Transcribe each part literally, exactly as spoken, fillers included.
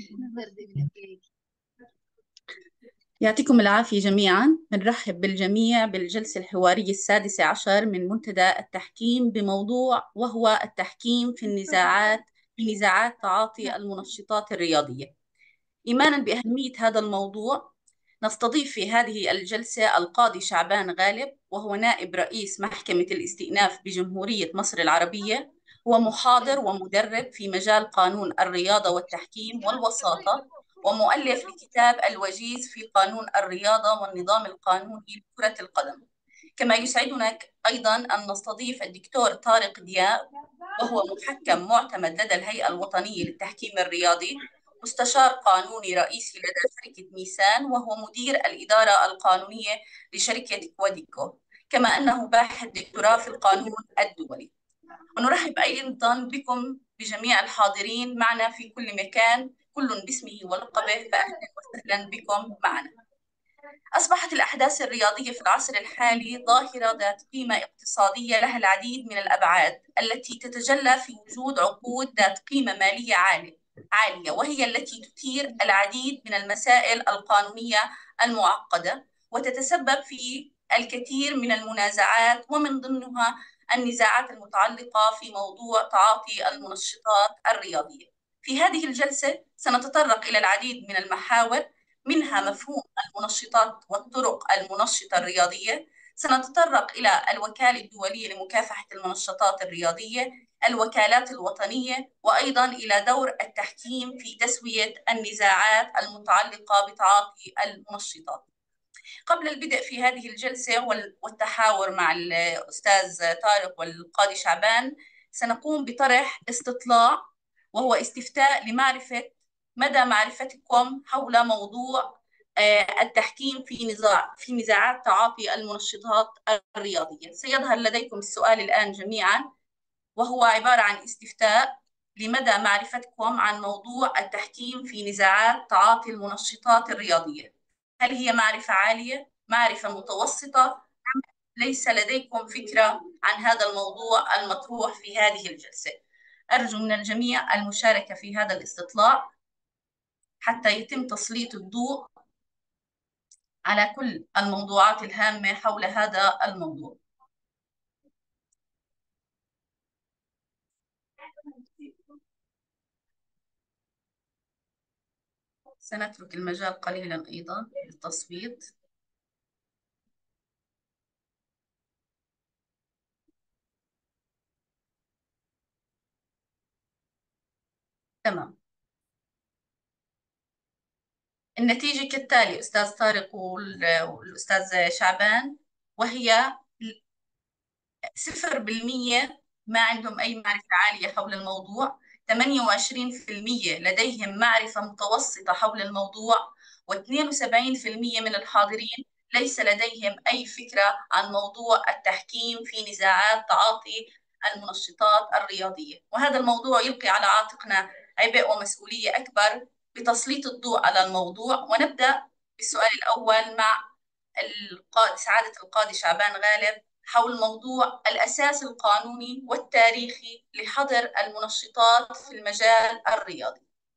يعطيكم العافية جميعا. نرحب بالجميع بالجلسة الحوارية السادسة عشر من منتدى التحكيم بموضوع وهو التحكيم في النزاعات في نزاعات تعاطي المنشطات الرياضية. إيمانا بأهمية هذا الموضوع نستضيف في هذه الجلسة القاضي شعبان غالب، وهو نائب رئيس محكمة الاستئناف بجمهورية مصر العربية. هو محاضر ومدرب في مجال قانون الرياضة والتحكيم والوساطة، ومؤلف لكتاب الوجيز في قانون الرياضة والنظام القانوني لكرة القدم. كما يسعدنا أيضا أن نستضيف الدكتور طارق دياب، وهو محكم معتمد لدى الهيئة الوطنية للتحكيم الرياضي، مستشار قانوني رئيسي لدى شركة نيسان، وهو مدير الإدارة القانونية لشركة كواديكو، كما أنه باحث دكتوراه في القانون الدولي. ونرحب أيضا بكم بجميع الحاضرين معنا في كل مكان، كل باسمه ولقبه، فأهلا وسهلا بكم معنا. أصبحت الأحداث الرياضية في العصر الحالي ظاهرة ذات قيمة اقتصادية لها العديد من الأبعاد، التي تتجلى في وجود عقود ذات قيمة مالية عالية عالية وهي التي تثير العديد من المسائل القانونية المعقدة، وتتسبب في الكثير من المنازعات، ومن ضمنها النزاعات المتعلقة في موضوع تعاطي المنشطات الرياضية. في هذه الجلسة سنتطرق إلى العديد من المحاور، منها مفهوم المنشطات والطرق المنشطة الرياضية. سنتطرق إلى الوكالة الدولية لمكافحة المنشطات الرياضية، الوكالات الوطنية، وأيضا إلى دور التحكيم في تسوية النزاعات المتعلقة بتعاطي المنشطات. قبل البدء في هذه الجلسة والتحاور مع الأستاذ طارق والقاضي شعبان، سنقوم بطرح استطلاع، وهو استفتاء لمعرفة مدى معرفتكم حول موضوع التحكيم في نزاع في نزاعات تعاطي المنشطات الرياضية. سيظهر لديكم السؤال الآن جميعا، وهو عبارة عن استفتاء لمدى معرفتكم عن موضوع التحكيم في نزاعات تعاطي المنشطات الرياضية. هل هي معرفة عالية، معرفة متوسطة، أم ليس لديكم فكرة عن هذا الموضوع المطروح في هذه الجلسة؟ أرجو من الجميع المشاركة في هذا الاستطلاع حتى يتم تسليط الضوء على كل الموضوعات الهامة حول هذا الموضوع. سنترك المجال قليلا أيضا للتصويت. تمام. النتيجة كالتالي أستاذ طارق والأستاذ شعبان، وهي صفر بالمية ما عندهم أي معرفة عالية حول الموضوع، ثمانية وعشرين بالمية لديهم معرفة متوسطة حول الموضوع، واثنين وسبعين بالمية من الحاضرين ليس لديهم أي فكرة عن موضوع التحكيم في نزاعات تعاطي المنشطات الرياضية. وهذا الموضوع يلقي على عاتقنا عبء ومسؤولية أكبر بتسليط الضوء على الموضوع. ونبدأ بالسؤال الأول مع القائد سعادة القاضي شعبان غالب حول موضوع الأساس القانوني والتاريخي لحظر المنشطات في المجال الرياضي.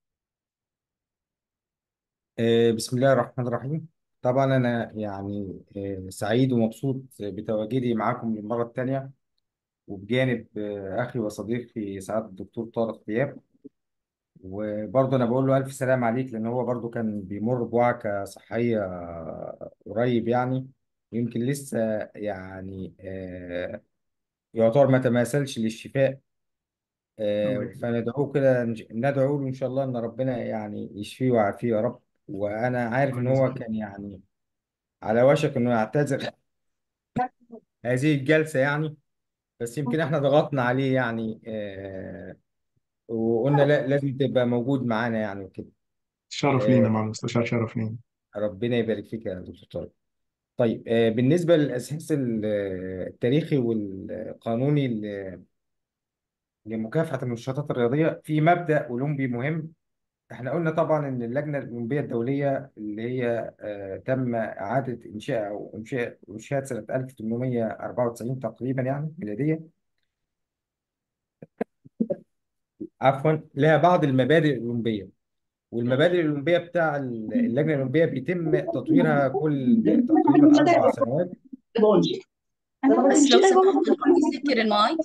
آه، بسم الله الرحمن الرحيم. طبعا أنا يعني آه، سعيد ومبسوط بتواجدي معاكم للمرة الثانية، وبجانب آه، أخي وصديقي سعادة الدكتور طارق دياب. وبرضه أنا بقول له ألف سلام عليك، لأن هو برضه كان بيمر بوعكة صحية آه، قريب يعني. يمكن لسه يعني آه، يعتبر ما تماثلش للشفاء. الله آه، يخليك. فندعوه كده، نج- ندعو له إن شاء الله إن ربنا يعني يشفيه ويعافيه يا رب. وأنا عارف إن الله هو يجزاك. كان يعني على وشك انه يعتذر هذه الجلسة يعني، بس يمكن احنا ضغطنا عليه يعني آه وقلنا لا لازم تبقى موجود معانا يعني وكده. شرف لينا آه مع المستشار، شرف لينا. ربنا يبارك فيك يا دكتور طارق. طيب، آه بالنسبة للأساس ال- آه، التاريخي والقانوني ل- لمكافحة المنشطات الرياضية، في مبدأ أولمبي مهم. احنا قلنا طبعا ان اللجنة الأولمبية الدولية اللي هي آه تم إعادة إنشاء أو إنشاء إنشاء سنة ألف وثمانمائة وأربعة وتسعين تقريبا يعني ميلادية، عفوا، لها بعض المبادئ الأولمبية. والمبادئ الأولمبية بتاع اللجنة الأولمبية بيتم تطويرها كل تقريبا أربع سنوات. بس لو سمحت ممكن تسكر المايك.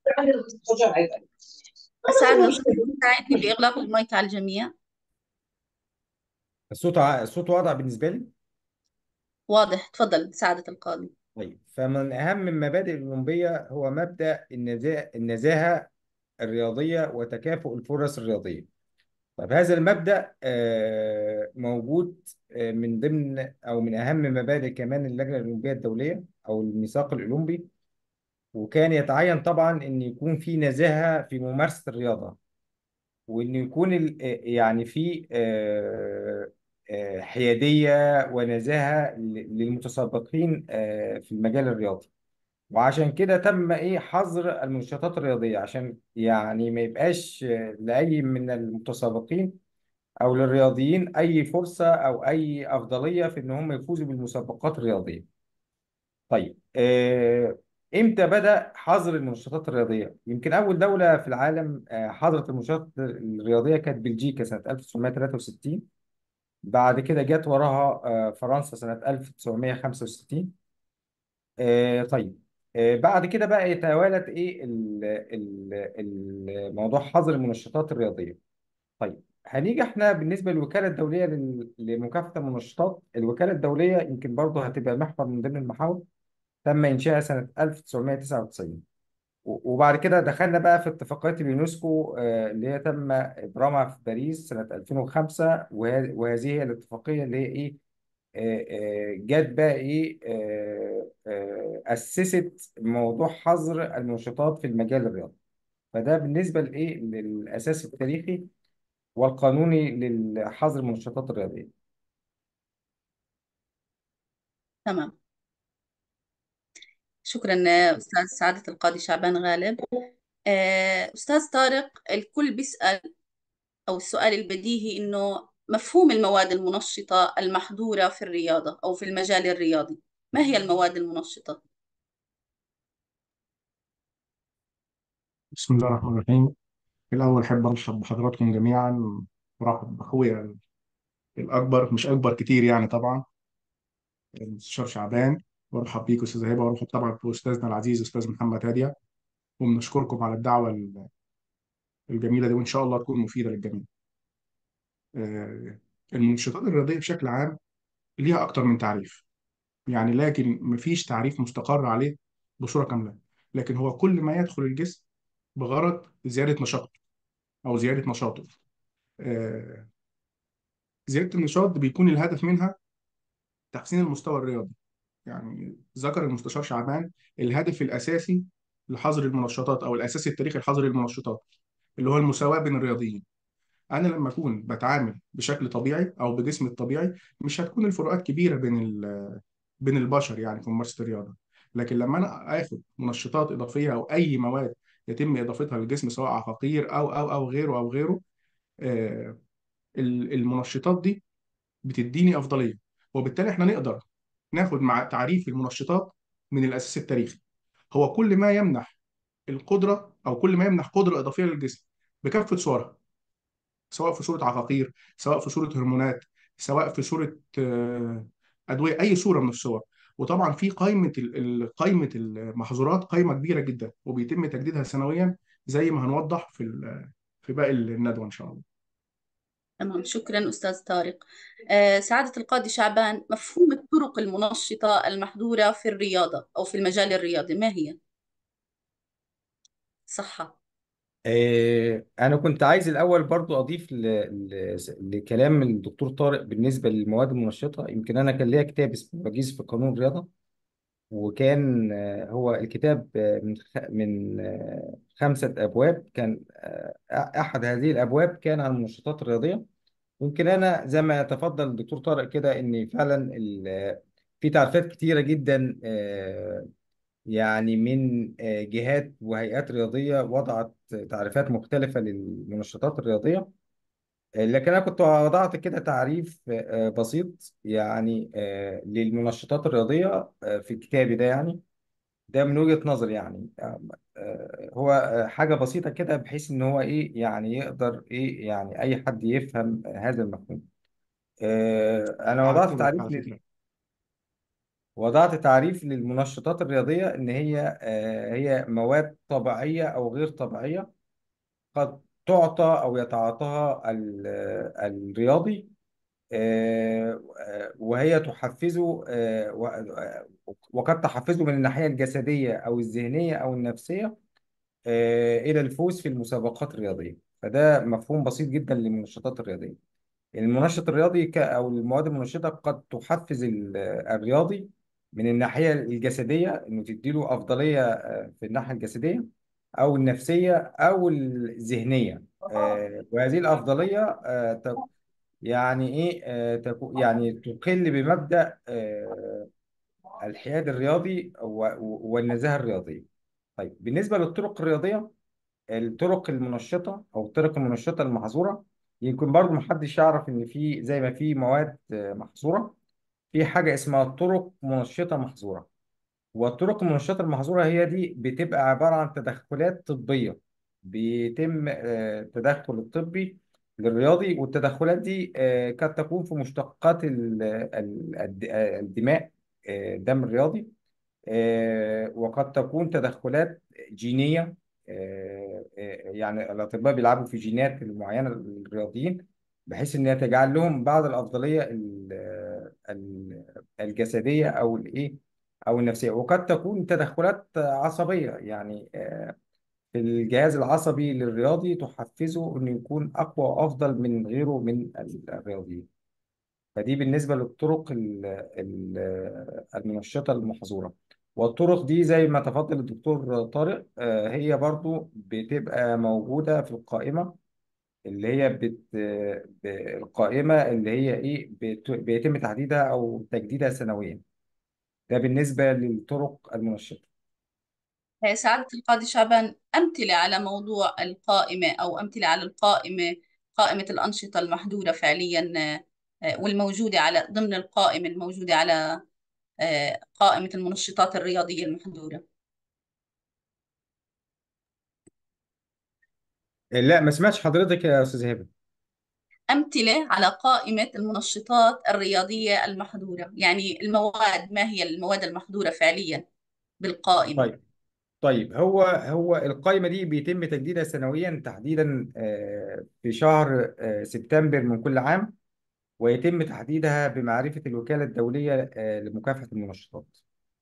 أسعد لو سمحت تساعدني بإغلاق المايك على الجميع. الصوت ع- الصوت واضح بالنسبة لي؟ واضح، تفضل سعادة القاضي. طيب، فمن أهم المبادئ الأولمبية هو مبدأ النزاهة النزاهة الرياضية وتكافؤ الفرص الرياضية. طيب، هذا المبدأ آه، موجود آه، من ضمن أو من أهم مبادئ كمان اللجنة الأولمبية الدولية أو الميثاق الأولمبي. وكان يتعين طبعا إن يكون في نزاهة في ممارسة الرياضة، وإن يكون ال- آه، يعني في آه، آه، حيادية ونزاهة ل- للمتسابقين آه، في المجال الرياضي. وعشان كده تم ايه حظر المنشطات الرياضية، عشان يعني ما يبقاش آه، لأي من المتسابقين او للرياضيين اي فرصة او اي افضلية في ان هم يفوزوا بالمسابقات الرياضية. طيب، آه، امتى بدأ حظر المنشطات الرياضية؟ يمكن اول دولة في العالم آه، حظرت المنشطات الرياضية كانت بلجيكا سنة ألف وتسعمائة وثلاثة وستين. بعد كده جت وراها آه، فرنسا سنة ألف وتسعمائة وخمسة وستين. آه طيب، آه بعد كده بقى يتوالد ايه ال- ال- الموضوع حظر المنشطات الرياضيه. طيب، هنيجي احنا بالنسبه للوكاله الدوليه لل- لمكافحه المنشطات. الوكاله الدوليه يمكن برضه هتبقى محور من ضمن المحاور. تم انشائها سنه ألف وتسعمائة وتسعة وتسعين. و- وبعد كده دخلنا بقى في اتفاقيات اليونسكو آه، اللي هي تم ابرامها في باريس سنه ألفين وخمسة. وه- وهذه هي الاتفاقيه اللي هي ايه آه، آه، جت بقى ايه آه، آه، اسست موضوع حظر المنشطات في المجال الرياضي. فده بالنسبه لايه للاساس التاريخي والقانوني لحظر المنشطات الرياضيه. تمام، شكرا أستاذ سعادة القاضي شعبان غالب. آه، أستاذ طارق، الكل بيسأل، أو السؤال البديهي إنه مفهوم المواد المنشطة المحظورة في الرياضة أو في المجال الرياضي، ما هي المواد المنشطة؟ بسم الله الرحمن الرحيم. الأول أحب أرحب بحضراتكم جميعا، وأرحب بأخويا الأكبر، مش أكبر كتير يعني طبعا، المستشار شعبان. وأرحب بيك أستاذ هبة، وأرحب طبعا بأستاذنا العزيز أستاذ محمد هادية. وبنشكركم على الدعوة الجميلة دي، وإن شاء الله تكون مفيدة للجميع. آه، المنشطات الرياضية بشكل عام ليها أكتر من تعريف يعني، لكن مفيش تعريف مستقر عليه بصورة كاملة. لكن هو كل ما يدخل الجسم بغرض زيادة نشاطه أو زيادة نشاطه. آه، زيادة النشاط بيكون الهدف منها تحسين المستوى الرياضي. يعني ذكر المستشار شعبان الهدف الأساسي لحظر المنشطات، أو الأساس التاريخي لحظر المنشطات، اللي هو المساواة بين الرياضيين. أنا لما أكون بتعامل بشكل طبيعي أو بجسمي الطبيعي، مش هتكون الفروقات كبيرة بين ال- بين البشر يعني في ممارسة الرياضة. لكن لما أنا آخد منشطات إضافية أو أي مواد يتم إضافتها للجسم، سواء عقاقير أو أو أو غيره أو غيره، آه، ال- المنشطات دي بتديني افضليه. وبالتالي احنا نقدر ناخد مع تعريف المنشطات من الاساس التاريخي. هو كل ما يمنح القدره، او كل ما يمنح قدره اضافيه للجسم بكافه صورها، سواء في صوره عقاقير، سواء في صوره هرمونات، سواء في صوره آه، ادويه، اي صوره من الصور. وطبعا في قائمه ال- ال- قائمه المحظورات قائمه كبيره جدا، وبيتم تجديدها سنويا، زي ما هنوضح في ال- في باقي الندوه ان شاء الله. تمام، شكرا أستاذ طارق. آه، سعادة القاضي شعبان، مفهوم الطرق المنشطة المحظورة في الرياضة أو في المجال الرياضي ما هي؟ صحة. آه، أنا كنت عايز الأول برضو أضيف ل... ل... لكلام الدكتور طارق بالنسبة للمواد المنشطة. يمكن أنا كان ليا كتاب اسمه وجيز في قانون الرياضة، وكان آه، هو الكتاب آه، من خ... من آه، خمسة أبواب. كان آه، أحد هذه الأبواب كان عن المنشطات الرياضية. يمكن أنا زي ما تفضل الدكتور طارق كده إن فعلا ال... في تعريفات كتيرة جدا آه، يعني من آه، جهات وهيئات رياضية وضعت تعريفات مختلفة للمنشطات الرياضية. آه، لكن أنا كنت وضعت كده تعريف آه، بسيط يعني آه، للمنشطات الرياضية آه، في كتابي ده يعني. ده من وجهة نظري يعني. آم، آه، هو آه، حاجة بسيطة كده، بحيث إن هو إيه يعني يقدر إيه يعني أي حد يفهم هذا المفهوم. آه، أنا وضعت هعتبرك تعريف على لل- فكرة. وضعت تعريف للمنشطات الرياضية إن هي آه، هي مواد طبيعية أو غير طبيعية قد تعطى أو يتعاطاها ال- آه، الرياضي، آه، آه، وهي تحفزه، آه، و- آه، وقد تحفزه من الناحية الجسدية أو الذهنية أو النفسية آه، إلى الفوز في المسابقات الرياضية. فده مفهوم بسيط جدا للمنشطات الرياضية. المنشط الرياضي ك- أو المواد المنشطة قد تحفز ال- الرياضي من الناحية الجسدية، إنه تديله أفضلية آه، في الناحية الجسدية أو النفسية أو الذهنية. آه، وهذه الأفضلية آه، ت- يعني إيه آه، تكو- يعني تقل بمبدأ آه، الحياد الرياضي و- و- والنزاهة الرياضية. طيب بالنسبة للطرق الرياضية، الطرق المنشطة أو الطرق المنشطة المحظورة، يمكن برضو محدش يعرف إن في زي ما في مواد آه، محظورة، في حاجة اسمها طرق منشطة محظورة. والطرق المنشطة المحظورة هي دي بتبقى عبارة عن تدخلات طبية، بيتم آه، التدخل الطبي للرياضي. والتدخلات دي آه، قد تكون في مشتقات ال- ال- الد- آه، الدماء، آه، دم الرياضي، آه، وقد تكون تدخلات جينية. آه، آه، يعني الأطباء بيلعبوا في جينات المعينة للرياضيين، بحيث إن تجعل لهم بعض الأفضلية ال- ال- الجسدية أو الإيه أو النفسية. وقد تكون تدخلات عصبية، يعني آه، في الجهاز العصبي للرياضي تحفزه إنه يكون أقوى وأفضل من غيره من الرياضيين. فدي بالنسبة للطرق ال- ال- المنشطة المحظورة. والطرق دي زي ما تفضل الدكتور طارق، آه، هي برضو بتبقى موجودة في القائمة اللي هي بت ب- القائمة اللي هي إيه بت- بيتم تحديدها أو تجديدها سنويا. ده بالنسبة للطرق المنشطة. آه، سعادة القاضي شعبان، أمثلة على موضوع القائمة أو أمثلة على القائمة، قائمة الأنشطة المحظورة فعليا، آه، آه، والموجودة على ضمن القائمة الموجودة على آه، قائمة المنشطات الرياضية المحظورة. آه، لا، ما سمعتش حضرتك يا أستاذ هبة. أمثلة على قائمة المنشطات الرياضية المحظورة، يعني المواد، ما هي المواد المحظورة فعليا بالقائمة؟ طيب طيب هو هو القائمة دي بيتم تجديدها سنويا، تحديدا آه، في شهر آه، سبتمبر من كل عام، ويتم تحديدها بمعرفة الوكالة الدولية آه، لمكافحة المنشطات.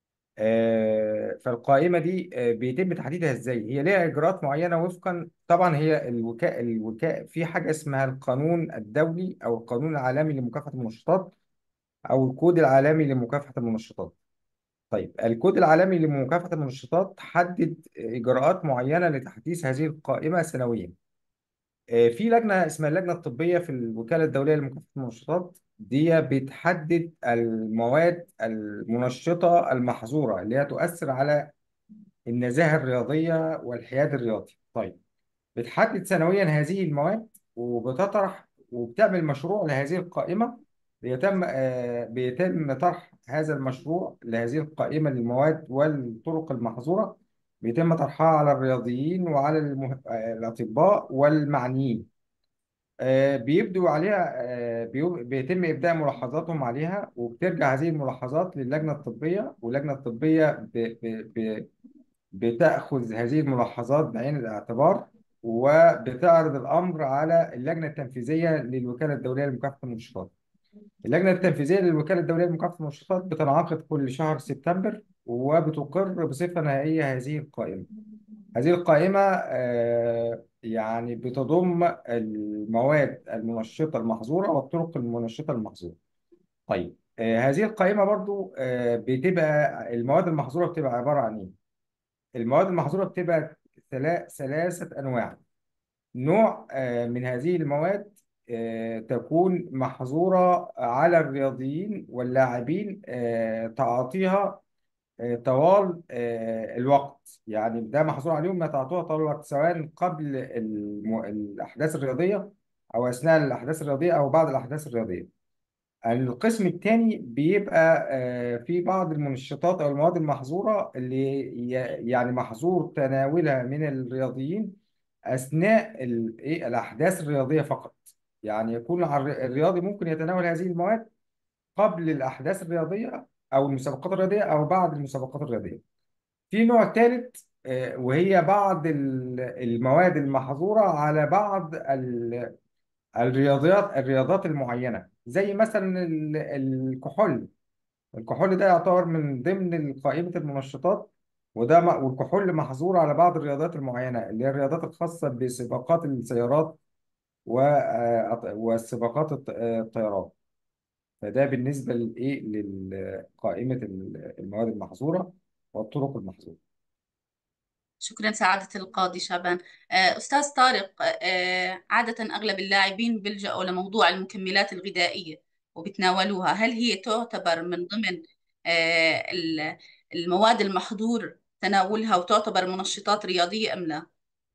آه، فالقائمة دي آه، بيتم تحديدها ازاي؟ هي ليها إجراءات معينة، وفقا طبعا هي الوكاء الوكاء في حاجة اسمها القانون الدولي أو القانون العالمي لمكافحة المنشطات أو الكود العالمي لمكافحة المنشطات. طيب الكود العالمي لمكافحة المنشطات حدد إجراءات معينة لتحديث هذه القائمة سنويا. آه، في لجنة اسمها اللجنة الطبية في الوكالة الدولية لمكافحة المنشطات، دي بتحدد المواد المنشطة المحظورة اللي هي تؤثر على النزاهة الرياضية والحياد الرياضي. طيب بتحدد سنويا هذه المواد، وبتطرح وبتعمل مشروع لهذه القائمة. بيتم آه، بيتم طرح هذا المشروع لهذه القائمة للمواد والطرق المحظورة، بيتم طرحها على الرياضيين وعلى المه... آه، الأطباء والمعنيين. آه، بيبدوا عليها، آه، بيو- بيتم إبداء ملاحظاتهم عليها، وبترجع هذه الملاحظات للجنة الطبية، واللجنة الطبية ب... ب... ب... بتأخذ هذه الملاحظات بعين الاعتبار، وبتعرض الأمر على اللجنة التنفيذية للوكالة الدولية لمكافحة المنشطات. اللجنة التنفيذية للوكالة الدولية لمكافحة المنشطات بتنعقد كل شهر سبتمبر، وبتقر بصفة نهائية هذه القائمة. هذه القائمة آه، يعني بتضم المواد المنشطة المحظورة والطرق المنشطة المحظورة. طيب آه، هذه القائمة برضو آه، بتبقى المواد المحظورة بتبقى عبارة عن إيه؟ المواد المحظورة بتبقى ثلا- ثلاثة أنواع. نوع آه، من هذه المواد آه، تكون محظورة على الرياضيين واللاعبين آه، تعاطيها آه، طوال آه، الوقت. يعني ده محظور عليهم يتعاطوها طوال الوقت، سواء قبل الم- الأحداث الرياضية أو أثناء الأحداث الرياضية أو بعد الأحداث الرياضية. القسم الثاني بيبقى آه، في بعض المنشطات او المواد المحظوره اللي ي- يعني محظور تناولها من الرياضيين اثناء ال- ايه الاحداث الرياضيه فقط. يعني يكون الر- الرياضي ممكن يتناول هذه المواد قبل الاحداث الرياضيه او المسابقات الرياضيه او بعد المسابقات الرياضيه. في نوع ثالث آه، وهي بعض ال- المواد المحظوره على بعض الرياضيات الرياضات المعينة، زي مثلا ال- الكحول. الكحول ده يعتبر من ضمن قائمة المنشطات، وده م- والكحول محظور على بعض الرياضات المعينة اللي هي الرياضات الخاصة بسباقات السيارات و- آه، والسباقات الط- آه، الطيران. فده بالنسبة لإيه لقائمة المواد المحظورة والطرق المحظورة. شكرا سعادة القاضي شعبان. آه، أستاذ طارق، آه، عادة أغلب اللاعبين بيلجأوا لموضوع المكملات الغذائية وبتناولوها، هل هي تعتبر من ضمن آه، ال- المواد المحظور تناولها وتعتبر منشطات رياضية أم لا؟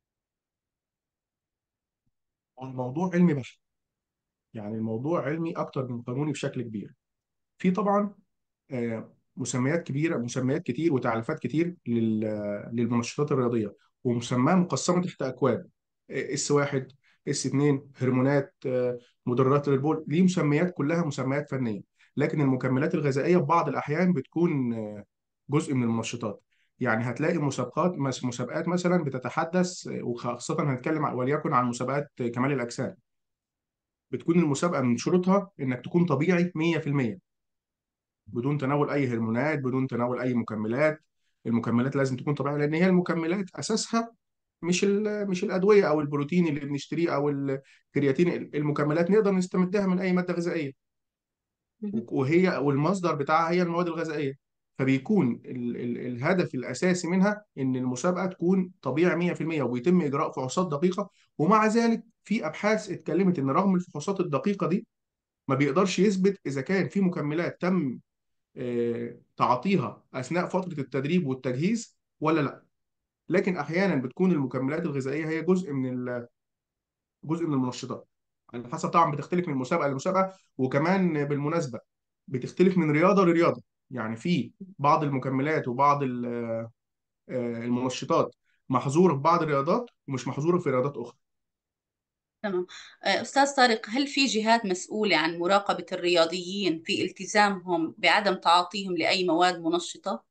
الموضوع علمي بحت، يعني الموضوع علمي اكتر من قانوني بشكل كبير. في طبعا آه، مسميات كبيره، مسميات كتير وتعريفات كتير لل- للمنشطات الرياضيه، ومسماه مقسمه تحت اكواد: اس واحد، اس اتنين، هرمونات، آه، مضرات للبول. دي مسميات كلها مسميات فنيه. لكن المكملات الغذائيه في بعض الاحيان بتكون آه، جزء من المنشطات. يعني هتلاقي مسابقات مس- مسابقات مثلا بتتحدث، آه، وخاصه هنتكلم عن- وليكن عن مسابقات كمال الاجسام. بتكون المسابقه من شروطها انك تكون طبيعي مية في المية، بدون تناول اي هرمونات، بدون تناول اي مكملات. المكملات لازم تكون طبيعيه، لان هي المكملات اساسها مش ال- مش الادويه او البروتين اللي بنشتريه او الكرياتين. المكملات نقدر نستمدها من اي ماده غذائيه، مهم. وهي والمصدر بتاعها هي المواد الغذائيه. فبيكون ال ال الهدف الاساسي منها ان المسابقه تكون طبيعي مية في المية، وبيتم اجراء فحوصات دقيقه. ومع ذلك في ابحاث اتكلمت ان رغم الفحوصات الدقيقه دي ما بيقدرش يثبت اذا كان في مكملات تم آه، تعاطيها اثناء فتره التدريب والتجهيز ولا لا. لكن احيانا بتكون المكملات الغذائيه هي جزء من ال- جزء من المنشطات. على حسب طبعا، بتختلف من مسابقه لمسابقه. وكمان بالمناسبه بتختلف من رياضه لرياضه. يعني في بعض المكملات وبعض ال- آه، المنشطات محظوره في بعض الرياضات ومش محظوره في رياضات اخرى. تمام. آه، أستاذ طارق، هل في جهات مسؤولة عن مراقبة الرياضيين في التزامهم بعدم تعاطيهم لأي مواد منشطة؟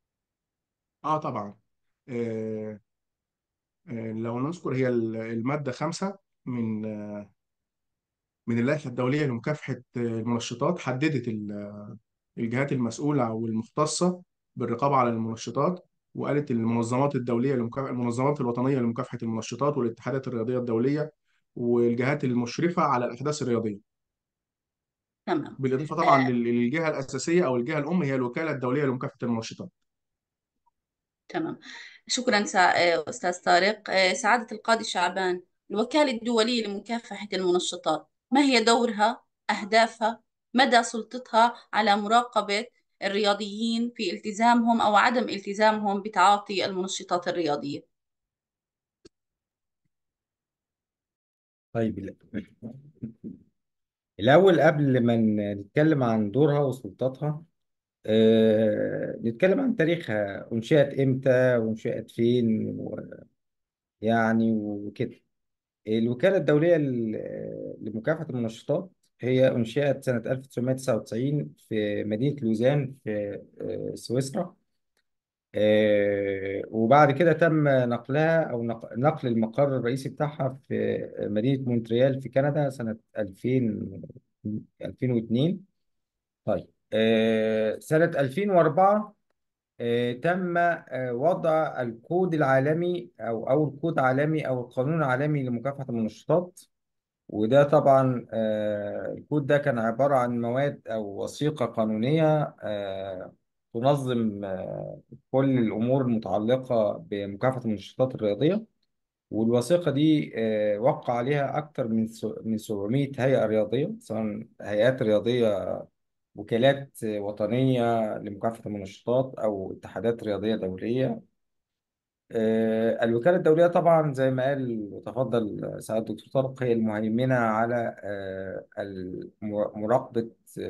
اه طبعا. آه، آه، لو نذكر هي ال- الماده خمسة من من اللائحه الدوليه لمكافحه المنشطات، حددت الجهات المسؤولة والمختصة بالرقابة على المنشطات. وقالت المنظمات الدولية لمكافحة المنظمات الوطنية لمكافحة المنشطات، والاتحادات الرياضية الدولية، والجهات المشرفة على الأحداث الرياضية. تمام. بالإضافة طبعا آه، لل- للجهة الأساسية أو الجهة الأم، هي الوكالة الدولية لمكافحة المنشطات. تمام. شكرا سا... آه، أستاذ طارق. آه، سعادة القاضي شعبان، الوكالة الدولية لمكافحة المنشطات ما هي دورها، أهدافها، مدى سلطتها على مراقبة الرياضيين في التزامهم أو عدم التزامهم بتعاطي المنشطات الرياضية؟ طيب، ال- الأول قبل ما نتكلم عن دورها وسلطاتها، آه، نتكلم عن تاريخها. أنشئت إمتى وأنشئت فين و- يعني وكده. الوكالة الدولية ل- لمكافحة المنشطات هي أنشئت سنة ألف وتسعمائة وتسعة وتسعين في مدينة لوزان في آه، سويسرا. آه، وبعد كده تم نقلها أو نق- نقل المقر الرئيسي بتاعها في مدينة مونتريال في كندا سنة ألفين ألفين واثنين. طيب، آه، سنة ألفين وأربعة آه، تم آه، وضع الكود العالمي أو أو الكود عالمي أو القانون العالمي لمكافحة المنشطات. وده طبعا آه، الكود ده كان عبارة عن مواد أو وثيقة قانونية آه، تنظم آه، كل الأمور المتعلقة بمكافحة المنشطات الرياضية. والوثيقة دي آه، وقع عليها أكثر من س- من سبعمائة هيئة رياضية، سواء هيئات رياضية، وكالات وطنية لمكافحة المنشطات، أو اتحادات رياضية دولية. آه، الوكالة الدولية طبعا زي ما قال وتفضل سعادة الدكتور طارق هي المهيمنة على آه، الم- مراقبة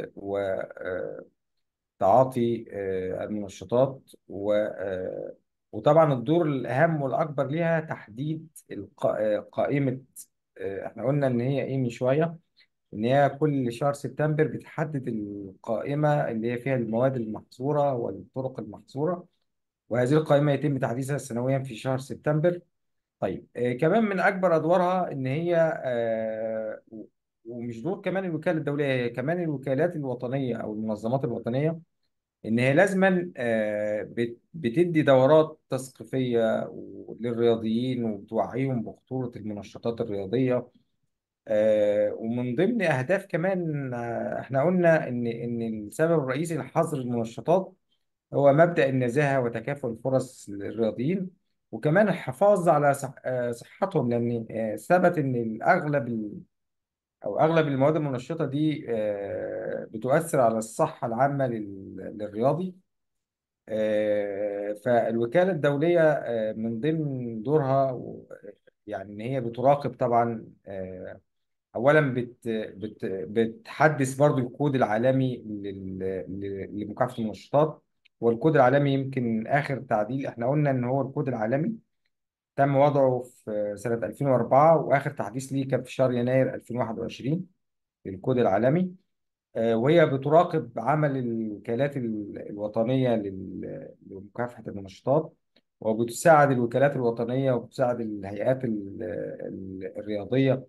وتعاطي المنشطات و آه، وطبعا الدور الأهم والأكبر ليها تحديد الق- آه، قائمة. آه، احنا قلنا إن هي إيه من شوية، إن هي كل شهر سبتمبر بتحدد القائمة اللي هي فيها المواد المحظورة والطرق المحظورة، وهذه القائمة يتم تحديثها سنويا في شهر سبتمبر. طيب آه، كمان من أكبر أدوارها إن هي آه، و- ومش دور كمان الوكالة الدولية، هي كمان الوكالات الوطنية أو المنظمات الوطنية، إن هي لازما آه، بت- بتدي دورات تثقيفية للرياضيين وبتوعيهم بخطورة المنشطات الرياضية. آه، ومن ضمن أهداف كمان آه، إحنا قلنا إن إن السبب الرئيسي لحظر المنشطات هو مبدأ النزاهة وتكافؤ الفرص للرياضيين، وكمان الحفاظ على صح آه، صحتهم، لأن آه، ثبت إن الأغلب ال- أو أغلب المواد المنشطة دي آه، بتؤثر على الصحة العامة لل- للرياضي. آه، فالوكالة الدولية آه، من ضمن دورها و- يعني إن هي بتراقب طبعا آه، اولا بت بت بتحدث برضو الكود العالمي لل- ل- لمكافحه المنشطات. والكود العالمي يمكن اخر تعديل احنا قلنا ان هو الكود العالمي تم وضعه في سنه ألفين وأربعة، واخر تحديث ليه كان في شهر يناير ألفين وواحد وعشرين للكود العالمي. آه، وهي بتراقب عمل الوكالات ال- الوطنيه لل- لمكافحه المنشطات، وبتساعد الوكالات الوطنيه وبتساعد الهيئات ال- ال- الرياضيه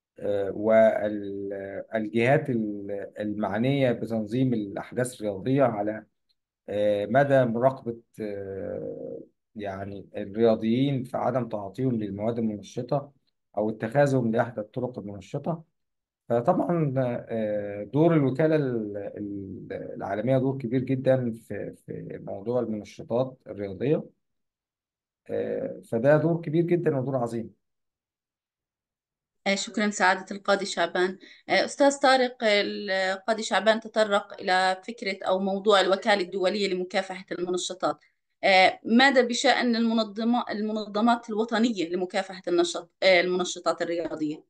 والجهات المعنية بتنظيم الأحداث الرياضية على آه، مدى مراقبة آه، يعني الرياضيين في عدم تعاطيهم للمواد المنشطة أو اتخاذهم لأحدى الطرق المنشطة. فطبعا آه، دور الوكالة ال- ال- العالمية دور كبير جدا في في موضوع المنشطات الرياضية. آه، فده دور كبير جدا ودور عظيم. آه، شكرا سعادة القاضي شعبان. آه، أستاذ طارق، القاضي شعبان تطرق إلى فكرة أو موضوع الوكالة الدولية لمكافحة المنشطات. آه، ماذا بشأن المنظمة المنظمات الوطنية لمكافحة النشط آه، المنشطات الرياضية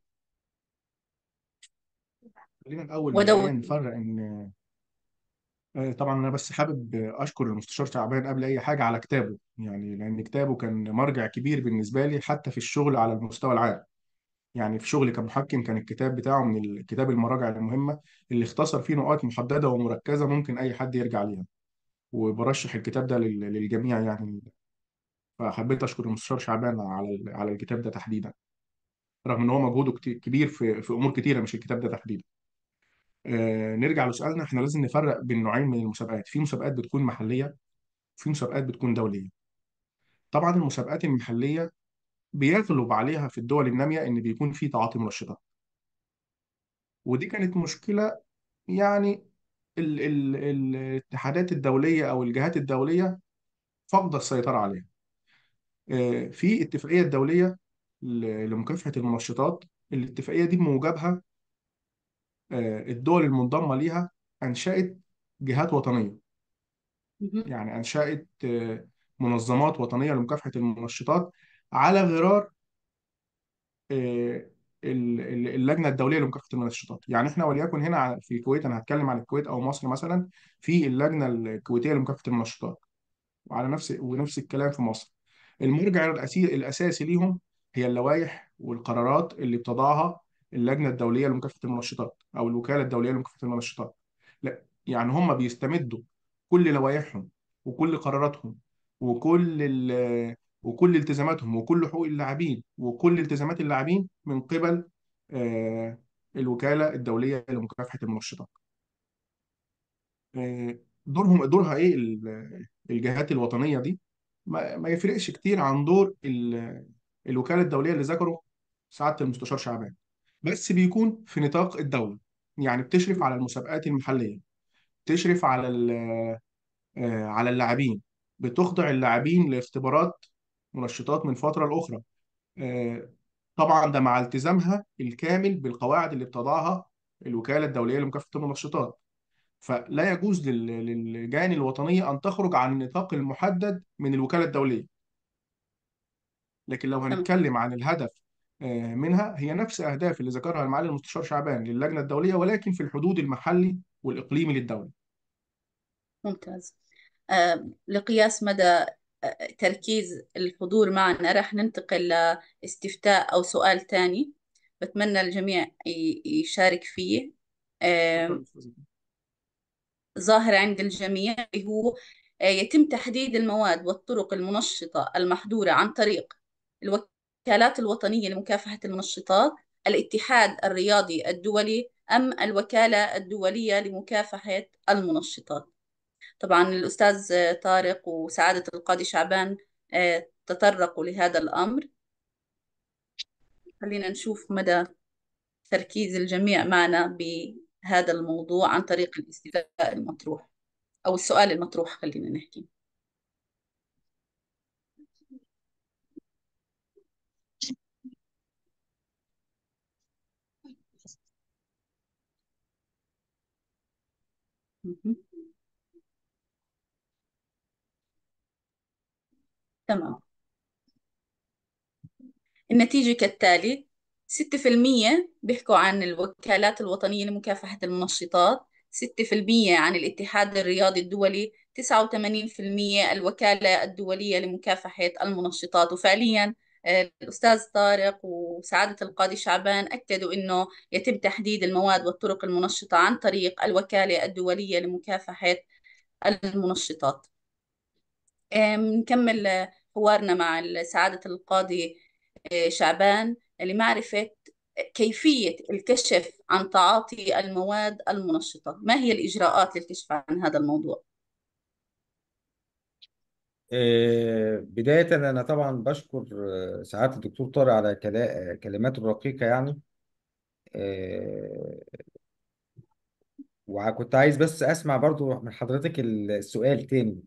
خلينا الأول مبدئيا ودور؟ نفرق إن آه، طبعا أنا بس حابب أشكر المستشار شعبان قبل أي حاجة على كتابه، يعني لأن كتابه كان مرجع كبير بالنسبة لي حتى في الشغل على المستوى العام. يعني في شغلي كمحكم كان الكتاب بتاعه من الكتاب المراجع المهمة اللي اختصر فيه نقاط محددة ومركزة ممكن أي حد يرجع ليها، وبرشح الكتاب ده لل- للجميع يعني. فحبيت أشكر المستشار شعبان على ال- على الكتاب ده تحديدا، رغم إن هو مجهوده كتير كبير في في أمور كتيرة مش الكتاب ده تحديدا. آه نرجع لسؤالنا، احنا لازم نفرق بين نوعين من المسابقات، في مسابقات بتكون محلية، في مسابقات بتكون دولية. طبعا المسابقات المحلية بيغلب عليها في الدول النامية إن بيكون في تعاطي منشطات، ودي كانت مشكلة يعني. ال ال الاتحادات الدولية أو الجهات الدولية فاقدة السيطرة عليها. آه، في اتفاقية دولية ل- لمكافحة المنشطات. الاتفاقية دي بموجبها آه، الدول المنضمة ليها أنشأت جهات وطنية، مهم. يعني أنشأت آه، منظمات وطنية لمكافحة المنشطات على غرار آه، ال- ال- اللجنة الدولية لمكافحة المنشطات. يعني احنا وليكن هنا في الكويت، أنا هتكلم عن الكويت أو مصر مثلا، في اللجنة الكويتية لمكافحة المنشطات، وعلى نفس ونفس الكلام في مصر. المرجع الأساسي الأساسي ليهم هي اللوائح والقرارات اللي بتضعها اللجنة الدولية لمكافحة المنشطات أو الوكالة الدولية لمكافحة المنشطات. لا يعني هم بيستمدوا كل لوائحهم وكل قراراتهم وكل ال- وكل التزاماتهم وكل حقوق اللاعبين وكل التزامات اللاعبين من قبل آه، الوكالة الدولية لمكافحة المنشطات. آه، دورهم دورها ايه ال- الجهات الوطنيه دي؟ ما, ما يفرقش كتير عن دور ال- الوكاله الدوليه اللي ذكره سعاده المستشار شعبان، بس بيكون في نطاق الدوله. يعني بتشرف على المسابقات المحليه، بتشرف على ال- آه، على اللاعبين، بتخضع اللاعبين لاختبارات منشطات من فتره لاخرى. آه، طبعا ده مع التزامها الكامل بالقواعد اللي بتضعها الوكاله الدوليه لمكافحه المنشطات. فلا يجوز لل- للجان الوطنية أن تخرج عن النطاق المحدد من الوكالة الدولية. لكن لو تمام. هنتكلم عن الهدف آه، منها، هي نفس أهداف اللي ذكرها المعالي المستشار شعبان للجنة الدولية، ولكن في الحدود المحلي والإقليمي للدولة. ممتاز. آه، لقياس مدى آه، تركيز الحضور معنا رح ننتقل لاستفتاء أو سؤال تاني بتمنى الجميع ي- يشارك فيه. اتفضل آه، أستاذ. ظاهر عند الجميع هو آه، يتم تحديد المواد والطرق المنشطة المحظورة عن طريق الوكالات الوطنية لمكافحة المنشطات، الاتحاد الرياضي الدولي، أم الوكالة الدولية لمكافحة المنشطات. طبعا الأستاذ آه، طارق وسعادة القاضي شعبان آه، تطرقوا لهذا الأمر. خلينا نشوف مدى تركيز الجميع معنا بهذا الموضوع عن طريق الاستفتاء المطروح أو السؤال المطروح، خلينا نحكي. مهم. تمام. النتيجة كالتالي: ستة في المية بيحكوا عن الوكالات الوطنية لمكافحة المنشطات، ستة في المية عن الاتحاد الرياضي الدولي، تسعة وثمانين في المية الوكالة الدولية لمكافحة المنشطات. وفعليا آه، الأستاذ طارق وسعادة القاضي شعبان أكدوا أنه يتم تحديد المواد والطرق المنشطة عن طريق الوكالة الدولية لمكافحة المنشطات. آم، نكمل آه، حوارنا مع سعادة القاضي آه، شعبان لمعرفة كيفية الكشف عن تعاطي المواد المنشطة. ما هي الإجراءات للكشف عن هذا الموضوع؟ آه، بداية أنا طبعا بشكر آه، سعادة الدكتور طارق على كلا- كلماته الرقيقة يعني. آه، وكنت عايز بس أسمع برضو من حضرتك السؤال تاني.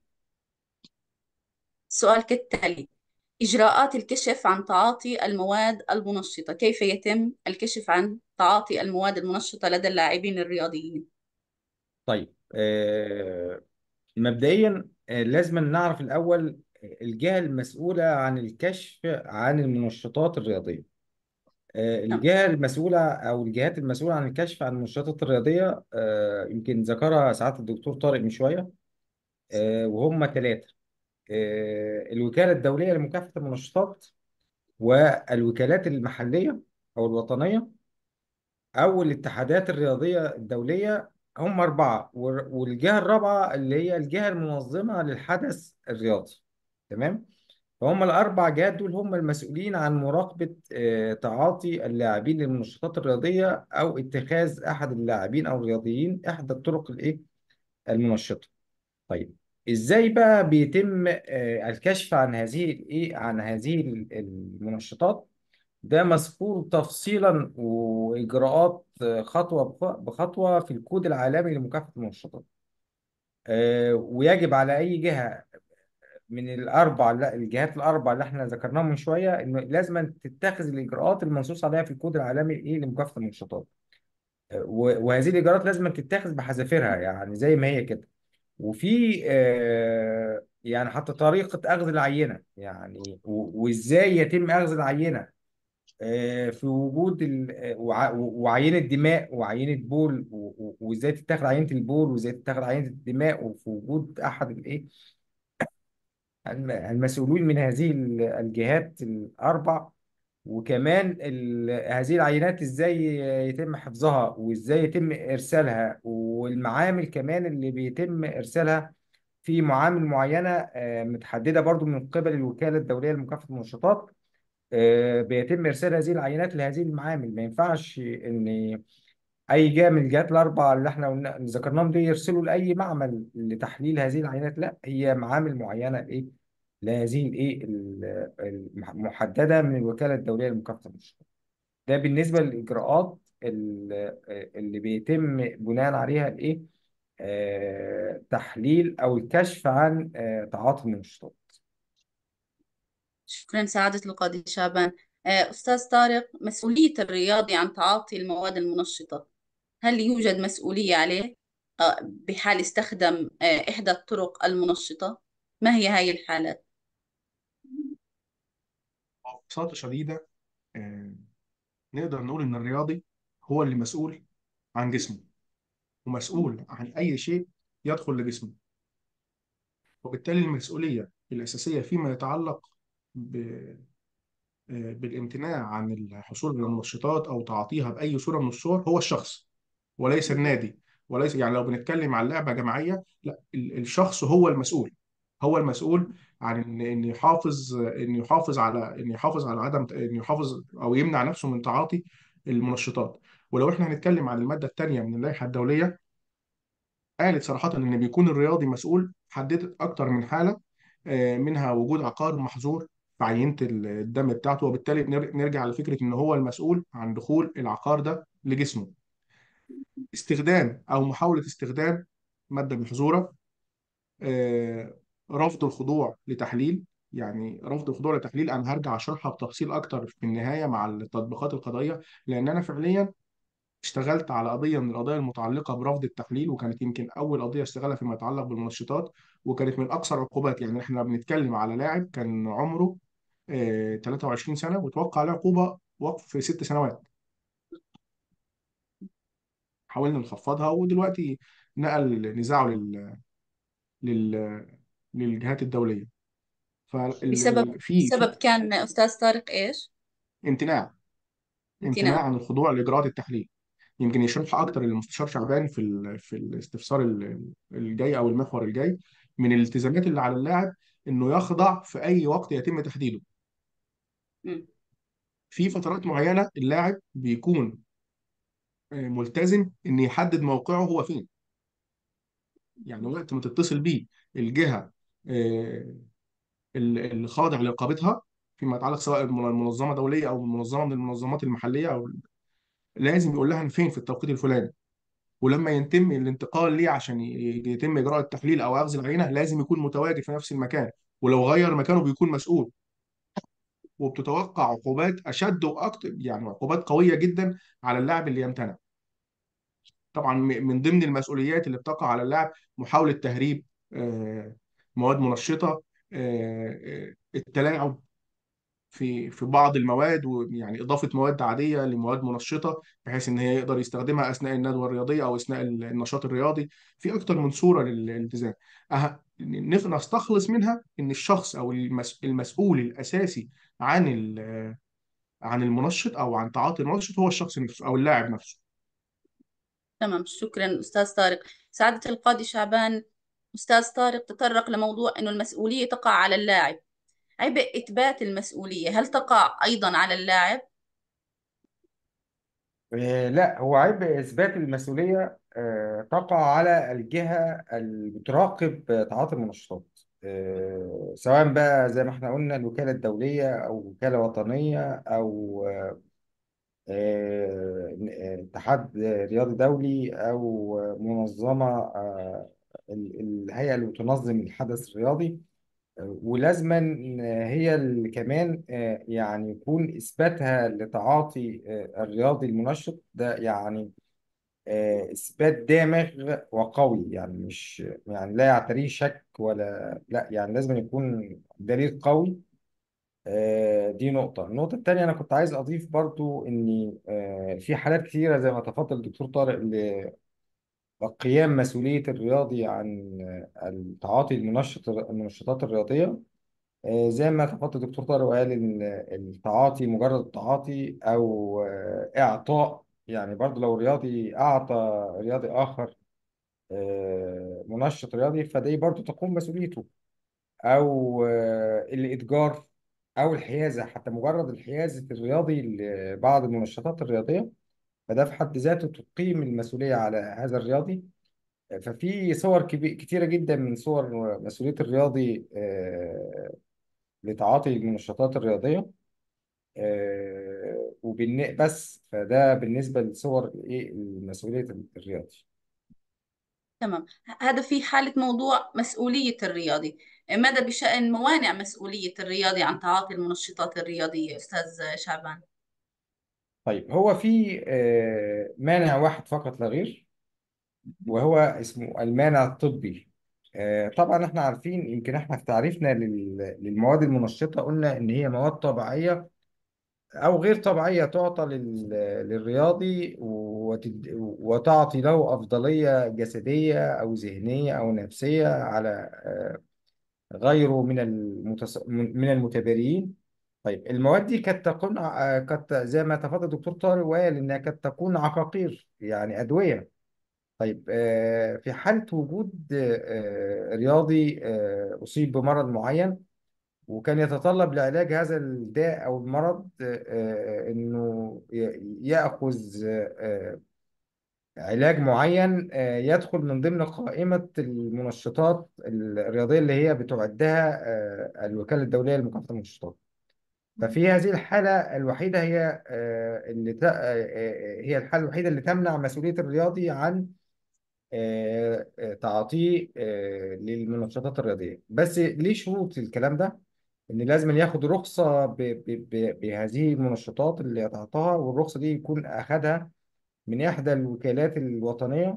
السؤال كالتالي: إجراءات الكشف عن تعاطي المواد المنشطة، كيف يتم الكشف عن تعاطي المواد المنشطة لدى اللاعبين الرياضيين؟ طيب، آه، مبدئيا آه، لازم نعرف الأول الجهة المسؤولة عن الكشف عن المنشطات الرياضية. آه، تمام. الجهة المسؤولة أو الجهات المسؤولة عن الكشف عن المنشطات الرياضية آه، يمكن ذكرها سعادة الدكتور طارق من شوية. آه، وهم ثلاثة: الوكالة الدولية لمكافحة المنشطات، والوكالات المحلية أو الوطنية، أو الاتحادات الرياضية الدولية. هم أربعة، وال- والجهة الرابعة اللي هي الجهة المنظمة للحدث الرياضي. تمام. فهم الأربع جهات دول هم المسؤولين عن مراقبة آه، تعاطي اللاعبين للمنشطات الرياضية أو اتخاذ أحد اللاعبين أو الرياضيين إحدى الطرق الإيه المنشطة. طيب، إزاي بقى بيتم آه، الكشف عن هذه الإيه عن هذه المنشطات؟ ده مذكور تفصيلا وإجراءات آه، خطوة بخ- بخطوة في الكود العالمي لمكافحة المنشطات. آه، ويجب على أي جهة من الاربع لا الجهات الاربع اللي احنا ذكرناهم من شويه انه لازم تتخذ الاجراءات المنصوص عليها في الكود العالمي ايه لمكافحه المنشطات. و- وهذه الاجراءات لازم تتخذ بحذافيرها يعني زي ما هي كده. وفي آه، يعني حتى طريقه اخذ العينه يعني و- وازاي يتم اخذ العينه آه، في وجود ال- آه، وع- وعينه دماء وعينه بول و- و- وازاي تتاخد عينه البول وازاي تتاخد عينه الدماء وفي وجود احد الايه الم- المسؤولين من هذه ال- الجهات الأربع. وكمان ال- هذه العينات إزاي يتم حفظها وإزاي يتم إرسالها، والمعامل كمان اللي بيتم إرسالها في معامل معينة آه، متحددة برضو من قبل الوكالة الدولية لمكافحة المنشطات. آه، بيتم إرسال هذه العينات لهذه المعامل. ما ينفعش إن اي جهه من الجهات الاربعه اللي احنا قلنا اللي ذكرناهم دي يرسلوا لاي معمل لتحليل هذه العينات. لا، هي معامل معينه ايه لهذه الايه ال- المحدده من الوكاله الدوليه لمكافحه المنشطات. ده بالنسبه للاجراءات ال- اللي بيتم بناء عليها الايه آه تحليل او الكشف عن آه تعاطي المنشطات. شكرا سعادة القاضي شعبان. آه، أستاذ طارق، مسؤولية الرياضي عن تعاطي المواد المنشطة، هل يوجد مسؤولية عليه آه، بحال استخدم آه، إحدى الطرق المنشطة؟ ما هي هاي الحالات؟ ببساطة شديدة آه، نقدر نقول إن الرياضي هو اللي مسؤول عن جسمه، ومسؤول عن أي شيء يدخل لجسمه. وبالتالي المسؤولية الأساسية فيما يتعلق ب- آه، بالامتناع عن الحصول على المنشطات أو تعاطيها بأي صورة من الصور هو الشخص، وليس النادي. وليس يعني لو بنتكلم عن لعبة جماعية، لا، ال- الشخص هو المسؤول. هو المسؤول عن ان إن يحافظ ان يحافظ على ان يحافظ على عدم ان يحافظ او يمنع نفسه من تعاطي المنشطات. ولو احنا هنتكلم عن المادة الثانية من اللائحة الدولية، قالت صراحة ان بيكون الرياضي مسؤول، حددت اكتر من حالة، آه، منها وجود عقار محظور في عينة الدم بتاعته، وبالتالي نر- نرجع لفكرة ان هو المسؤول عن دخول العقار ده لجسمه. استخدام او محاوله استخدام ماده محظوره، آه، رفض الخضوع لتحليل. يعني رفض الخضوع لتحليل انا هرجع اشرحها بتفصيل اكتر في النهايه مع التطبيقات القضائيه، لان انا فعليا اشتغلت على قضيه من القضايا المتعلقه برفض التحليل، وكانت يمكن اول قضيه اشتغلها فيما يتعلق بالمنشطات، وكانت من اكثر العقوبات. يعني احنا بنتكلم على لاعب كان عمره آه، ثلاثة وعشرين سنه، وتوقع عليه عقوبه وقف في ست سنوات. حاولنا نخفضها، ودلوقتي نقل نزاعه لل... للجهات الدولية. بسبب ففي في بسبب كان أستاذ طارق إيش؟ امتناع امتناع امتناع. عن الخضوع لإجراءات التحليل. يمكن يشرحها أكتر المستشار شعبان في ال... في الاستفسار ال- الجاي أو المحور الجاي. من الالتزامات اللي على اللاعب إنه يخضع في أي وقت يتم تحديده. مم. في فترات معينة اللاعب بيكون آه، ملتزم إن يحدد موقعه هو فين. يعني وقت ما تتصل بيه الجهة آه، اللي خاضع لرقابتها فيما يتعلق، سواء منظمه دوليه او منظمه من المنظمات المحليه، او لازم يقول لها أنا فين في التوقيت الفلاني. ولما يتم الانتقال ليه عشان ي- يتم اجراء التحليل او اخذ العينه، لازم يكون متواجد في نفس المكان، ولو غير مكانه بيكون مسؤول. وبتتوقع عقوبات اشد واكتر، يعني عقوبات قويه جدا على اللاعب اللي يمتنع. طبعا م- من ضمن المسؤوليات اللي بتقع على اللاعب محاوله تهريب آه، مواد منشطه، آه، آه، التلاعب في في بعض المواد، ويعني اضافه مواد عاديه لمواد منشطه بحيث ان هي يقدر يستخدمها اثناء الندوه الرياضيه او اثناء النشاط الرياضي. في اكتر من صوره للالتزام. أه... نف- نستخلص منها ان الشخص او المس... المسؤول الاساسي عن ال... عن المنشط او عن تعاطي المنشط هو الشخص نفسه او اللاعب نفسه. تمام، شكرا أستاذ طارق. سعادة القاضي شعبان، أستاذ طارق تطرق لموضوع أنه المسؤولية تقع على اللاعب. عبء إثبات المسؤولية هل تقع أيضا على اللاعب؟ آه، لا، هو عيب إثبات المسؤولية آه، تقع على الجهة اللي بتراقب آه، تعاطي المنشطات، آه، سواء بقى زي ما احنا قلنا الوكالة الدولية أو وكالة وطنية أو آه، آه، اتحاد رياضي دولي أو منظمة، آه، ال- الهيئة اللي بتنظم الحدث الرياضي. ولازما هي اللي كمان آه، يعني يكون إثباتها لتعاطي آه، الرياضي المنشط ده، يعني آه، إثبات دامغ وقوي، يعني مش يعني لا يعتريه شك ولا لا، يعني لازم يكون دليل قوي. آه، دي نقطة. النقطة التانية أنا كنت عايز أضيف برضو إن آه، في حالات كثيرة زي ما تفضل الدكتور طارق لقيام مسؤولية الرياضي عن آه، التعاطي المنشط المنشطات الرياضية. آه، زي ما تفضل الدكتور طارق وقال إن التعاطي مجرد التعاطي أو آه، إعطاء، يعني برضو لو رياضي أعطى رياضي آخر آه، منشط رياضي، فدي برضو تقوم مسؤوليته. أو آه، الإتجار أو الحيازة، حتى مجرد الحيازة الرياضي لبعض المنشطات الرياضية، فده في حد ذاته تقيم المسؤولية على هذا الرياضي. ففي صور كبي- كتيرة جدا من صور مسؤولية الرياضي آه، لتعاطي المنشطات الرياضية. آه، وبالن بس فده بالنسبة لصور ايه مسؤولية الرياضي. تمام. هذا في حالة موضوع مسؤولية الرياضي. ماذا بشأن موانع مسؤولية الرياضي عن تعاطي المنشطات الرياضية أستاذ شعبان؟ طيب، هو في آه، مانع واحد فقط لا غير، وهو اسمه المانع الطبي. آه، طبعا احنا عارفين، يمكن احنا في تعريفنا لل- للمواد المنشطة قلنا ان هي مواد طبيعية أو غير طبيعية تعطى لل- للرياضي، وتد- وتعطي له أفضلية جسدية أو ذهنية أو نفسية على آه، غيره من المتس... من المتبرئين. طيب المواد دي قد تكون آه، قد زي ما تفضل الدكتور طارق وقال إنها قد تكون عقاقير، يعني أدوية. طيب آه، في حالة وجود آه، رياضي آه، أصيب بمرض معين، وكان يتطلب لعلاج هذا الداء أو المرض آه، آه، إنه ي- يأخذ آه، علاج معين آه، يدخل من ضمن قائمة المنشطات الرياضية اللي هي بتعدها آه، الوكالة الدولية لمكافحة المنشطات. ففي هذه الحالة الوحيدة هي آه، اللي ت- آه، آه، هي الحالة الوحيدة اللي تمنع مسؤولية الرياضي عن آه، آه، تعاطيه آه، للمنشطات الرياضية. بس ليه شروط الكلام ده؟ إن لازم ياخد رخصة ب- ب- ب- بهذه المنشطات اللي يتعاطاها، والرخصة دي يكون أخدها من إحدى الوكالات الوطنية.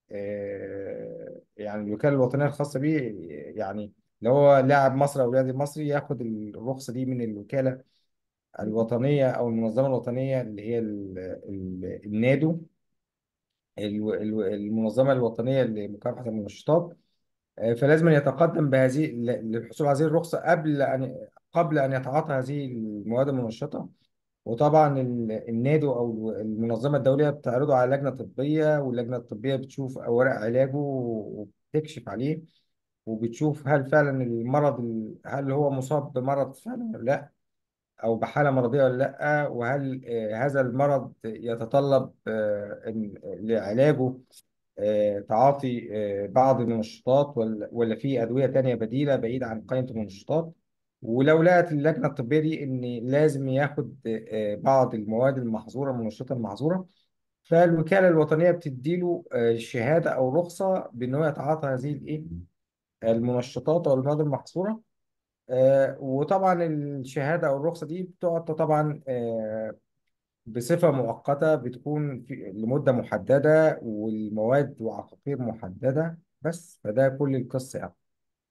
آه، يعني الوكالة الوطنية الخاصة بيه، يعني لو هو لاعب مصري أو رياضي مصري ياخد الرخصة دي من الوكالة الوطنية أو المنظمة الوطنية اللي هي ال- ال- النادو، الو- الو- المنظمة الوطنية لمكافحة المنشطات. آه، فلازم يتقدم بهذه ل- للحصول على هذه الرخصة قبل أن قبل أن يتعاطى هذه المواد المنشطة. وطبعا ال- النادو أو المنظمة الدولية بتعرضه على لجنة طبية، واللجنة الطبية بتشوف أوراق علاجه وبتكشف عليه، وبتشوف هل فعلا المرض ال- هل هو مصاب بمرض فعلا ولا لا، أو بحالة مرضية ولا لا، وهل آه، هذا المرض يتطلب آه، إن- لعلاجه آه، تعاطي آه، بعض المنشطات، ولا ولا في أدوية تانية بديلة بعيدة عن قائمة المنشطات. ولو لقت اللجنة الطبية دي إن لازم ياخد آه، بعض المواد المحظورة، المنشطات المحظورة، فالوكالة الوطنية بتديله آه، شهادة أو رخصة بأن هو يتعاطى هذه الإيه المنشطات أو المواد المحظورة. آه، وطبعا الشهادة أو الرخصة دي بتعطى طبعا آه، بصفة مؤقتة، بتكون في لمدة محددة، والمواد وعقاقير محددة. بس فده كل القصة يعني.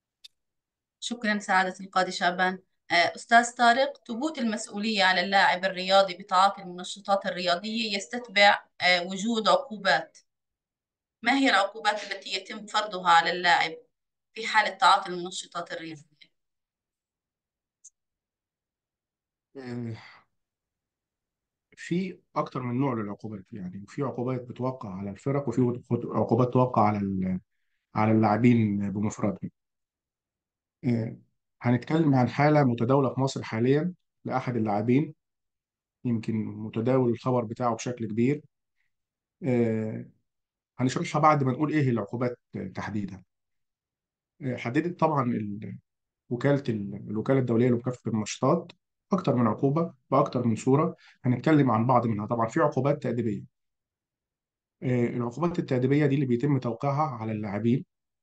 شكرا سعادة القاضي شعبان. آه، أستاذ طارق، ثبوت المسؤولية على اللاعب الرياضي بتعاطي المنشطات الرياضية يستتبع آه، وجود عقوبات. ما هي العقوبات التي يتم فرضها على اللاعب في حالة تعاطي المنشطات الرياضية؟ آه، في اكتر من نوع للعقوبات، يعني في عقوبات بتوقع على الفرق، وفي عقوبات توقع على ال- على اللاعبين بمفردهم. آه، هنتكلم عن حالة متداولة في مصر حاليا لأحد اللاعبين، يمكن متداول الخبر بتاعه بشكل كبير. آه، هنشرحها بعد ما نقول إيه العقوبات تحديدا. آه، حددت طبعا ال- وكالة ال- الوكالة الدولية لمكافحة المنشطات أكتر من عقوبة بأكتر من صورة. هنتكلم عن بعض منها. طبعا في عقوبات تأديبية. آه، العقوبات التأديبية دي اللي بيتم توقيعها على اللاعبين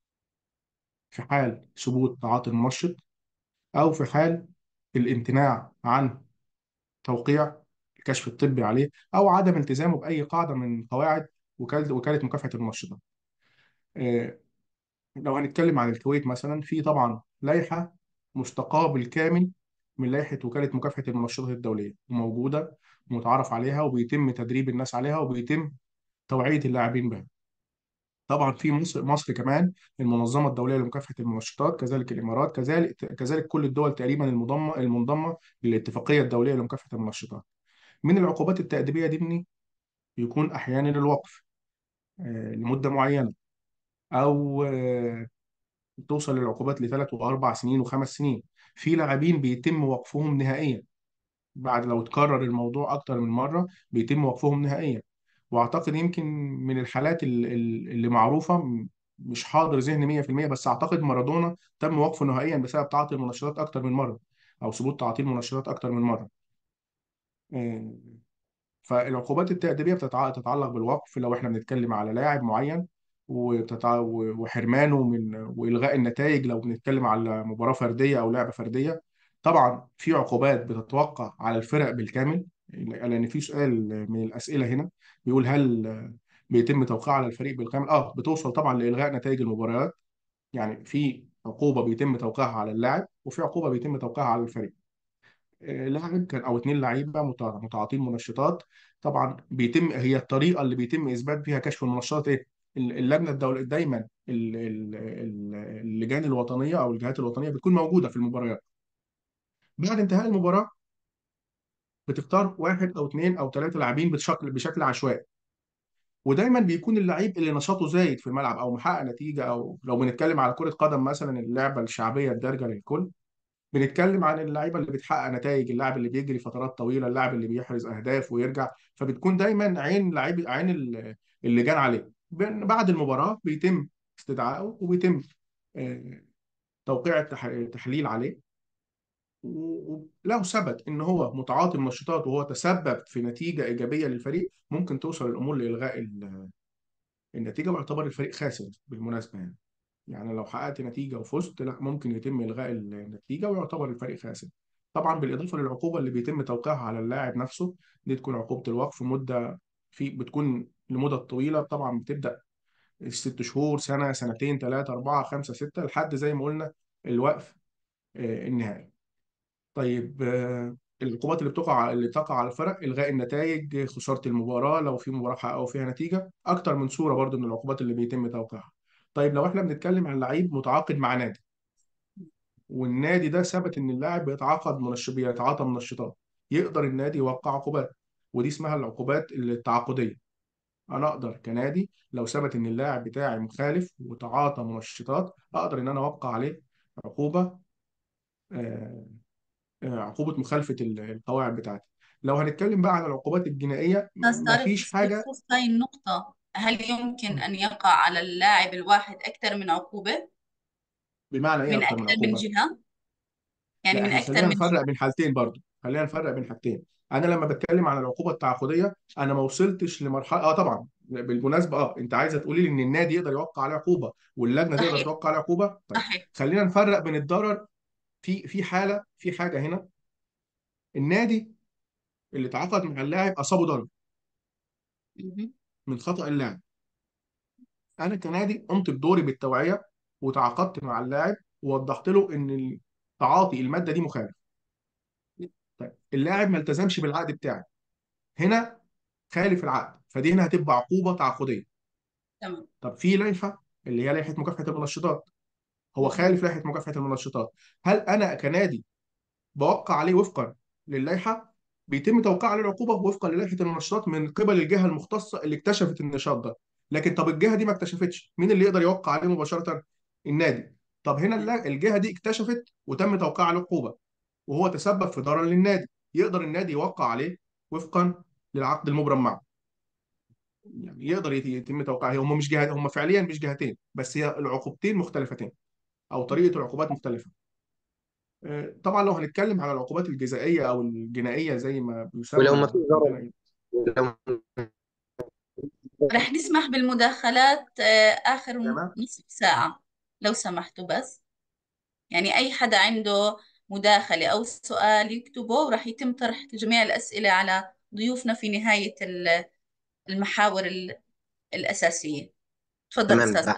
في حال ثبوت تعاطي المنشط، أو في حال الامتناع عن توقيع الكشف الطبي عليه، او عدم التزامه باي قاعده من قواعد وكاله وكاله مكافحه المنشطات. آه، لو هنتكلم عن الكويت مثلا، في طبعا لائحه مستقاه بالكامل من لائحه وكاله مكافحه المنشطات الدوليه، وموجوده ومتعارف عليها، وبيتم تدريب الناس عليها، وبيتم توعيه اللاعبين بها. طبعا في مصر مصر كمان المنظمه الدوليه لمكافحه المنشطات، كذلك الامارات، كذلك كذلك كل الدول تقريبا المنضمه المنضمه للاتفاقيه الدوليه لمكافحه المنشطات. من العقوبات التأديبية دي إن يكون أحيانا الوقف آه، لمدة معينة، أو آه، توصل للعقوبات لثلاث وأربع سنين وخمس سنين. في لاعبين بيتم وقفهم نهائيا بعد لو تكرر الموضوع أكتر من مرة، بيتم وقفهم نهائيا. وأعتقد يمكن من الحالات ال- ال- اللي معروفة، م- مش حاضر ذهني مية في المية، بس أعتقد مارادونا تم وقفه نهائيا بسبب تعاطي المنشطات أكتر من مرة، أو ثبوت تعاطي المنشطات أكتر من مرة. آه، فالعقوبات التأديبية بتتع- بتتعلق بالوقف لو احنا بنتكلم على لاعب معين، وبتتع... وحرمانه من وإلغاء النتائج لو بنتكلم على مباراة فردية أو لعبة فردية. طبعا في عقوبات بتتوقع على الفرق بالكامل، لأن في سؤال من الأسئلة هنا بيقول هل بيتم توقيع على الفريق بالكامل؟ اه بتوصل طبعا لإلغاء نتائج المباريات. يعني في عقوبة بيتم توقيعها على اللاعب، وفي عقوبة بيتم توقيعها على الفريق. آه، لاعب كان او اتنين لعيبه متع- متعاطين منشطات. طبعا بيتم، هي الطريقه اللي بيتم اثبات بيها كشف المنشطات ايه؟ اللجنه الدوليه دايما، ال- ال- ال- اللجان الوطنيه او الجهات الوطنيه بتكون موجوده في المباريات. بعد انتهاء المباراه بتختار واحد او اثنين او ثلاثه لاعبين بشكل بشكل عشوائي، ودايما بيكون اللعيب اللي نشاطه زايد في الملعب او محقق نتيجه، او لو بنتكلم على كره قدم مثلا اللعبه الشعبيه الدارجه للكل، بنتكلم عن اللعيبه اللي بتحقق نتائج، اللاعب اللي بيجري فترات طويله، اللاعب اللي بيحرز اهداف ويرجع. فبتكون دايما عين لعيب، عين ال- اللجان عليه. بن- بعد المباراه بيتم استدعائه وبيتم آه، توقيع التح- التحليل عليه. و- ولو ثبت ان هو متعاطي منشطات وهو تسبب في نتيجه ايجابيه للفريق، ممكن توصل الامور لالغاء ال- النتيجه، ويعتبر الفريق خاسر بالمناسبه يعني. يعني لو حققت نتيجة وفزت، لا، ممكن يتم إلغاء النتيجة ويعتبر الفريق خاسر. طبعا بالإضافة للعقوبة اللي بيتم توقيعها على اللاعب نفسه، دي تكون عقوبة الوقف مدة، في بتكون لمدة طويلة طبعا، بتبدأ ست شهور، سنة، سنتين، ثلاثة، أربعة، خمسة، ستة، لحد زي ما قلنا الوقف آه، النهائي. طيب، آه، العقوبات اللي بتقع اللي تقع على الفرق: إلغاء النتائج، خسارة المباراة لو في مباراة حققوا فيها نتيجة. أكتر من صورة برضو من العقوبات اللي بيتم توقيعها. طيب لو احنا بنتكلم عن لعيب متعاقد مع نادي، والنادي ده ثبت ان اللاعب بيتعاقد منشط بيتعاطى منشطات، يقدر النادي يوقع عقوبات، ودي اسمها العقوبات التعاقديه. انا اقدر كنادي لو ثبت ان اللاعب بتاعي مخالف وتعاطى منشطات، اقدر ان انا اوقع عليه عقوبه، آه، آه، عقوبه مخالفه ال- القواعد بتاعتي. لو هنتكلم بقى عن العقوبات الجنائيه، أستاذ م- طارق، مفيش بس حاجه. بخصوص هاي النقطة، هل يمكن أن يقع على اللاعب الواحد أكثر من عقوبة بمعنى ايه من اكتر من أكثر من عقوبه؟ جهة؟ يعني لا، من احنا أكثر خلينا من نفرق جهة. بين حالتين برضو، خلينا نفرق بين حاجتين. انا لما بتكلم عن العقوبه التعاقديه، انا ما وصلتش لمرحله، اه طبعا بالمناسبه، اه انت عايزه تقولي لي ان النادي يقدر يوقع عليه عقوبه واللجنه تقدر صحيح. توقع عليه عقوبه. طيب صحيح. خلينا نفرق بين الضرر. في في حاله، في حاجه هنا: النادي اللي تعاقد مع اللاعب اصابه ضرر مهم. من خطأ اللاعب، انا كنادي قمت بدوري بالتوعيه وتعاقدت مع اللاعب ووضحت له ان تعاطي الماده دي مخالف. طيب اللاعب ما التزمش بالعقد بتاعي، هنا خالف العقد، فدي هنا هتبقى عقوبه تعاقديه. تمام. طب في لائحه اللي هي لائحه مكافحه المنشطات، هو مهم. خالف لائحه مكافحه المنشطات، هل انا كنادي بوقع عليه وفقا للائحه؟ بيتم توقيع عليه العقوبه وفقا للائحه المنشطات من قبل الجهه المختصه اللي اكتشفت النشاط ده. لكن طب الجهه دي ما اكتشفتش، مين اللي يقدر يوقع عليه مباشره؟ النادي. طب هنا اللا- الجهه دي اكتشفت وتم توقيع عليه عقوبه وهو تسبب في ضرر للنادي، يقدر النادي يوقع عليه وفقا للعقد المبرم معه. يعني يقدر يت- يتم توقيعها. هم مش جهات، هم فعليا مش جهتين، بس هي العقوبتين مختلفتين او طريقه العقوبات مختلفه. آه، طبعا لو هنتكلم على العقوبات الجزائيه او الجنائيه زي ما ولو ما بيسمى فيش ضرر، عندنا. ولو رح نسمح بالمداخلات آه، آخر تمام. نصف ساعة لو سمحتوا. بس يعني أي حدا عنده مداخلة أو سؤال يكتبه، ورح يتم طرح جميع الأسئلة على ضيوفنا في نهاية ال- المحاور ال- الأساسية. تفضل تمام أستاذ. بحت.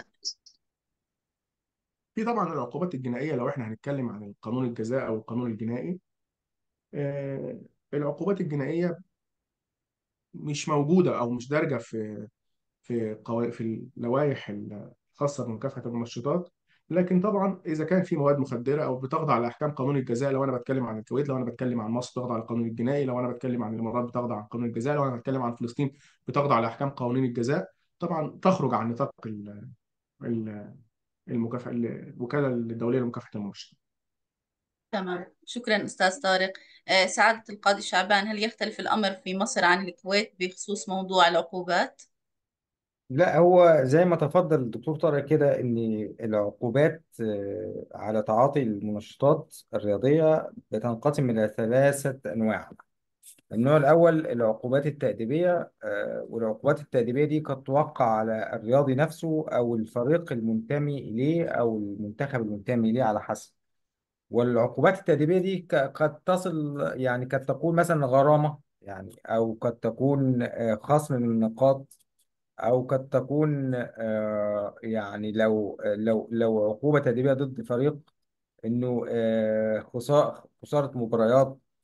في طبعا العقوبات الجنائيه، لو احنا هنتكلم عن القانون الجزائي او القانون الجنائي، آه، العقوبات الجنائيه مش موجوده او مش دارجه في في قوا... في اللوائح الخاصه بمكافحه المنشطات. لكن طبعا اذا كان في مواد مخدره او بتخضع لاحكام قانون الجزاء، لو انا بتكلم عن الكويت، لو انا بتكلم عن مصر بتخضع للقانون الجنائي، لو انا بتكلم عن الامارات بتخضع لقانون الجزاء، لو انا بتكلم عن فلسطين بتخضع لاحكام قوانين الجزاء. طبعا تخرج عن نطاق ال- ال- المكافحه الوكاله الدوليه لمكافحه المنشطات. تمام، شكرا أستاذ طارق. آه، سعادة القاضي شعبان، هل يختلف الأمر في مصر عن الكويت بخصوص موضوع العقوبات؟ لا، هو زي ما تفضل الدكتور طارق كده ان العقوبات آه، على تعاطي المنشطات الرياضيه بتنقسم الى ثلاثه انواع. النوع الاول العقوبات التاديبيه، آه، والعقوبات التاديبيه دي قد توقع على الرياضي نفسه او الفريق المنتمي اليه او المنتخب المنتمي اليه على حسب. والعقوبات التأديبية دي ك- قد تصل، يعني قد تكون مثلا غرامة، يعني أو قد تكون آه، خصم من النقاط، أو قد تكون آه، يعني لو لو لو عقوبة تأديبية ضد فريق إنه آه، خسارة خسارة مباريات،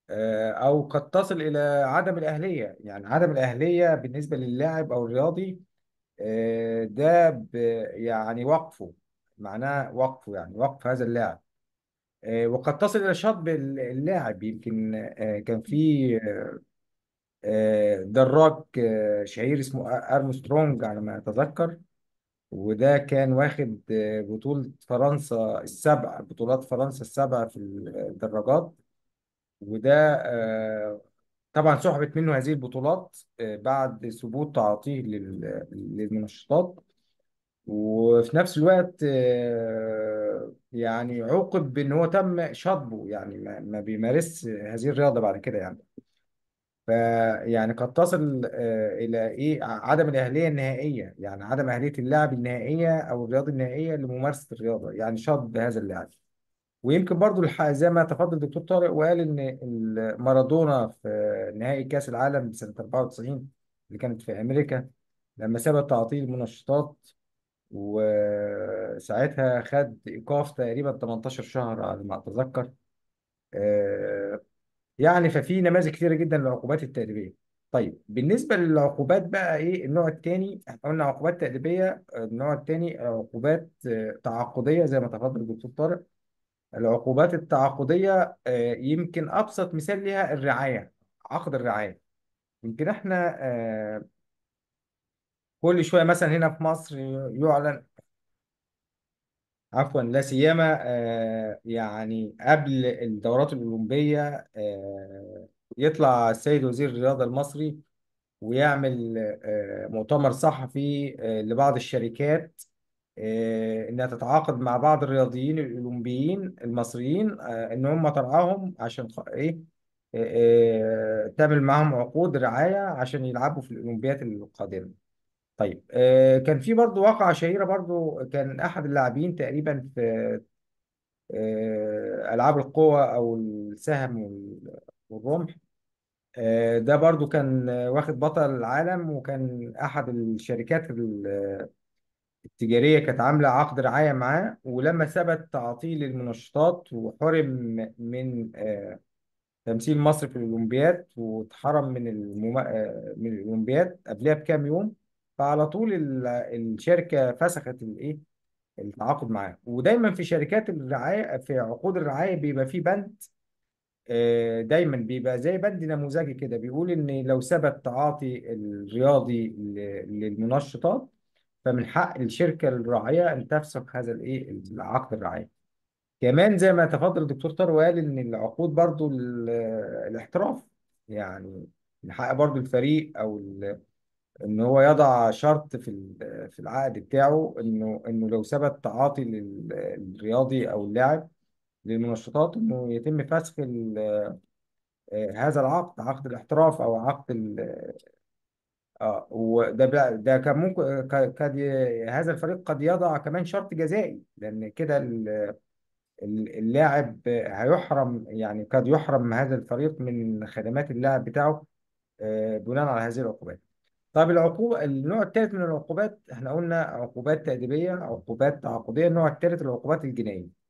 آه، او قد تصل الى عدم الاهليه. يعني عدم الاهليه بالنسبه للاعب او الرياضي، آه، ده ب- يعني وقفه، معناه وقفه، يعني وقف هذا اللاعب. آه، وقد تصل الى شطب اللاعب. يمكن آه، كان في آه، دراج آه، شهير اسمه ارمسترونج على ما اتذكر، وده كان واخد آه، بطولة فرنسا السبع، بطولات فرنسا السبع في الدراجات. وده آه، طبعا سحبت منه هذه البطولات آه، بعد ثبوت تعاطيه لل- للمنشطات. وفي نفس الوقت آه، يعني عوقب بان هو تم شطبه، يعني ما ما بيمارس هذه الرياضة بعد كده يعني. فيعني قد تصل آه، الى ايه عدم الاهليه النهائيه، يعني عدم اهليه اللاعب النهائيه او الرياضي النهائيه لممارسه الرياضه، يعني شطب هذا اللاعب. ويمكن برضو الح- زي ما تفضل الدكتور طارق وقال ان ال- مارادونا في نهائي كاس العالم سنه أربعة وتسعين اللي كانت في امريكا، لما ثبت تعطيل المنشطات، وساعتها خد ايقاف تقريبا تمنتاشر شهر على ما اتذكر. آه، يعني ففي نماذج كتيرة جدا للعقوبات التأديبية. طيب بالنسبة للعقوبات بقى ايه النوع الثاني؟ احنا قلنا عقوبات تأديبية. النوع الثاني عقوبات آه، تعاقدية زي ما تفضل الدكتور طارق. العقوبات التعاقدية آه، يمكن أبسط مثال ليها الرعاية، عقد الرعاية. يمكن احنا آه، كل شوية مثلا هنا في مصر يعلن، عفوا، لا سيما آه، يعني قبل الدورات الأولمبية آه، يطلع السيد وزير الرياضة المصري ويعمل آه، مؤتمر صحفي آه، لبعض الشركات آه، انها تتعاقد مع بعض الرياضيين الاولمبيين المصريين آه، ان هم ترعاهم عشان خ- ايه آه، آه، تعمل معاهم عقود رعاية عشان يلعبوا في الاولمبيات القادمة. طيب آه، كان في برضو واقعة شهيرة، برضو كان احد اللاعبين تقريبا في آه، العاب القوى او السهم وال- والرمح. آه، ده برضو كان آه، واخد بطل العالم، وكان أحد الشركات ال- التجارية كانت عاملة عقد رعاية معاه. ولما ثبت تعطيل المنشطات وحرم من آه، تمثيل مصر في الأولمبياد، واتحرم من المم... آه، من الأولمبياد قبلها بكام يوم، فعلى طول ال- الشركة فسخت الإيه التعاقد معاه. ودايما في شركات الرعاية، في عقود الرعاية بيبقى في بند آه، دايما بيبقى زي بند نموذجي كده، بيقول ان لو ثبت تعاطي الرياضي ل- للمنشطات، فمن حق الشركه الراعيه ان تفسخ هذا الايه العقد الرعايه. كمان زي ما تفضل الدكتور طارق وقال ان العقود برضو ال- الاحتراف، يعني من حق برضو الفريق او ال- ان هو يضع شرط في ال- في العقد بتاعه انه انه لو ثبت تعاطي للرياضي او اللاعب للمنشطات، انه يتم فسخ آه، هذا العقد، عقد الاحتراف او عقد ال... اه وده بقى ده كان ممكن ك- قد ي- هذا الفريق قد يضع كمان شرط جزائي، لان كده ال- ال- اللاعب هيحرم، يعني قد يحرم هذا الفريق من خدمات اللاعب بتاعه آه، بناء على هذه العقوبات. طيب العقوبة، النوع الثالث من العقوبات، احنا قلنا عقوبات تأديبية، عقوبات تعاقدية. النوع الثالث العقوبات الجنائية.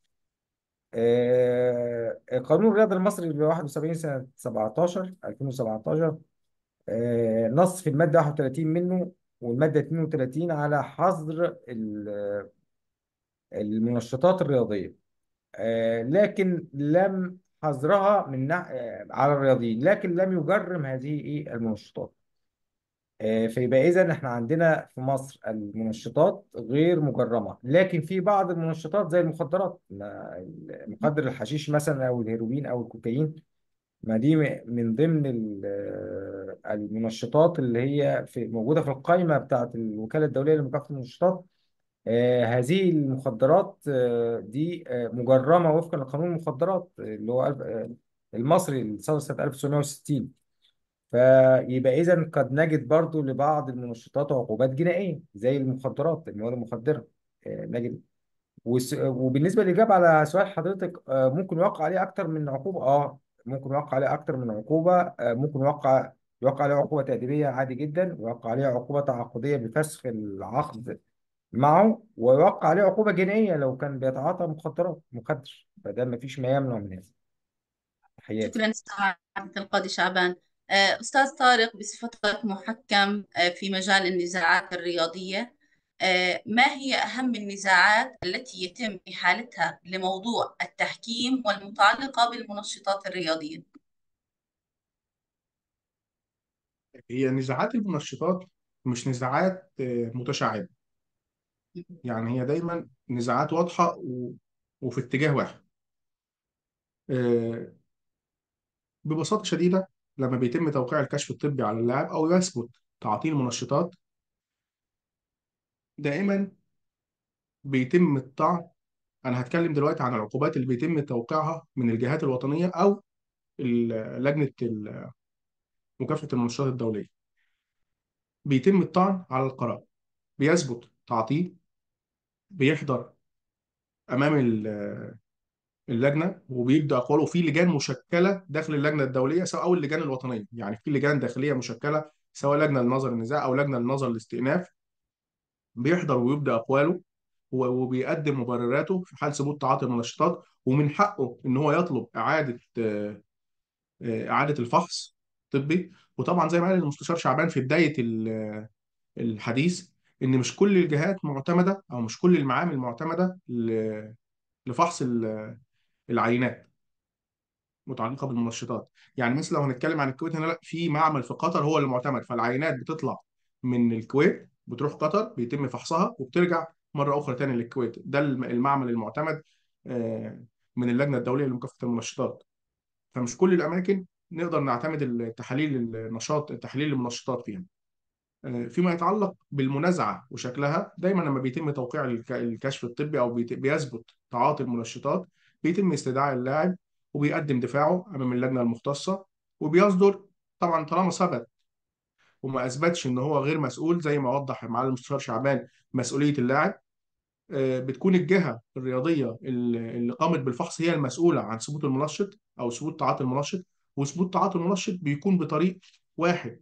آه، قانون الرياضة المصري ال واحد وسبعين سنة سبعتاشر ألفين وسبعتاشر آه، نص في المادة واحد وثلاثين منه والمادة اثنين وثلاثين على حظر ال- المنشطات الرياضية. آه، لكن لم حظرها من نع- آه، على الرياضيين، لكن لم يجرم هذه ايه المنشطات. آه، فيبقى اذا احنا عندنا في مصر المنشطات غير مجرمة، لكن في بعض المنشطات زي المخدرات، ما- مخدر الحشيش مثلا او الهيروين او الكوكايين، ما دي م- من ضمن ال- آه، المنشطات اللي هي في موجودة في القائمة بتاعة الوكالة الدولية لمكافحة المنشطات. آه، هذه المخدرات آه، دي آه، مجرمة وفقا لقانون المخدرات اللي هو ألف- آه، المصري اللي صدر سنة ألف وتسعمائة وستين. فيبقى إذا قد نجد برضو لبعض المنشطات عقوبات جنائية زي المخدرات، المواد المخدرة. آه، نجد. وس- وبالنسبة للإجابة على سؤال حضرتك، آه، ممكن يوقع عليه أكتر من عقوبة. أه ممكن يوقع عليه أكتر من عقوبة. آه، ممكن يوقع يوقع عليه عقوبة تأديبية عادي جدا، ويوقع عليه عقوبة تعاقدية بفسخ العقد معه، ويوقع عليه عقوبة جنائية لو كان بيتعاطى مخدرات مخدر. فده مفيش ما يمنع من هذا. تحياتي. شكرا سعادة القاضي شعبان. آه، أستاذ طارق، بصفتك محكم آه، في مجال النزاعات الرياضية، آه، ما هي أهم النزاعات التي يتم إحالتها لموضوع التحكيم والمتعلقة بالمنشطات الرياضية؟ هي نزاعات المنشطات مش نزاعات آه، متشعبة، يعني هي دايما نزاعات واضحة و... وفي اتجاه واحد. آه، ببساطة شديدة، لما بيتم توقيع الكشف الطبي على اللاعب أو يثبت تعطيل منشطات، دائما بيتم الطعن. أنا هتكلم دلوقتي عن العقوبات اللي بيتم توقيعها من الجهات الوطنية أو ال- لجنة ال- مكافحة المنشطات الدولية. بيتم الطعن على القرار، بيثبت تعطيل، بيحضر أمام ال- اللجنة وبيبدأ أقواله في لجان مشكلة داخل اللجنة الدولية سواء أو اللجان الوطنية. يعني في لجان داخلية مشكلة سواء لجنة لنظر النزاع أو لجنة لنظر الاستئناف، بيحضر ويبدأ أقواله و- وبيقدم مبرراته في حال ثبوت تعاطي المنشطات، ومن حقه ان هو يطلب اعاده آه، آه، اعاده الفحص الطبي. وطبعا زي ما قال المستشار شعبان في بدايه ال- الحديث، ان مش كل الجهات معتمده او مش كل المعامل معتمده ل- لفحص ال- العينات متعلقه بالمنشطات. يعني مثل لو هنتكلم عن الكويت هنا، لا، في معمل في قطر هو اللي معتمد، فالعينات بتطلع من الكويت بتروح قطر بيتم فحصها وبترجع مره اخرى تاني للكويت. ده الم- المعمل المعتمد آه، من اللجنه الدوليه لمكافحه المنشطات. فمش كل الاماكن نقدر نعتمد التحاليل النشاط تحليل المنشطات فيها. آه، فيما يتعلق بالمنازعه وشكلها، دايما لما بيتم توقيع الك- الكشف الطبي او بيت- بيثبت تعاطي المنشطات، بيتم استدعاء اللاعب وبيقدم دفاعه امام اللجنه المختصه، وبيصدر، طبعا طالما ثبت وما اثبتش ان هو غير مسؤول زي ما وضح معالي المستشار شعبان مسؤوليه اللاعب، آه، بتكون الجهه الرياضيه اللي اللي قامت بالفحص هي المسؤوله عن ثبوت المنشط او ثبوت تعاطي المنشط. وثبوت تعاطي المنشط بيكون بطريق واحد،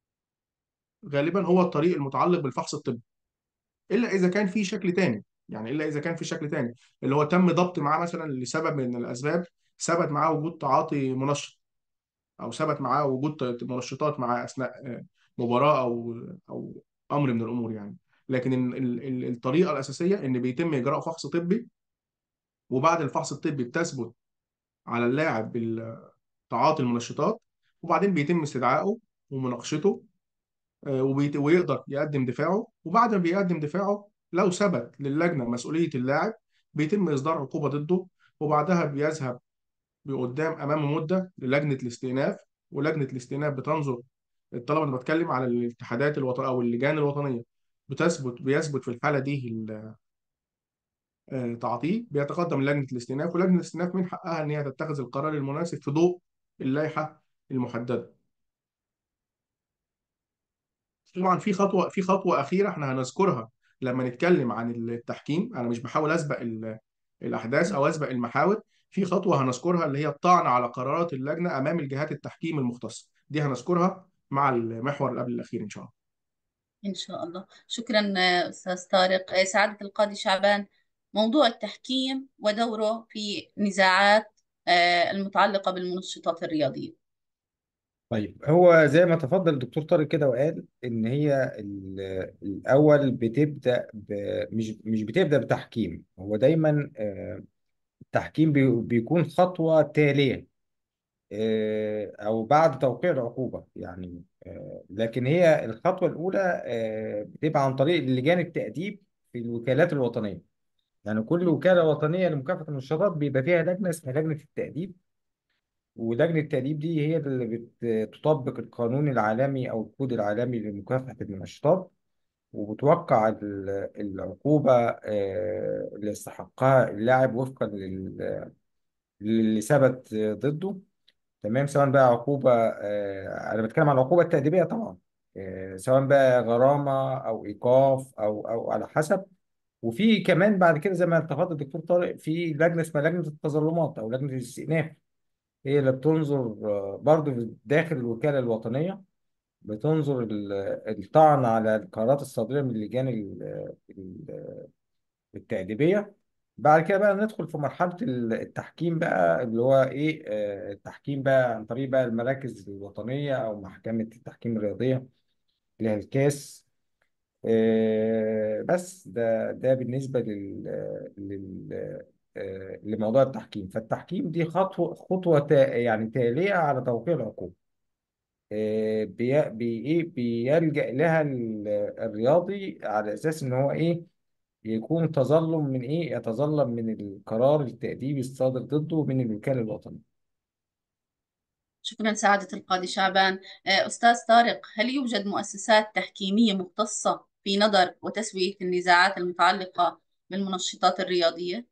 غالبا هو الطريق المتعلق بالفحص الطبي، الا اذا كان في شكل تاني. يعني الا اذا كان في شكل تاني اللي هو تم ضبط معاه مثلا لسبب من الاسباب، ثبت معاه وجود تعاطي منشط، او ثبت معاه وجود منشطات معاه اثناء آه، مباراه او او امر من الامور يعني. لكن ال- ال- ال- الطريقه الاساسيه ان بيتم اجراء فحص طبي، وبعد الفحص الطبي بتثبت على اللاعب تعاطي المنشطات، وبعدين بيتم استدعائه ومناقشته، آه، وبيت- ويقدر يقدم دفاعه. وبعد ما بيقدم دفاعه، لو ثبت للجنة مسؤولية اللاعب، بيتم إصدار عقوبة ضده. وبعدها بيذهب بقدام أمامه مدة للجنة الاستئناف، ولجنة الاستئناف بتنظر. الطلبة اللي بتكلم على الاتحادات الوطنية أو اللجان الوطنية، بتثبت بيثبت في الحالة دي ال- آه، تعاطيه، بيتقدم لجنة الاستئناف، ولجنة الاستئناف من حقها إن هي تتخذ القرار المناسب في ضوء اللائحة المحددة. طبعا في خطوه في خطوه اخيره احنا هنذكرها لما نتكلم عن التحكيم. انا مش بحاول اسبق ال- الاحداث او اسبق المحاور. في خطوه هنذكرها اللي هي الطعن على قرارات اللجنه امام الجهات التحكيم المختصه، دي هنذكرها مع المحور اللي قبل الاخير ان شاء الله. إن شاء الله. شكرا آه، أستاذ طارق. آه، سعادة القاضي شعبان، موضوع التحكيم ودوره في نزاعات آه، المتعلقة بالمنشطات الرياضية. طيب، هو زي ما تفضل الدكتور طارق كده وقال ان هي ال- الاول بتبدا ب... مش مش بتبدا بتحكيم. هو دايما آه، التحكيم بي- بيكون خطوه تاليه آه، او بعد توقيع العقوبه يعني. آه، لكن هي الخطوه الاولى آه، بتبقى عن طريق لجان التاديب في الوكالات الوطنيه. يعني كل وكاله وطنيه لمكافحه المنشطات بيبقى فيها لجنه اسمها لجنه التاديب. ولجنة التأديب دي هي اللي بتطبق القانون العالمي أو الكود العالمي لمكافحة المنشطات، وبتوقع ال- العقوبة آه، اللي استحقها اللاعب وفقا لل- للي ثبت ضده. تمام، سواء بقى عقوبة آه، أنا بتكلم عن العقوبة التأديبية طبعا، آه، سواء بقى غرامة أو إيقاف أو أو على حسب. وفي كمان بعد كده زي ما تفضل الدكتور طارق، في لجنة اسمها لجنة التظلمات أو لجنة الاستئناف. هي اللي بتنظر آه، برضو في داخل الوكالة الوطنية، بتنظر ال- الطعن على القرارات الصادرة من اللجان ال- ال- التأديبية. بعد كده بقى ندخل في مرحلة ال- التحكيم بقى، اللي هو إيه، آه، التحكيم بقى عن طريق بقى المراكز الوطنية أو محكمة التحكيم الرياضية اللي هي الكاس. آه، بس ده ده بالنسبة لل لل آه، لموضوع التحكيم. فالتحكيم دي خطوة خطوة تا- يعني تالية على توقيع العقوبة. آه، بي بي إيه بيلجأ لها ال- الرياضي على أساس إن هو إيه، يكون تظلم من إيه، يتظلم من القرار التأديبي الصادر ضده من الوكالة الوطنية. شكرا سعادة القاضي شعبان. آه، أستاذ طارق، هل يوجد مؤسسات تحكيمية مختصة في نظر وتسوية النزاعات المتعلقة بالمنشطات الرياضية؟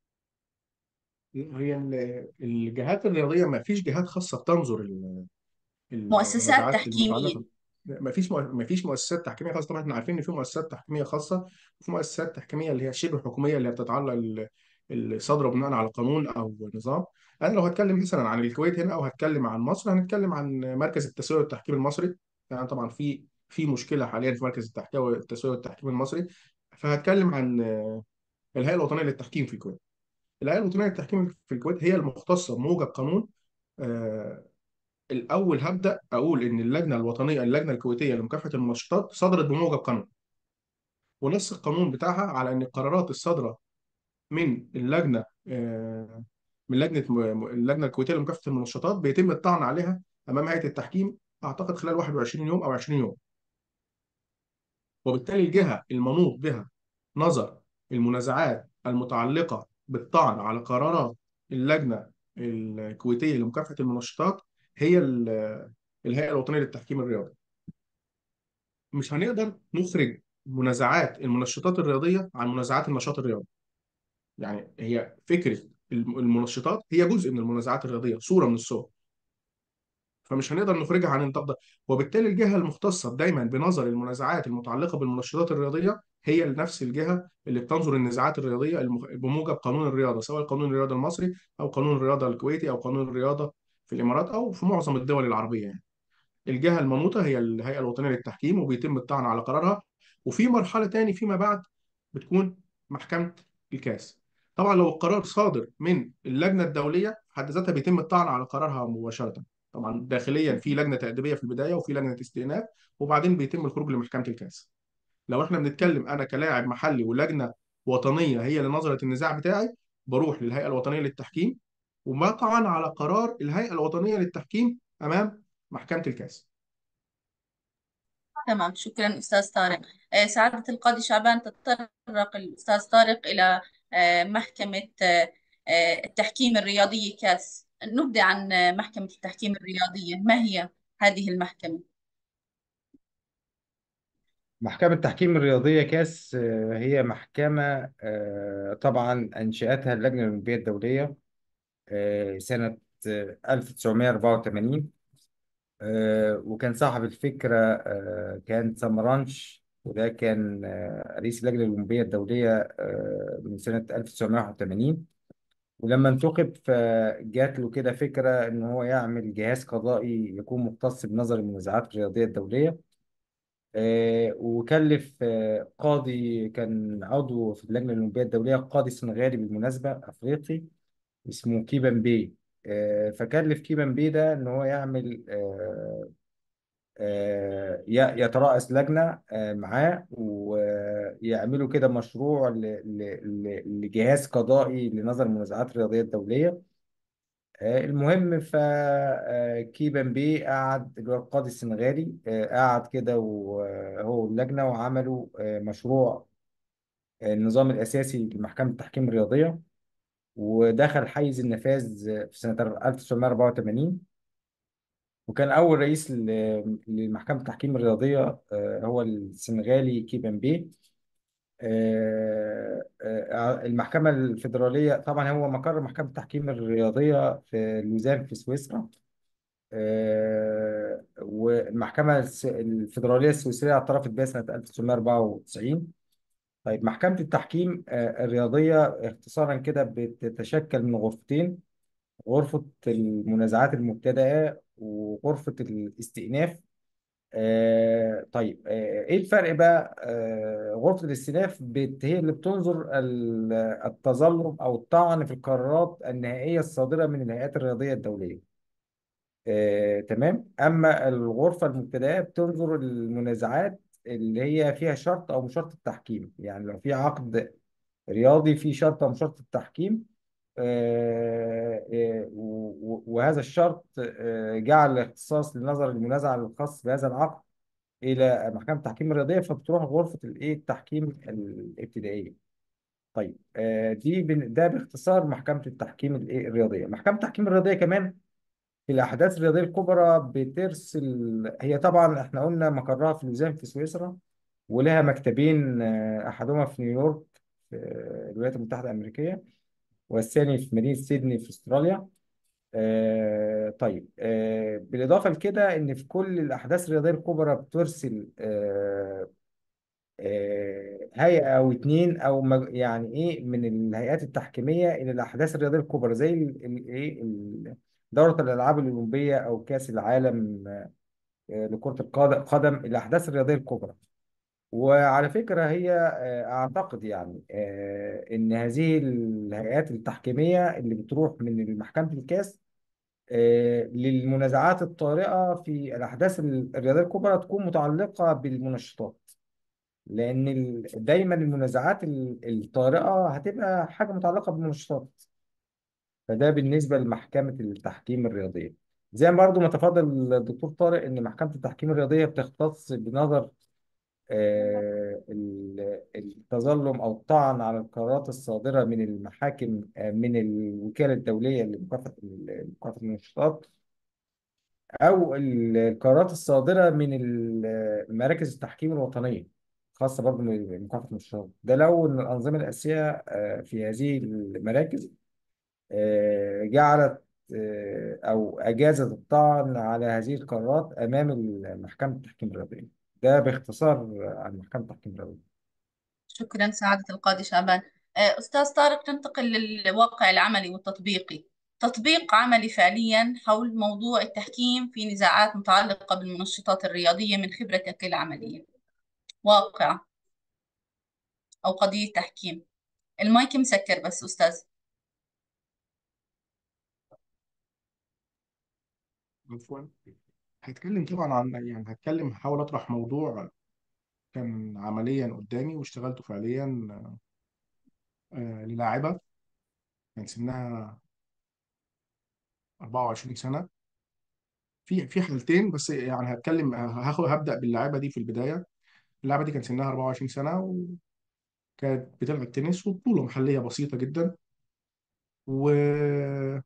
هي ال- الجهات الرياضيه ما فيش جهات خاصه بتنظر ال- مؤسسات المنازعات تحكيمية. المتعلقه. ما فيش ما فيش مؤسسات تحكيميه خاصه. طبعا احنا عارفين ان في مؤسسات تحكيميه خاصه وفي مؤسسات تحكيميه اللي هي شبه حكوميه اللي هي بتتعلق ال- الصادره بناء على قانون او نظام. انا لو هتكلم مثلا عن الكويت هنا او هتكلم عن مصر، هنتكلم عن مركز التسويه والتحكيم المصري. يعني طبعا في في مشكله حاليا في مركز التحكيم والتسويه والتحكيم المصري. فهتكلم عن الهيئه الوطنيه للتحكيم في الكويت. الهيئه الوطنيه للتحكيم في الكويت هي المختصه بموجب قانون. آه، الاول هبدا اقول ان اللجنه الوطنيه اللجنه الكويتيه لمكافحه المنشطات صدرت بموجب قانون، ونص القانون بتاعها على ان القرارات الصادره من اللجنه آه، من لجنه م- اللجنه الكويتيه لمكافحه المنشطات بيتم الطعن عليها امام هيئه التحكيم، اعتقد خلال واحد وعشرين يوم او عشرين يوم. وبالتالي الجهه المنوط بها نظر المنازعات المتعلقه بالطعن على قرارات اللجنه الكويتيه لمكافحه المنشطات هي ال- الهيئه الوطنيه للتحكيم الرياضي. مش هنقدر نخرج منازعات المنشطات الرياضيه عن منازعات النشاط الرياضي. يعني هي فكره الم- المنشطات هي جزء من المنازعات الرياضيه، صوره من الصور. فمش هنقدر نخرجها عن النطاق ده. وبالتالي الجهه المختصه دايما بنظر المنازعات المتعلقه بالمنشطات الرياضيه هي نفس الجهه اللي بتنظر النزاعات الرياضيه المخ- بموجب قانون الرياضه، سواء قانون الرياضه المصري او قانون الرياضه الكويتي او قانون الرياضه في الامارات او في معظم الدول العربيه يعني. الجهه المنوطه هي الهيئه الوطنيه للتحكيم وبيتم الطعن على قرارها. وفي مرحله تاني فيما بعد بتكون محكمه الكاس. طبعا لو القرار صادر من اللجنه الدوليه في حد ذاتها بيتم الطعن على قرارها مباشره. طبعا داخليا في لجنه تاديبيه في البدايه وفي لجنه استئناف، وبعدين بيتم الخروج لمحكمه الكاس. لو احنا بنتكلم انا كلاعب محلي ولجنه وطنيه هي اللي نظرت النزاع بتاعي، بروح للهيئه الوطنيه للتحكيم وبطعن على قرار الهيئه الوطنيه للتحكيم امام محكمه الكاس. تمام، شكرا أستاذ طارق. آه، سعادة القاضي شعبان، تطرق الأستاذ طارق إلى آه، محكمة آه، آه، التحكيم الرياضية كاس. نبدأ عن آه، محكمة التحكيم الرياضية، ما هي هذه المحكمة؟ محكمة التحكيم الرياضية كاس آه، هي محكمة آه، طبعا أنشأتها اللجنة الأولمبية الدولية آه، سنة آه، ألف وتسعمائة وأربعة وثمانين. آه، وكان صاحب الفكرة آه، كان سامرانش، وده كان آه، رئيس اللجنة الأولمبية الدولية آه، من سنة ألف وتسعمائة وواحد وثمانين. ولما انتخب فجات له كده فكرة إن هو يعمل جهاز قضائي يكون مختص بنظر المنازعات الرياضية الدولية. آه، وكلف آه، قاضي كان عضو في اللجنة الأولمبية الدولية، قاضي سنغالي بالمناسبة أفريقي اسمه كيبان بي. آه، فكلف كيبان بي ده إن هو يعمل آه، آه، ي- يترأس لجنة آه، معاه ويعملوا كده مشروع ل- ل- ل- لجهاز قضائي لنظر المنازعات الرياضية الدولية. آه، المهم فكيبان بي قعد، اللي هو القاضي السنغالي، آه، قعد كده وهو اللجنة وعملوا آه، مشروع آه، النظام الأساسي لمحكمة التحكيم الرياضية، ودخل حيز النفاذ في سنة ألف وتسعمائة وأربعة وثمانين. وكان أول رئيس ل- لمحكمة التحكيم الرياضية آه، هو السنغالي كيبان بي. آه، آه، المحكمة الفيدرالية طبعا هو مقر محكمة التحكيم الرياضية في لوزان في سويسرا. آه، والمحكمة الس- الفيدرالية السويسرية اعترفت بها سنة ألف وتسعمائة وأربعة وتسعين. طيب محكمة التحكيم آه، الرياضية اختصارا كده بتتشكل من غرفتين: غرفة المنازعات المبتدئة وغرفة الاستئناف. آه طيب، آه ايه الفرق بقى؟ آه غرفة الاستئناف بت- هي اللي بتنظر ال- التظلم او الطعن في القرارات النهائية الصادرة من الهيئات الرياضية الدولية. آه تمام. اما الغرفة المبتدئة بتنظر المنازعات اللي هي فيها شرط او مش شرط التحكيم، يعني لو في عقد رياضي فيه شرط او مش شرط التحكيم، آه، آه، و- و- وهذا الشرط آه، جعل اختصاص لنظر المنازعة الخاص بهذا العقد الى محكمه التحكيم الرياضيه، فبتروح غرفه الايه التحكيم الابتدائيه. طيب، آه دي بن- ده باختصار محكمه التحكيم الايه الرياضيه. محكمه التحكيم الرياضيه كمان في الاحداث الرياضيه الكبرى بترسل، هي طبعا احنا قلنا مقرها في لوزان في سويسرا، ولها مكتبين، آه احدهما في نيويورك في الولايات المتحده الامريكيه، والثاني في مدينه سيدني في استراليا. آه طيب، آه بالإضافة لكده إن في كل الأحداث الرياضية الكبرى بترسل آه آه، هيئة أو اتنين أو مج- يعني إيه من الهيئات التحكيمية إلى الأحداث الرياضية الكبرى، زي ال- ال- إيه ال- دورة الألعاب الأولمبية أو كأس العالم آه، لكرة القاد- القدم، الأحداث الرياضية الكبرى. وعلى فكرة هي آه، أعتقد يعني آه، إن هذه الهيئات التحكيمية اللي بتروح من محكمة الكاس آه، للمنازعات الطارئة في الأحداث الرياضية الكبرى تكون متعلقة بالمنشطات، لان ال- دايما المنازعات ال- الطارئه هتبقى حاجه متعلقه بالمنشطات. فده بالنسبه لمحكمه التحكيم الرياضيه. زي ما برضو ما تفضل الدكتور طارق ان محكمه التحكيم الرياضيه بتختص بنظر آه، ال- التظلم او الطعن على القرارات الصادره من المحاكم، آه، من الوكاله الدوليه لمكافحه ال- مكافحه المنشطات، او ال- القرارات الصادره من ال- مراكز التحكيم الوطنيه خاصه برضه بمكافحه المنشطات. ده لو ان الانظمه الاساسيه آه، في هذه المراكز آه، جعلت آه، او اجازت الطعن على هذه القرارات امام محكمه التحكيم الرياضيه. ده باختصار عن محكمه التحكيم الرياضيه. شكرا سعادة القاضي شعبان. آه، أستاذ طارق، ننتقل للواقع العملي والتطبيقي. تطبيق عملي فعليا حول موضوع التحكيم في نزاعات متعلقة بالمنشطات الرياضية من خبرتك العملية. واقع أو قضية تحكيم. المايك مسكر بس أستاذ. عفوا. هتكلم طبعا عن، يعني هتكلم، هحاول اطرح موضوع كان عمليا قدامي واشتغلته فعليا. آه، للاعبه كان سنها أربعة وعشرين سنه. في في حالتين بس، يعني هتكلم، هاخد هبدا باللاعبه دي في البدايه. اللاعبه دي كان سنها أربعة وعشرين سنه، وكانت بتلعب تنس وبطوله محليه بسيطه جدا. وحاضر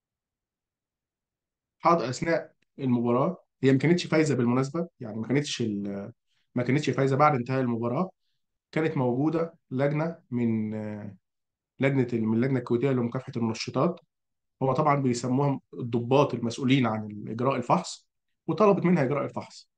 اثناء المباراه، هي ما كانتش فايزه بالمناسبه، يعني ما كانتش ال- ما كانتش فايزه. بعد انتهاء المباراه كانت موجوده لجنه من لجنه من اللجنه الكويتيه لمكافحه المنشطات. هو طبعا بيسموهم الضباط المسؤولين عن اجراء الفحص، وطلبت منها اجراء الفحص.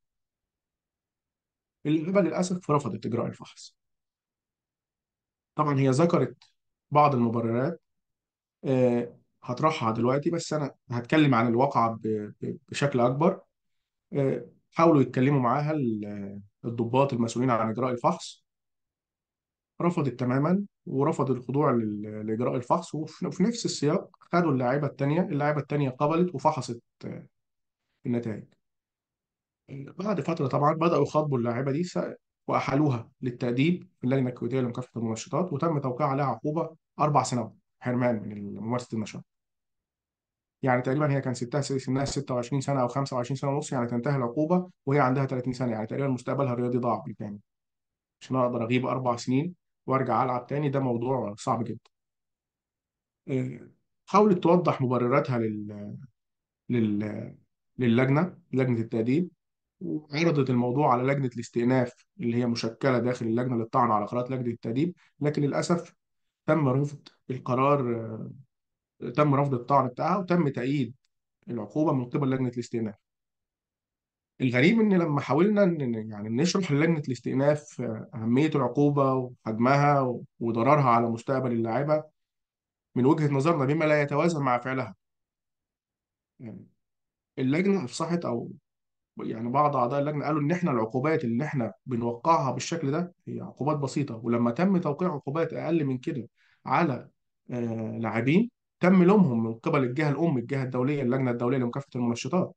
اللعبه للاسف رفضت اجراء الفحص. طبعا هي ذكرت بعض المبررات، آه، هطرحها دلوقتي، بس انا هتكلم عن الواقعه ب- ب- بشكل اكبر. آه، حاولوا يتكلموا معاها ال- الضباط المسؤولين عن اجراء الفحص، رفضت تماما ورفض الخضوع لل- لاجراء الفحص. وفي وفي نفس السياق خدوا اللاعيبه الثانيه، اللاعيبه الثانيه قبلت وفحصت آه، النتائج. بعد فترة طبعا بدأوا يخاطبوا اللاعبة دي، س- وأحالوها للتأديب في اللجنة الكويتية لمكافحة المنشطات، وتم توقيع عليها عقوبة أربع سنوات حرمان من ممارسة النشاط. يعني تقريبا هي كان ستها سنها ستة وعشرين سنة أو خمسة وعشرين سنة ونص، يعني تنتهي العقوبة وهي عندها ثلاثين سنة، يعني تقريبا مستقبلها الرياضي ضاع بالكامل. عشان أقدر أغيب أربع سنين وأرجع ألعب تاني، ده موضوع صعب جدا. إيه، حاولت توضح مبرراتها لل... لل... للجنة لجنة التأديب، وعرضت الموضوع على لجنة الاستئناف اللي هي مشكلة داخل اللجنة للطعن على قرارات لجنة التأديب. لكن للأسف تم رفض القرار، آه، تم رفض الطعن بتاعها، وتم تأييد العقوبة من قبل لجنة الاستئناف. الغريب إن لما حاولنا إن يعني نشرح للجنة الاستئناف آه، أهمية العقوبة وحجمها وضررها على مستقبل اللاعبة من وجهة نظرنا بما لا يتوازن مع فعلها، يعني اللجنة أفصحت أو يعني بعض اعضاء اللجنه قالوا ان احنا العقوبات اللي احنا بنوقعها بالشكل ده هي عقوبات بسيطه، ولما تم توقيع عقوبات اقل من كده على آه لاعبين، تم لومهم من قبل الجهه الام، الجهه الدوليه، اللجنه الدوليه لمكافحه المنشطات،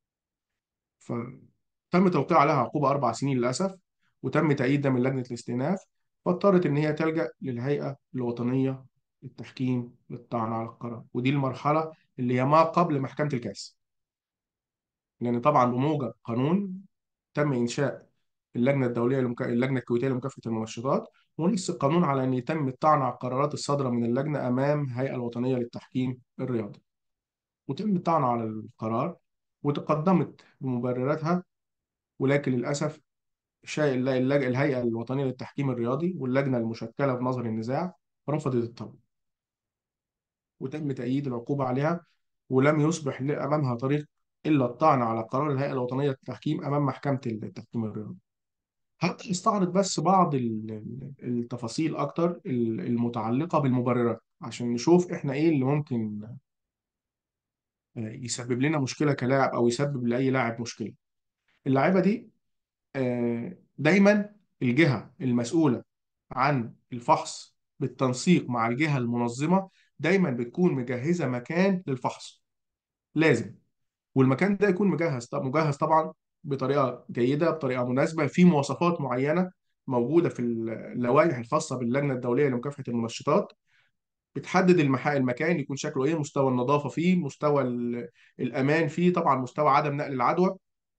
فتم توقيع عليها عقوبه اربع سنين للاسف، وتم تأييد ده من لجنه الاستئناف، فاضطرت ان هي تلجأ للهيئه الوطنيه للتحكيم للطعن على القرار، ودي المرحله اللي هي ما قبل محكمه الكاس. لان طبعا بموجب قانون تم انشاء اللجنه الدوليه لمك... اللجنه الكويتيه لمكافحه المنشطات، ونص القانون على ان يتم الطعن على القرارات الصادره من اللجنه امام الهيئه الوطنيه للتحكيم الرياضي. وتم الطعن على القرار، وتقدمت بمبرراتها، ولكن للاسف شاء الل- اللج... الهيئه الوطنيه للتحكيم الرياضي واللجنه المشكله بنظر النزاع رفضت الطلب، وتم تأييد العقوبه عليها، ولم يصبح ل- امامها طريق الا الطعن على قرار الهيئه الوطنيه للتحكيم امام محكمه التحكيم الرياضي. هبدأ استعرض بس بعض ال- ال- التفاصيل اكتر ال- المتعلقه بالمبررات، عشان نشوف احنا ايه اللي ممكن آه، يسبب لنا مشكله كلاعب، او يسبب لاي لاعب مشكله. اللاعيبه دي آه، دايما الجهه المسؤوله عن الفحص بالتنسيق مع الجهه المنظمه دايما بتكون مجهزه مكان للفحص، لازم. والمكان ده يكون مجهز، طب مجهز طبعا بطريقه جيده، بطريقه مناسبه، في مواصفات معينه موجوده في اللوائح الخاصه باللجنه الدوليه لمكافحه المنشطات، بتحدد المحا... المكان يكون شكله ايه، مستوى النظافه فيه، مستوى ال- الامان فيه، طبعا مستوى عدم نقل العدوى.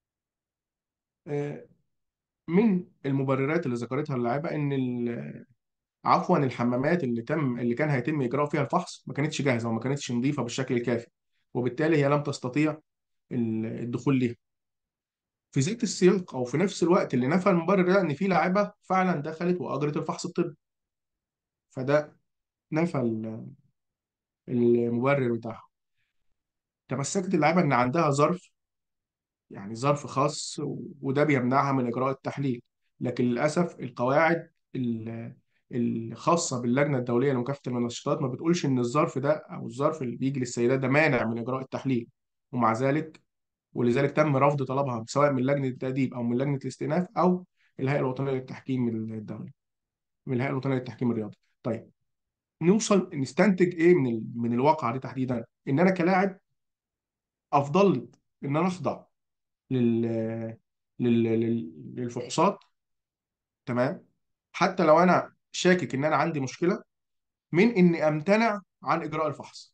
آه، من المبررات اللي ذكرتها اللاعبه ان ال- عفوا الحمامات اللي تم اللي كان هيتم اجراء فيها الفحص ما كانتش جاهزه وما كانتش نظيفه بالشكل الكافي، وبالتالي هي لم تستطيع ال- الدخول ليها. في ذات السياق او في نفس الوقت اللي نفى المبرر ده ان في لاعيبه فعلا دخلت واجرت الفحص الطبي، فده نفى ال- المبرر بتاعها. تمسكت اللاعيبه ان عندها ظرف، يعني ظرف خاص، و- وده بيمنعها من اجراء التحليل، لكن للاسف القواعد ال- الخاصه باللجنه الدوليه لمكافحه المنشطات ما بتقولش ان الظرف ده او الظرف اللي بيجي للسيدات ده مانع من اجراء التحليل. ومع ذلك ولذلك تم رفض طلبها سواء من لجنه التاديب او من لجنه الاستئناف او الهيئه الوطنيه للتحكيم الدولي، من الهيئه الوطنيه للتحكيم الرياضي. طيب، نوصل نستنتج ايه من ال... من الواقعه دي تحديدا؟ ان انا كلاعب افضل لي ان انا اخضع لل... لل... لل... للفحوصات، تمام، حتى لو انا شاكك ان انا عندي مشكله، من اني امتنع عن اجراء الفحص.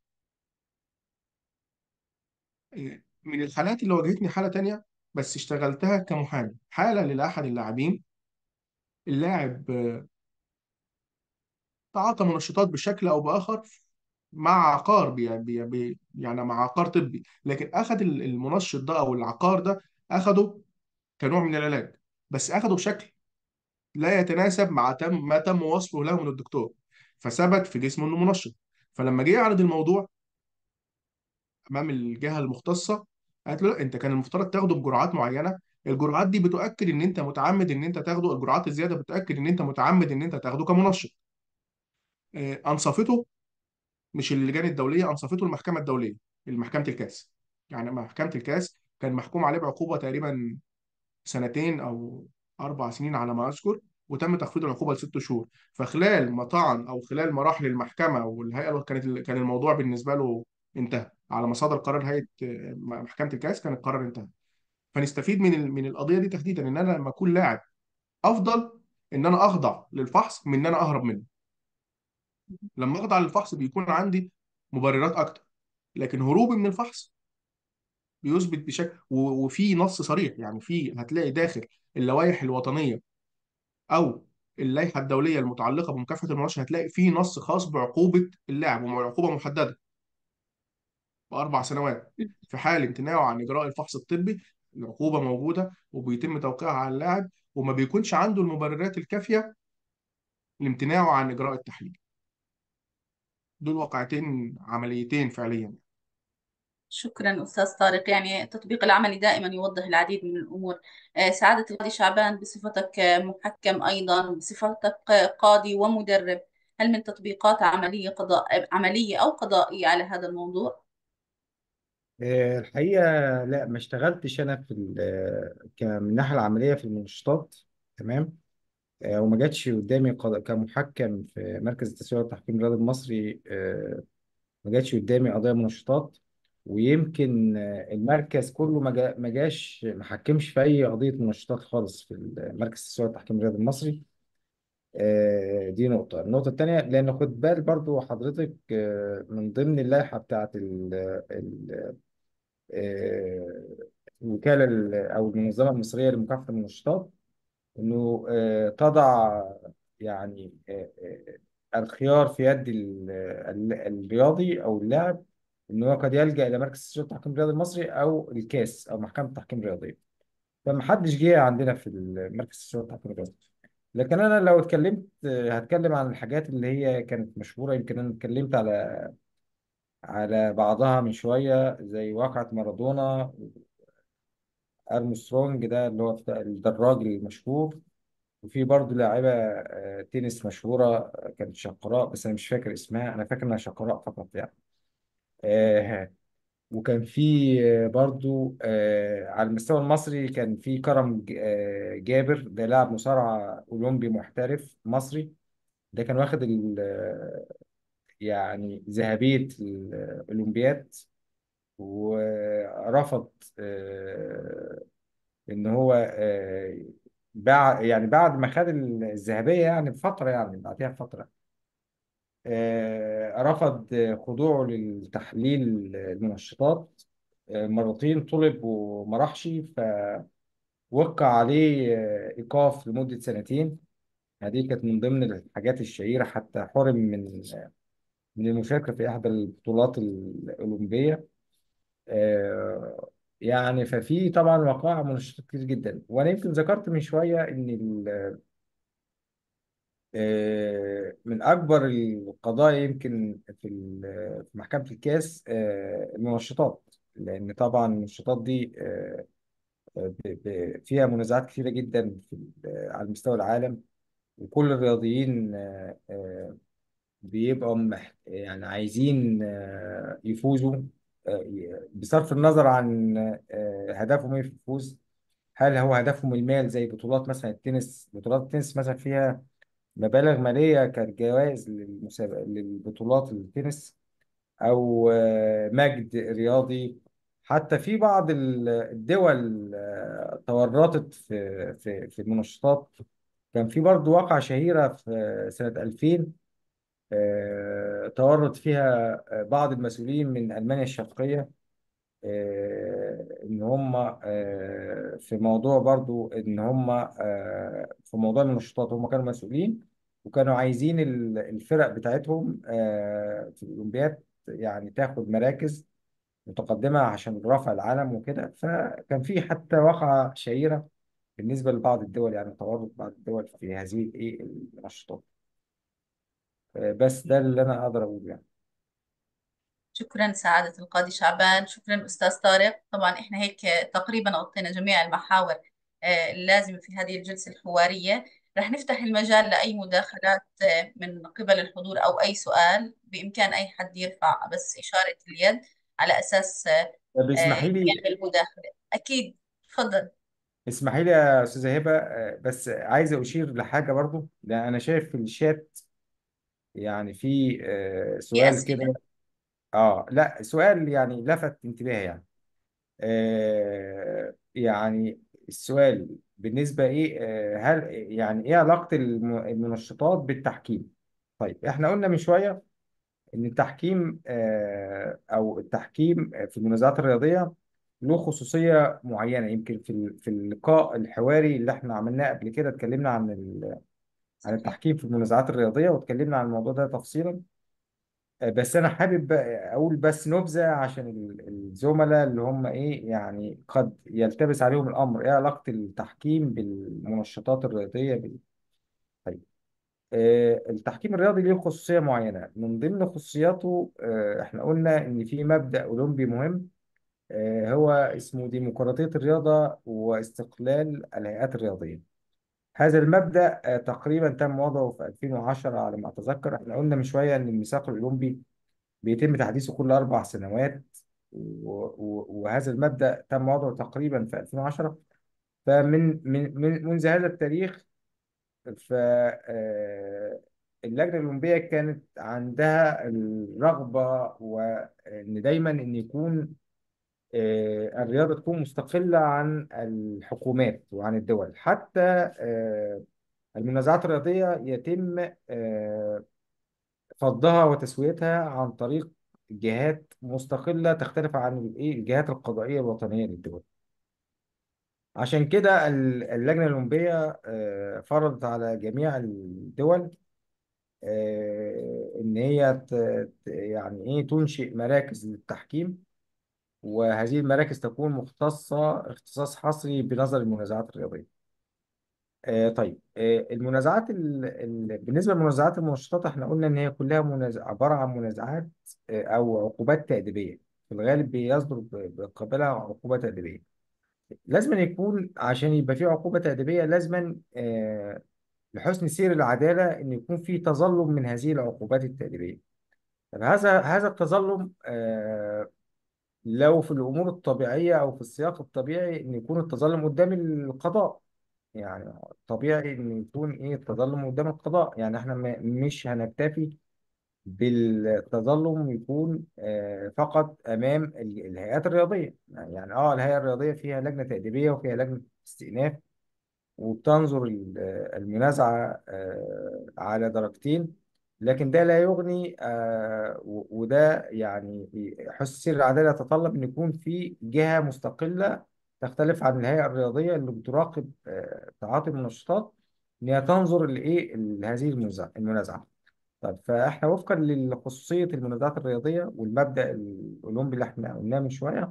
إيه، من الحالات اللي واجهتني حاله تانية، بس اشتغلتها كمحامي، حاله لاحد اللاعبين. اللاعب آه، تعاطى منشطات بشكل او باخر مع عقار بي بي بي يعني مع عقار طبي، لكن اخذ ال- المنشط ده او العقار ده اخذه كنوع من العلاج، بس اخذه بشكل لا يتناسب مع تم ما تم وصفه له من الدكتور، فثبت في جسمه انه منشط. فلما جه يعرض الموضوع امام الجهه المختصه، قالت له لا، انت كان المفترض تاخده بجرعات معينه، الجرعات دي بتؤكد ان انت متعمد ان انت تاخده، الجرعات الزياده بتؤكد ان انت متعمد ان انت تاخده كمنشط. آه، انصفته، مش اللجان الدوليه، انصفته المحكمه الدوليه، المحكمه الكاس. يعني محكمه الكاس كان محكوم عليه بعقوبه تقريبا سنتين او اربع سنين على ما اذكر، وتم تخفيض العقوبه لست شهور. فخلال ما طعن او خلال مراحل المحكمه والهيئه، كانت كان الموضوع بالنسبه له انتهى على ما صدر قرار هيئه آه، محكمه الكاس، كان القرار انتهى. فنستفيد من ال- من القضيه دي تحديدا ان انا لما اكون لاعب افضل ان انا اخضع للفحص من ان انا اهرب منه. لما اخضع للفحص بيكون عندي مبررات اكتر، لكن هروبي من الفحص بيثبت بشكل و- وفي نص صريح، يعني في هتلاقي داخل اللوائح الوطنيه او اللائحه الدوليه المتعلقه بمكافحه المناقشه، هتلاقي في نص خاص بعقوبه اللاعب، وعقوبه محدده باربع سنوات في حال امتناعه عن اجراء الفحص الطبي. العقوبه موجوده وبيتم توقيعها على اللاعب، وما بيكونش عنده المبررات الكافيه لامتناعه عن اجراء التحليل. دول واقعتين عمليتين فعليا. شكرا أستاذ طارق. يعني التطبيق العملي دائما يوضح العديد من الأمور. آه، سعادة القاضي شعبان، بصفتك آه، محكم أيضا، بصفتك آه، قاضي ومدرب، هل من تطبيقات عملية قضاء عملية أو قضائية على هذا الموضوع؟ آه، الحقيقة لا، ما اشتغلتش أنا في ال- آه، ك- من الناحية العملية في المنشطات. تمام. آه، وما جاتش قدامي قضاء كمحكم في مركز التسوية والتحكيم الرياضي المصري. آه، ما جاتش قدامي قضايا منشطات. ويمكن آه، المركز كله ما جا- ما جاش ما حكمش في أي قضية منشطات خالص في مركز التسوية والتحكيم الرياضي المصري. آه، دي نقطة. النقطة التانية، لأن خد بال برضو حضرتك، آه، من ضمن اللائحة بتاعت ال ال- آه، الوكالة ال- أو المنظمة المصرية لمكافحة المنشطات، إنه آه، تضع يعني آه، آه، الخيار في يد ال- ال- الرياضي أو اللاعب، إن هو قد يلجأ إلى مركز استشارة التحكيم الرياضي المصري أو الكاس أو محكمة التحكيم الرياضية. فما حدش جه عندنا في المركز استشارة التحكيم الرياضي. لكن أنا لو اتكلمت آه، هتكلم عن الحاجات اللي هي كانت مشهورة. يمكن أنا اتكلمت على على بعضها من شوية، زي واقعة مارادونا، أرمسترونج ده اللي هو بتاع الدراج المشهور. وفي برضه لاعبة آه، تنس مشهورة، آه، كانت شقراء، بس أنا مش فاكر اسمها. أنا فاكر إنها شقراء فقط يعني. آه، وكان في آه، برضه آه، على المستوى المصري كان في كرم ج- آه، جابر، ده لاعب مصارعة أولمبي محترف مصري. ده كان واخد ال- آه، يعني ذهبية الأولمبياد. ورفض آه، ان هو آه، بعد يعني بعد ما خد الذهبيه، يعني بفتره، يعني بعدها بفتره آه، رفض خضوعه للتحليل المنشطات آه، مرتين. طلب وما راحش، فوقع عليه آه، ايقاف لمده سنتين. هذه كانت من ضمن الحاجات الشهيره، حتى حرم من من المشاركه في احدى البطولات الاولمبيه. آه، يعني ففي طبعا وقائع منشطات كتير جدا. وانا يمكن ذكرت من شويه ان ال- آه، من اكبر القضايا يمكن في ال- في محكمه الكاس آه، المنشطات. لان طبعا المنشطات دي آه، ب- ب- فيها منازعات كثيره جدا في ال- على مستوى العالم. وكل الرياضيين آه، آه، بيبقوا مح- يعني عايزين آه، يفوزوا، آه، بصرف النظر عن آه، هدفهم ايه في الفوز. هل هو هدفهم المال، زي بطولات مثلا التنس؟ بطولات التنس مثلا فيها مبالغ مالية كجوائز للمسابقة للبطولات التنس، أو آه، مجد رياضي. حتى في بعض ال- الدول آه، تورطت في في في المنشطات. كان في برضه واقعة شهيرة في سنة ألفين آه، تورط فيها آه، بعض المسؤولين من ألمانيا الشرقية، آه، ان هم آه، في موضوع برضو، ان هم آه، في موضوع المنشطات هم كانوا مسؤولين. وكانوا عايزين ال- الفرق بتاعتهم آه، في الاولمبياد يعني تاخد مراكز متقدمة عشان رفع العلم وكده. فكان في حتى واقعة شهيرة بالنسبة لبعض الدول، يعني تورط بعض الدول في هذه الايه المنشطات. آه، بس ده اللي انا اقدر اقوله يعني. شكرا سعادة القاضي شعبان، شكرا أستاذ طارق. طبعا إحنا هيك تقريبا غطينا جميع المحاور آه، اللازمة في هذه الجلسة الحوارية. رح نفتح المجال لأي مداخلات آه، من قبل الحضور أو أي سؤال. بإمكان أي حد يرفع بس إشارة اليد على أساس آه، طب آه، اسمحي لي يعمل مداخلة. أكيد، تفضل. اسمحي لي يا استاذه هبه، آه، بس عايز اشير لحاجه برضو. لان انا شايف في الشات يعني في آه، في سؤال أسئلة. كده. اه لا، سؤال يعني لفت انتباهي يعني. آه يعني السؤال بالنسبه ايه، آه هل يعني ايه علاقه الم- المنشطات بالتحكيم؟ طيب احنا قلنا من شويه ان التحكيم آه او التحكيم في المنازعات الرياضيه له خصوصيه معينه. يمكن في ال- في اللقاء الحواري اللي احنا عملناه قبل كده اتكلمنا عن ال- عن صحيح. التحكيم في المنازعات الرياضيه، واتكلمنا عن الموضوع ده تفصيلا. آه، بس انا حابب بقى اقول بس نبذه عشان ال- الزملاء اللي هم ايه، يعني قد يلتبس عليهم الامر. ايه علاقه التحكيم بالمنشطات الرياضيه بال... طيب. آه، التحكيم الرياضي له خصوصيه معينه. من ضمن خصوصياته آه، احنا قلنا ان في مبدأ اولمبي مهم، آه، هو اسمه ديمقراطيه الرياضه واستقلال الهيئات الرياضيه. هذا المبدأ آه، تقريبا تم وضعه في ألفين وعشرة على ما اتذكر. احنا قلنا من شويه ان الميثاق الاولمبي بيتم تحديثه كل أربع سنوات. و- وهذا المبدأ تم وضعه تقريبا في ألفين وعشرة. فمن من من منذ هذا التاريخ، ف آه، اللجنة الأولمبية كانت عندها الرغبة وإن دايما إن يكون آه، الرياضة تكون مستقلة عن الحكومات وعن الدول. حتى آه، المنازعات الرياضية يتم آه، فضها وتسويتها عن طريق جهات مستقلة تختلف عن الإيه الجهات القضائية الوطنية للدول. عشان كده ال- اللجنة الأولمبية آه، فرضت على جميع الدول آه، إن هي ت- ت- يعني إيه تنشئ مراكز للتحكيم، وهذه المراكز تكون مختصة اختصاص حصري بنظر المنازعات الرياضية. آه، طيب، آه، المنازعات ال... ال... بالنسبة للمنازعات المنشطة، احنا قلنا إن هي كلها منازع... عبارة عن منازعات آه، أو عقوبات تأديبية. في الغالب بيصدر ب- بقابلها عقوبة تأديبية. لازم أن يكون، عشان يبقى في عقوبة تأديبية لازم آه، لحسن سير العدالة إن يكون في تظلم من هذه العقوبات التأديبية. طب هذا هذا التظلم آه، لو في الأمور الطبيعية أو في السياق الطبيعي إن يكون التظلم قدام القضاء. يعني طبيعي إن يكون إيه التظلم قدام القضاء. يعني إحنا ما- مش هنكتفي بالتظلم يكون آه، فقط أمام ال- الهيئات الرياضية. يعني آه الهيئة الرياضية فيها لجنة تأديبية وفيها لجنة استئناف، وبتنظر ال- المنازعة آه، على درجتين. لكن ده لا يغني آه، و- وده يعني حس سير العدالة يتطلب أن يكون في جهة مستقلة تختلف عن الهيئة الرياضية اللي بتراقب آه، تعاطي المنشطات، إن هي تنظر لإيه لهذه المنازعة المنازعة. طب فإحنا وفقا لخصوصية المنازعات الرياضية والمبدأ الأولمبي اللي إحنا قلناه من شوية،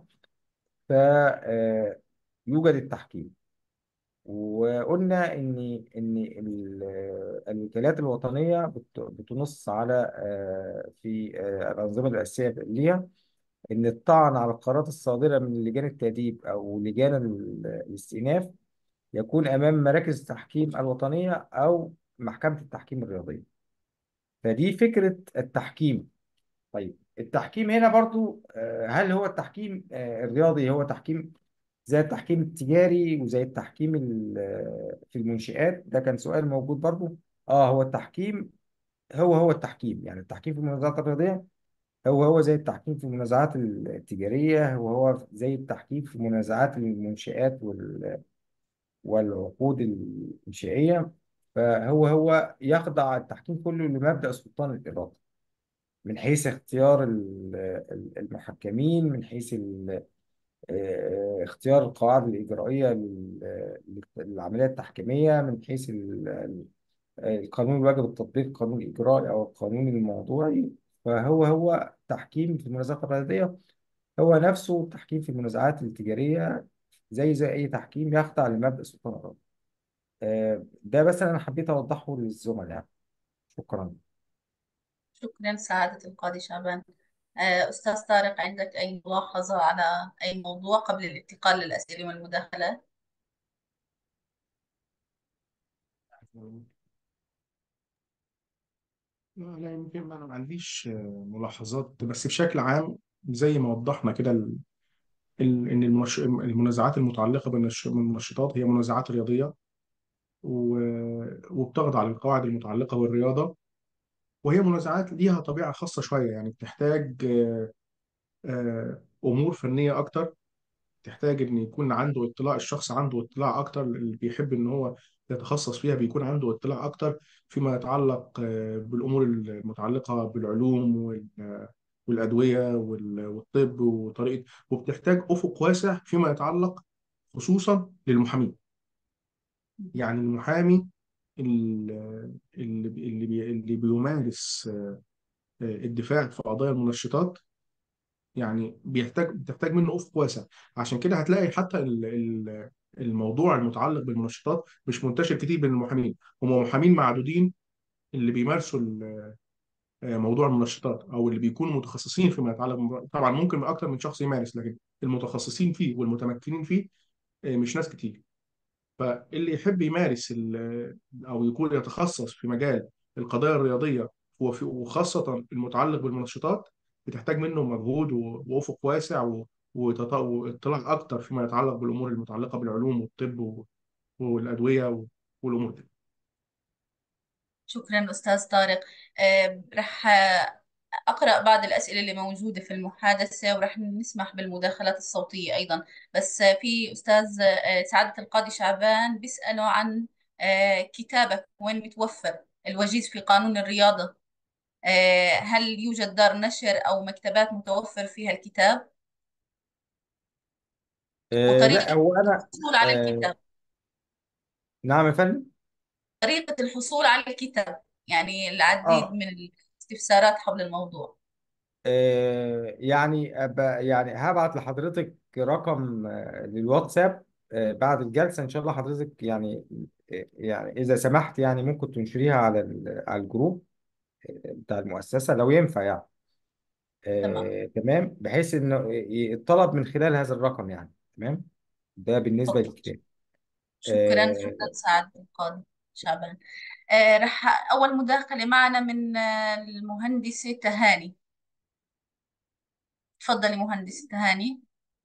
فيوجد التحكيم. وقلنا ان ان ال- الوكالات الوطنيه بت- بتنص على آه، في آه، الانظمه الاساسيه ليها ان الطعن على القرارات الصادره من لجان التاديب او لجان ال- الاستئناف يكون امام مراكز التحكيم الوطنيه او محكمه التحكيم الرياضيه. فدي فكره التحكيم. طيب التحكيم هنا برضو آه، هل هو التحكيم آه، الرياضي هو تحكيم زي التحكيم التجاري وزي التحكيم ال- في المنشآت؟ ده كان سؤال موجود برضو. اه هو التحكيم هو هو التحكيم، يعني التحكيم في المنازعات الرياضية هو هو زي التحكيم في المنازعات التجارية، هو هو زي التحكيم في منازعات المنشآت وال- والعقود الإنشائية. فهو هو يخضع التحكيم كله لمبدأ سلطان الإرادة، من حيث اختيار ال- ال- المحكمين، من حيث ال- آه، اختيار القواعد الإجرائية لل- للعملية التحكيمية، من حيث ال- القانون الواجب التطبيق، القانون الإجرائي أو القانون الموضوعي. فهو هو تحكيم في المنازعات الرياضية هو نفسه التحكيم في المنازعات التجارية، زي زي أي تحكيم يخضع لمبدأ سلطان الرد. آه، ده بس أنا حبيت أوضحه للزملاء يعني. شكرا. شكرا سعادة القاضي شعبان. آه، أستاذ طارق، عندك أي ملاحظة على أي موضوع قبل الانتقال للأسئلة والمداخلات؟ لا لا، يمكن انا ما عنديش آه، ملاحظات، بس بشكل عام زي ما وضحنا كده ال- ال- ان المنش- المنازعات المتعلقه بالنش- بالمنشطات هي منازعات رياضيه، و- وبتخضع للقواعد المتعلقه بالرياضه، وهي منازعات ليها طبيعه خاصه شويه، يعني بتحتاج آه، آه، امور فنيه اكتر، تحتاج ان يكون عنده اطلاع، الشخص عنده اطلاع اكتر، اللي بيحب ان هو يتخصص فيها بيكون عنده اطلاع اكتر فيما يتعلق آه، بالامور المتعلقه بالعلوم وال- آه، والادويه وال- والطب وطريقه، وبتحتاج افق واسع فيما يتعلق خصوصا للمحامين. يعني المحامي ال- اللي بي- اللي بي- اللي بيمارس آه، الدفاع في قضايا المنشطات، يعني بيحتاج بتحتاج منه افق واسع. عشان كده هتلاقي حتى ال- ال- الموضوع المتعلق بالمنشطات مش منتشر كتير بين المحامين، هم محامين معدودين اللي بيمارسوا ال- آه، موضوع المنشطات، او اللي بيكونوا متخصصين فيما يتعلق بالم- طبعا ممكن اكتر من شخص يمارس، لكن المتخصصين فيه والمتمكنين فيه آه، مش ناس كتير. فاللي يحب يمارس ال- او يكون يتخصص في مجال القضايا الرياضيه، وفي- وخاصه المتعلق بالمنشطات، بتحتاج منه مجهود و- وأفق واسع و- وتط- واطلاع أكتر فيما يتعلق بالأمور المتعلقة بالعلوم والطب و- والأدوية و- والأمور دي. شكرا أستاذ طارق. آه، رح آه، أقرأ بعض الأسئلة اللي موجودة في المحادثة، ورح نسمح بالمداخلات الصوتية أيضا. بس آه، في أستاذ آه، سعادة القاضي شعبان بيسأله عن آه، كتابك وين متوفر الوجيز في قانون الرياضة. آه، هل يوجد دار نشر أو مكتبات متوفر فيها الكتاب، آه لا، وطريقة هو انا الحصول على آه الكتاب؟ نعم يا فندم. طريقة الحصول على الكتاب، يعني العديد اه من الاستفسارات حول الموضوع. آه، يعني أب يعني هبعت لحضرتك رقم آه، للواتساب آه، بعد الجلسة إن شاء الله. حضرتك يعني آه، يعني إذا سمحت يعني ممكن تنشريها على ال- على الجروب بتاع المؤسسة لو ينفع يعني. تمام. آه، تمام، بحيث إنه يطلب من خلال هذا الرقم يعني. تمام، ده بالنسبة تفضل. للكتاب. شكرا آه، شكرا سعادة القاضي شعبان. آه رح أول مداخلة معنا من آه المهندسة تهاني. تفضلي مهندسة تهاني.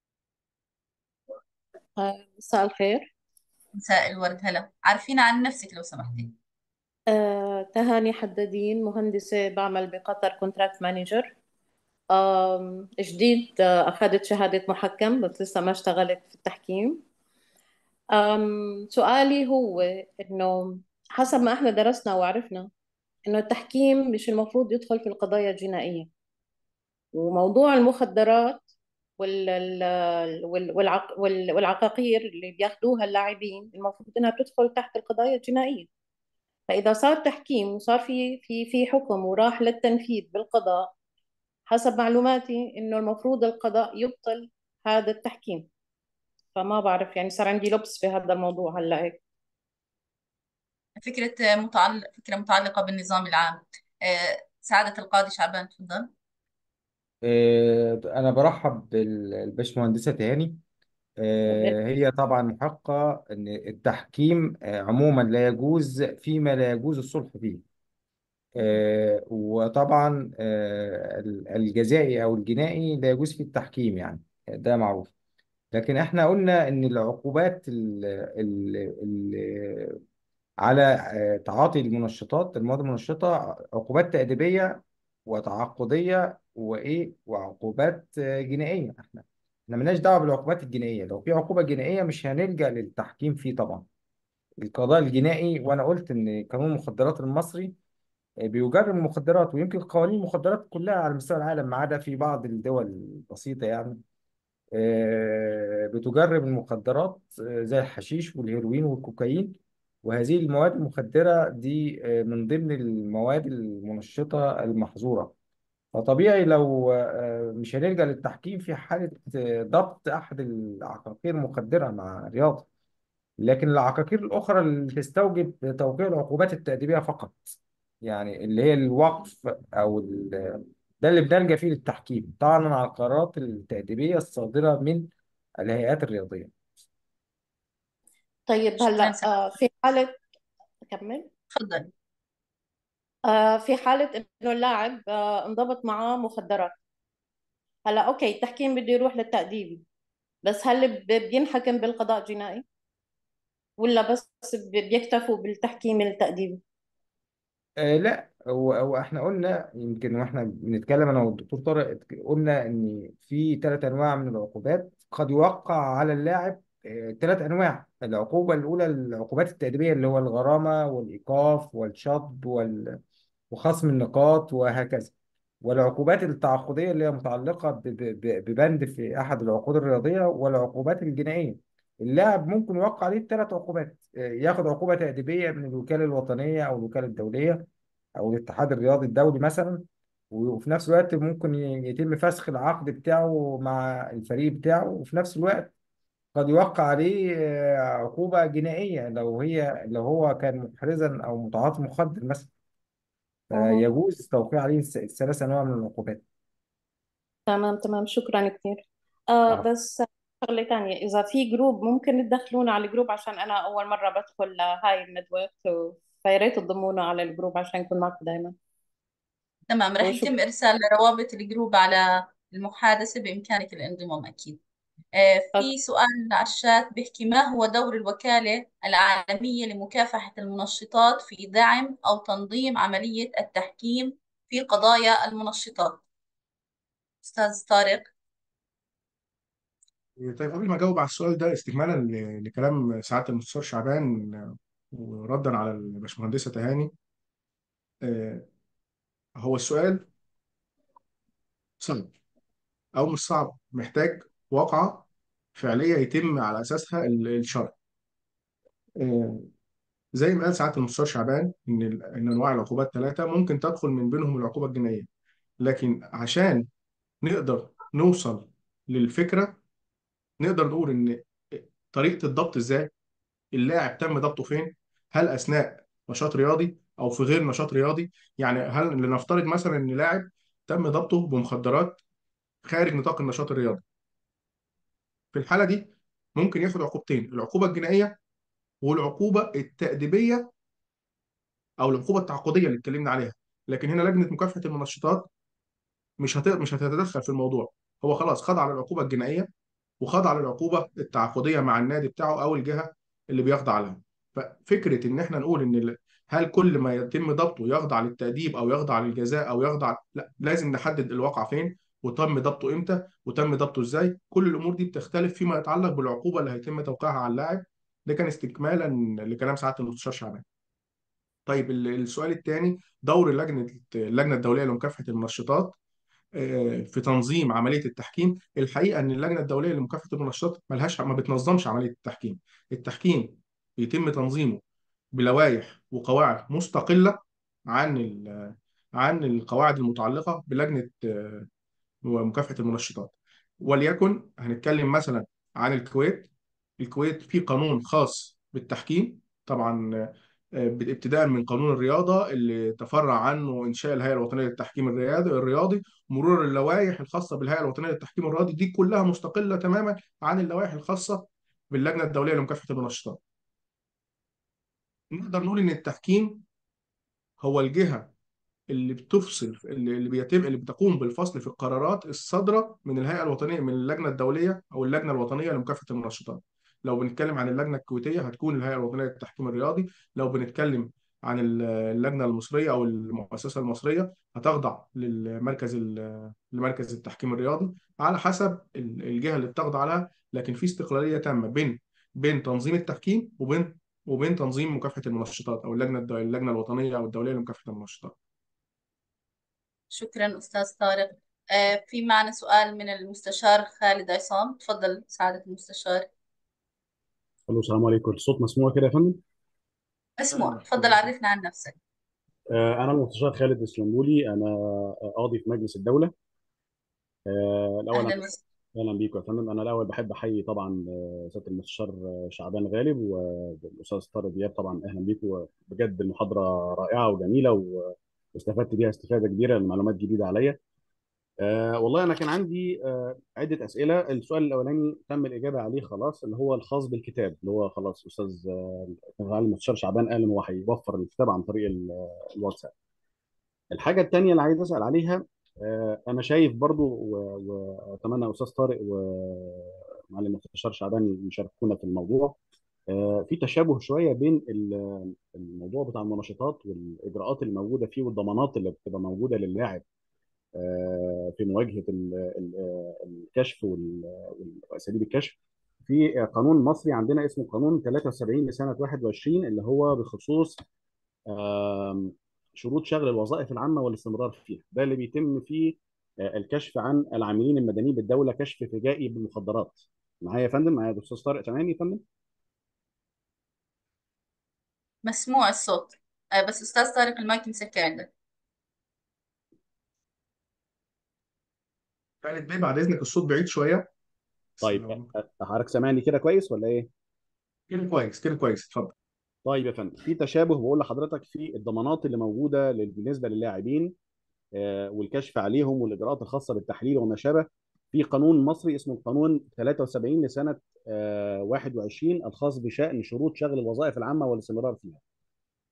آه، مساء الخير. مساء الورد. هلا، عارفين عن نفسك لو سمحتي؟ آه، تهاني حدادين، مهندسة بعمل بقطر كونتراكت مانجر. آم، جديد، آه، أخذت شهادة محكم بس لسه ما اشتغلت في التحكيم. آم، سؤالي هو إنه حسب ما إحنا درسنا وعرفنا إنه التحكيم مش المفروض يدخل في القضايا الجنائية، وموضوع المخدرات وال ال- وال- والعق وال- والعقاقير اللي بياخدوها اللاعبين المفروض إنها تدخل تحت القضايا الجنائية. فإذا صار تحكيم وصار في في في حكم وراح للتنفيذ بالقضاء، حسب معلوماتي إنه المفروض القضاء يبطل هذا التحكيم. فما بعرف، يعني صار عندي لبس في هذا الموضوع هلا هيك. فكرة متعلق فكرة متعلقة بالنظام العام. آه سعادة القاضي شعبان، تفضل. آه، أنا برحب بالباشمهندسة تهاني. آه، هي طبعا محقة أن التحكيم آه، عموما لا يجوز فيما لا يجوز الصلح فيه. آه، وطبعا آه، الجزائي أو الجنائي لا يجوز فيه التحكيم يعني، ده معروف. لكن احنا قلنا أن العقوبات ال ال ال على آه، تعاطي المنشطات، المواد المنشطة، عقوبات تأديبية وتعاقدية وإيه وعقوبات آه، جنائية. احنا احنا مالناش دعوة بالعقوبات الجنائية. لو في عقوبة جنائية مش هنلجأ للتحكيم فيه طبعا. القضاء الجنائي، وأنا قلت إن قانون المخدرات المصري آه، بيجرم المخدرات، ويمكن قوانين المخدرات كلها على مستوى العالم ما عدا في بعض الدول البسيطة يعني آه، بتجرب المخدرات آه، زي الحشيش والهيروين والكوكايين. وهذه المواد المخدرة دي آه، من ضمن المواد المنشطة المحظورة. فطبيعي لو آه، مش هنلجأ للتحكيم في حالة آه، ضبط أحد العقاقير المخدرة مع رياضة. لكن العقاقير الأخرى اللي تستوجب توقيع العقوبات التأديبية فقط، يعني اللي هي الوقف أو ال- ده اللي بنلجأ فيه للتحكيم طبعا على القرارات التأديبية الصادرة من الهيئات الرياضية. طيب شكرا هلا، سعادة. آه، في حالة، أكمل. تفضلي. آه، في حالة إنه اللاعب آه، انضبط معاه مخدرات، هلا أوكي التحكيم بده يروح للتأديب، بس هل ب- بينحكم بالقضاء الجنائي ولا بس ب- بيكتفوا بالتحكيم التأديبي؟ آه لا، هو هو احنا قلنا يمكن واحنا بنتكلم انا والدكتور طارق، قلنا ان في ثلاث انواع من العقوبات قد يوقع على اللاعب. ثلاث انواع. العقوبه الاولى العقوبات التاديبيه اللي هو الغرامه والايقاف والشطب وال- وخصم النقاط وهكذا. والعقوبات التعاقديه اللي هي متعلقه ب- ب- ب- ببند في احد العقود الرياضيه، والعقوبات الجنائيه. اللاعب ممكن يوقع عليه ثلاث عقوبات، آه، ياخد عقوبه تاديبيه من الوكاله الوطنيه او الوكاله الدوليه او الاتحاد الرياضي الدولي مثلا. وفي نفس الوقت ممكن ي- يتم فسخ العقد بتاعه مع الفريق بتاعه. وفي نفس الوقت قد يوقع عليه آه، عقوبة جنائية لو هي لو هو كان محرزا أو متعاطي مخدر مثلا. أها. فيجوز توقيع عليه الس- الثلاث أنواع من العقوبات. تمام تمام، شكرا كثير. آه العفو. بس شغلة تانية، إذا في جروب ممكن تدخلونا على الجروب، عشان أنا أول مرة بدخل هاي الندوة، فيا ريت تضمونا على الجروب عشان نكون معكم دائما. تمام، رح أو يتم شكرا. إرسال روابط الجروب على المحادثة، بإمكانك الانضمام أكيد. آه، أوكي. في سؤال على الشات بيحكي: ما هو دور الوكالة العالمية لمكافحة المنشطات في دعم أو تنظيم عملية التحكيم في قضايا المنشطات؟ أستاذ طارق. طيب قبل ما اجاوب على السؤال ده، استكمالا ل- لكلام سعاده المستشار شعبان، آه، وردا على الباشمهندسه تهاني، آه، هو السؤال صعب او مش صعب، محتاج واقعه فعليه يتم على اساسها ال- الشرع. آه، زي ما قال سعاده المستشار شعبان ان ال- ان انواع العقوبات ثلاثه، ممكن تدخل من بينهم العقوبه الجنائيه. لكن عشان نقدر نوصل للفكره، نقدر نقول ان طريقه الضبط ازاي، اللاعب تم ضبطه فين، هل اثناء نشاط رياضي او في غير نشاط رياضي. يعني هل لنفترض مثلا ان لاعب تم ضبطه بمخدرات خارج نطاق النشاط الرياضي، في الحاله دي ممكن ياخد عقوبتين: العقوبه الجنائيه والعقوبه التاديبيه او العقوبه التعاقديه اللي اتكلمنا عليها. لكن هنا لجنه مكافحه المنشطات مش هت... مش هتتدخل في الموضوع. هو خلاص خضع للعقوبه الجنائيه وخضع للعقوبه التعاقديه مع النادي بتاعه او الجهه اللي بيخضع لها. ففكره ان احنا نقول ان ال- هل كل ما يتم ضبطه يخضع للتأديب او يخضع للجزاء او يخضع، لا، لازم نحدد الواقع فين، وتم ضبطه امتى، وتم ضبطه ازاي. كل الامور دي بتختلف فيما يتعلق بالعقوبه اللي هيتم توقيعها على اللاعب. ده كان استكمالا لكلام سعاده المستشار شعبان. طيب ال- السؤال الثاني: دور اللجنه اللجنه الدوليه لمكافحه المنشطات آه، في تنظيم عمليه التحكيم. الحقيقه ان اللجنه الدوليه لمكافحه المنشطات ملهاش، ما بتنظمش عمليه التحكيم. التحكيم يتم تنظيمه بلوائح وقواعد مستقله عن ال- عن القواعد المتعلقه بلجنه آه، ومكافحة المنشطات. وليكن هنتكلم مثلا عن الكويت. الكويت في قانون خاص بالتحكيم طبعا، آه، ابتداء من قانون الرياضة اللي تفرع عنه إنشاء الهيئة الوطنية للتحكيم الرياضي الرياضي مرور اللوائح الخاصة بالهيئة الوطنية للتحكيم الرياضي، دي كلها مستقلة تماما عن اللوائح الخاصة باللجنة الدولية لمكافحة المنشطات. نقدر نقول إن التحكيم هو الجهة اللي بتفصل، اللي اللي بيتم اللي بتقوم بالفصل في القرارات الصادره من الهيئه الوطنيه، من اللجنه الدوليه او اللجنه الوطنيه لمكافحه المنشطات. لو بنتكلم عن اللجنه الكويتيه هتكون الهيئه الوطنيه للتحكيم الرياضي. لو بنتكلم عن ال- اللجنه المصريه او المؤسسه المصريه هتخضع للمركز ال- لمركز التحكيم الرياضي على حسب ال- الجهه اللي بتخضع لها. لكن في استقلاليه تامه بين بين تنظيم التحكيم وبين وبين تنظيم مكافحه المنشطات او اللجنه الد- اللجنه الوطنيه او الدوليه لمكافحه المنشطات. شكرا أستاذ طارق. آه، في معنا سؤال من المستشار خالد عصام. تفضل سعادة المستشار. الو، السلام عليكم. الصوت مسموع كده يا فندم؟ مسموع، تفضل عرفنا عن نفسك. آه، انا المستشار خالد اسلامبولي، انا قاضي في مجلس الدوله. آه، الاول أهلا أنا وسهلا. اهلا بيكم يا فندم. انا الاول بحب احيي طبعا آه، سياده المستشار آه، شعبان غالب والاستاذ طارق دياب. طبعا اهلا بيكم، بجد المحاضره رائعه وجميله و- واستفدت بيها استفاده كبيره، المعلومات جديده عليا. أه والله انا كان عندي أه عده اسئله. السؤال الاولاني تم الاجابه عليه خلاص، اللي هو الخاص بالكتاب، اللي هو خلاص استاذ آه، معالي المستشار شعبان قال ان هو هيوفر الكتاب عن طريق ال- آه، الواتساب. الحاجه الثانيه اللي عايز اسال عليها، أه انا شايف برضو و- واتمنى استاذ طارق ومعالي المستشار شعبان يشاركونا في الموضوع. أه في تشابه شويه بين ال- الموضوع بتاع المناشطات والاجراءات اللي موجوده فيه والضمانات اللي بتبقى موجوده للاعب آه، في مواجهه ال- ال- آه، الكشف وال- واساليب الكشف. في قانون مصري عندنا اسمه قانون ثلاثة وسبعين لسنه واحد وعشرين، اللي هو بخصوص آم، شروط شغل الوظائف العامه والاستمرار فيها. ده اللي بيتم فيه آه، الكشف عن العاملين المدنيين بالدوله، كشف فجائي بالمخدرات. معايا يا فندم؟ معايا الاستاذ طارق سامعني يا فندم؟ مسموع الصوت. آه، بس أستاذ طارق المايك مسكر عندك. خالد بيه بعد اذنك الصوت بعيد شويه، بس طيب، لو ممكن. أ- أ- حضرتك سامعني كده كويس ولا ايه؟ كده كويس، كده كويس، اتفضل. طيب يا فندم، في تشابه بقول لحضرتك في الضمانات اللي موجوده لل- بالنسبه للاعبين آه، والكشف عليهم والاجراءات الخاصه بالتحليل وما شابه. في قانون مصري اسمه القانون ثلاثة وسبعين لسنه آه، واحد وعشرين، الخاص بشان شروط شغل الوظائف العامه والاستمرار فيها.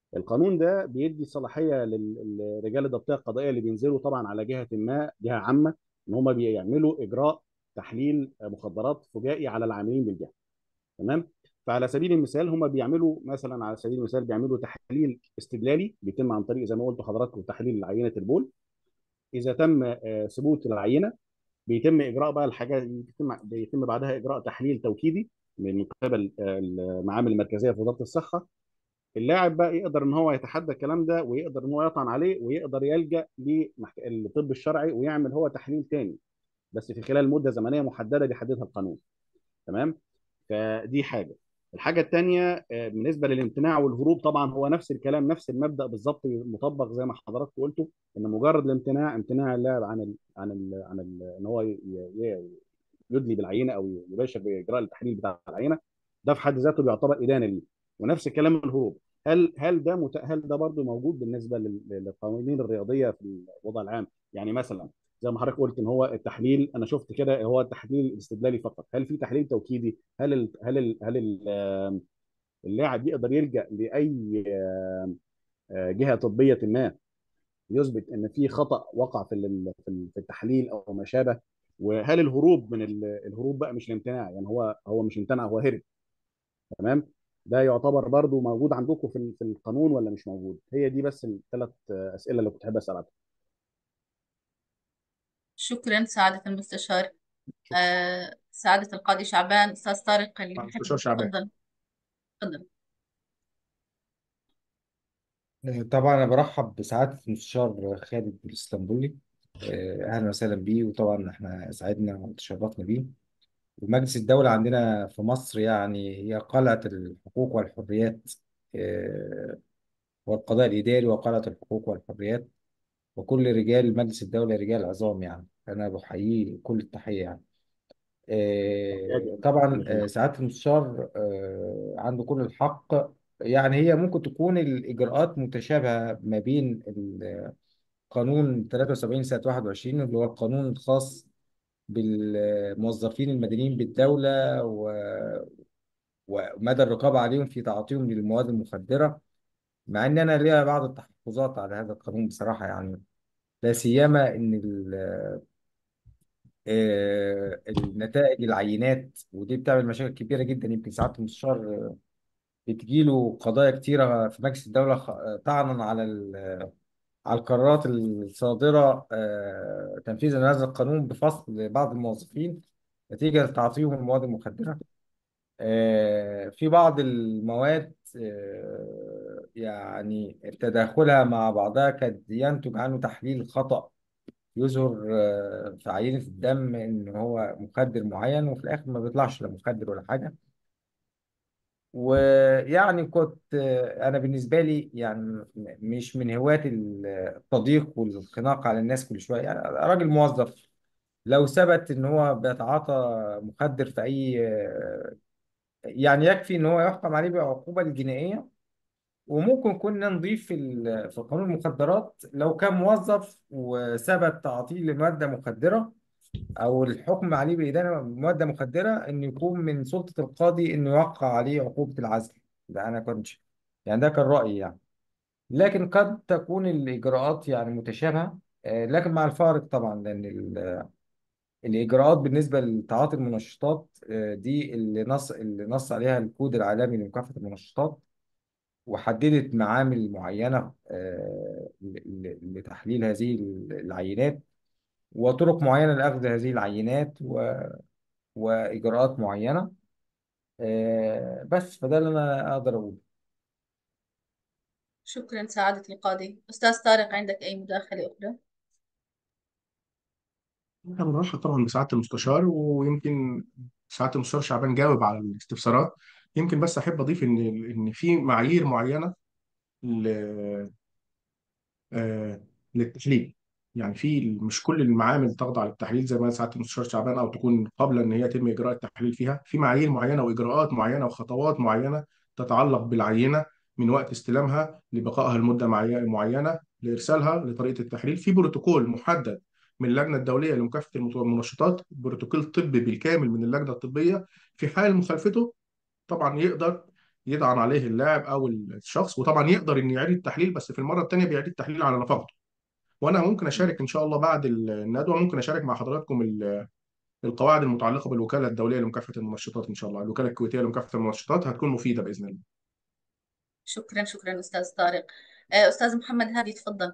القانون ده بيدي صلاحيه لل- لرجال الضبطيه القضائيه اللي بينزلوا طبعا على جهه ما، جهه عامه، ان هم بيعملوا اجراء تحليل مخدرات فجائي على العاملين بالجهه. تمام. فعلى سبيل المثال هم بيعملوا مثلا، على سبيل المثال بيعملوا تحليل استدلالي بيتم عن طريق زي ما قلت لحضراتكم تحليل عينه البول. اذا تم آه، ثبوت العينه، بيتم اجراء بقى الحاجه، بيتم بيتم بعدها اجراء تحليل توكيدي من قبل آه، المعامل المركزيه في وزاره الصحه. اللاعب بقى يقدر ان هو يتحدى الكلام ده، ويقدر ان هو يطعن عليه، ويقدر يلجا للطب الشرعي ويعمل هو تحليل تاني، بس في خلال مده زمنيه محدده بيحددها القانون. تمام. فدي حاجه. الحاجه الثانيه بالنسبه للامتناع والهروب، طبعا هو نفس الكلام، نفس المبدا بالظبط مطبق زي ما حضراتكم قلتوا، ان مجرد الامتناع، امتناع اللاعب عن ال عن ال عن ال ان هو ي- ي- يدلي بالعينه او يباشر باجراء التحليل بتاع العينه، ده في حد ذاته بيعتبر ادانه ليه. ونفس الكلام الهروب. هل هل ده مت... هل ده برضه موجود بالنسبه لل- للقوانين الرياضيه في الوضع العام؟ يعني مثلا زي ما حضرتك قلت ان هو التحليل، انا شفت كده هو التحليل الاستدلالي فقط، هل في تحليل توكيدي؟ هل ال... هل ال... هل ال... آه، اللاعب يقدر يلجا لاي آه، آه، جهه طبيه ما يثبت ان في خطا وقع في ال- في ال- في التحليل او ما شابه؟ وهل الهروب من ال- الهروب بقى مش الامتناع، يعني هو هو مش امتنع، هو هرب. تمام. ده يعتبر برضو موجود عندكم في ال- في القانون ولا مش موجود؟ هي دي بس الثلاث اسئله اللي كنت حابب اسال عنها. شكرا سعادة المستشار. آه سعادة القاضي شعبان، أستاذ طارق اللي مع بيحب المستشار شعبان. يتفضل. تفضل. آه، طبعا أنا برحب بسعادة المستشار خالد الإسطنبولي. آه، أهلا وسهلا بيه، وطبعا إحنا سعدنا وتشرفنا بيه. ومجلس الدولة عندنا في مصر يعني هي قلعة الحقوق والحريات، آه، والقضاء الإداري وقلعة الحقوق والحريات. وكل رجال مجلس الدولة رجال عظام، يعني أنا بحييه كل التحية يعني. آه، طبعا آه، سعادة المستشار آه، عنده كل الحق. يعني هي ممكن تكون الإجراءات متشابهة ما بين القانون ثلاثة وسبعين سنة واحد وعشرين، اللي هو القانون الخاص بالموظفين المدنيين بالدولة و- ومدى الرقابة عليهم في تعاطيهم للمواد المخدرة. مع إن أنا ليا بعض التحفظات على هذا القانون بصراحة يعني. لا سيما إن ال- آه، النتائج العينات، ودي بتعمل مشاكل كبيرة جدا. يمكن ساعات المستشار بتجيله قضايا كتيرة في مجلس الدولة خ- طعنا على ال- على القرارات الصادرة آه، تنفيذا لهذا القانون بفصل بعض الموظفين نتيجة لتعاطيهم المواد المخدرة. آه، في بعض المواد آه، يعني تداخلها مع بعضها قد ينتج عنه تحليل خطأ يظهر آه، في عينة الدم إن هو مخدر معين، وفي الآخر ما بيطلعش لا مخدر ولا حاجة. ويعني كنت آه، أنا بالنسبة لي يعني م- مش من هواة التضييق والخناق على الناس كل شوية. يعني راجل موظف لو ثبت إن هو بيتعاطى مخدر في أي آه، يعني يكفي إن هو يحكم عليه بعقوبة الجنائية. وممكن كنا نضيف في ال- في قانون المخدرات لو كان موظف وثبت تعاطيه لمادة مخدرة او الحكم عليه بإدانة بمادة مخدرة، ان يكون من سلطة القاضي انه يوقع عليه عقوبة العزل. ده انا كنت يعني ده كان رأيي يعني. لكن قد تكون الإجراءات يعني متشابهة، آه، لكن مع الفارق طبعا، لأن ال- الإجراءات بالنسبة لتعاطي المنشطات آه، دي اللي نص اللي نص عليها الكود العالمي لمكافحة المنشطات، وحددت معامل معينة آه، ل- ل- لتحليل هذه العينات، وطرق معينة لأخذ هذه العينات و... وإجراءات معينة. آه، بس فده اللي أنا أقدر أقوله. شكرا سعادة القاضي. أستاذ طارق، عندك أي مداخلة أخرى؟ احنا بنرحب طبعا بسعاده المستشار، ويمكن سعاده المستشار شعبان جاوب على الاستفسارات. يمكن بس احب اضيف ان ان في معايير معينه ل- آه، للتحليل. يعني في مش كل المعامل تخضع للتحليل زي ما سعاده المستشار شعبان، او تكون قبل ان هي يتم اجراء التحليل فيها. في معايير معينه واجراءات معينه وخطوات معينه تتعلق بالعينه، من وقت استلامها لبقائها لمده معي- معينه لارسالها لطريقه التحليل، في بروتوكول محدد من اللجنه الدوليه لمكافحه المت- المنشطات، بروتوكول طبي بالكامل من اللجنه الطبيه. في حال مخالفته طبعا يقدر يدعن عليه اللاعب او الشخص، وطبعا يقدر ان يعيد التحليل، بس في المره الثانيه بيعيد التحليل على نفقته. وانا ممكن اشارك ان شاء الله بعد الندوه، ممكن اشارك مع حضراتكم ال- القواعد المتعلقه بالوكاله الدوليه لمكافحه المنشطات ان شاء الله، الوكاله الكويتيه لمكافحه المنشطات، هتكون مفيده باذن الله. شكرا شكرا أستاذ طارق. آه، أستاذ محمد هادي تفضل.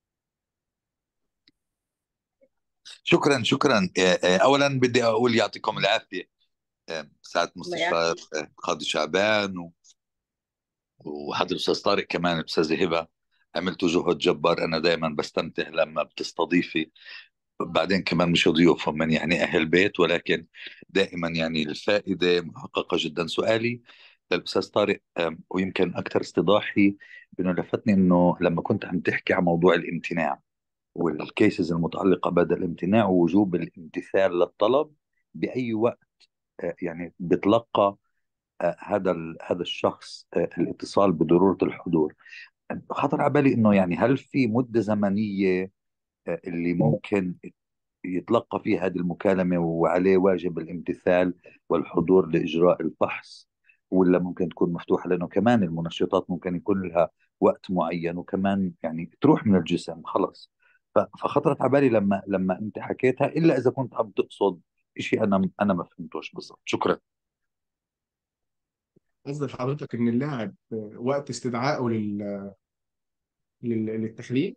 شكرا شكرا. آه، آه، اولا بدي اقول يعطيكم العافيه، آه، سعاده الله مستشار يعافيك. آه، قاضي شعبان و- وحضر الاستاذ طارق، كمان الاستاذه هبه، عملتوا جهد جبار. انا دائما بستمتع لما بتستضيفي، بعدين كمان مش ضيوف، من يعني اهل بيت، ولكن دائما يعني الفائده محققه جدا. سؤالي للاستاذ طارق، آم، ويمكن اكثر استضاحي بانه لفتني انه لما كنت عم تحكي عن موضوع الامتناع والكيسز المتعلقه بهذا الامتناع ووجوب الامتثال للطلب باي وقت، آه، يعني بتلقى آه، هذا ال- هذا الشخص آه، الاتصال بضروره الحضور. خطر على بالي انه يعني هل في مده زمنيه آه، اللي ممكن يتلقى فيه هذه المكالمة وعليه واجب الامتثال والحضور لإجراء الفحص، ولا ممكن تكون مفتوحة؟ لأنه كمان المنشطات ممكن يكون لها وقت معين، وكمان يعني تروح من الجسم خلص. ف- فخطرت على بالي لما لما أنت حكيتها، إلا إذا كنت عم تقصد شيء أنا أنا ما فهمتوش بالضبط. شكرا. قصد حضرتك ان اللاعب آه، وقت استدعائه لل- لل- للتحليل.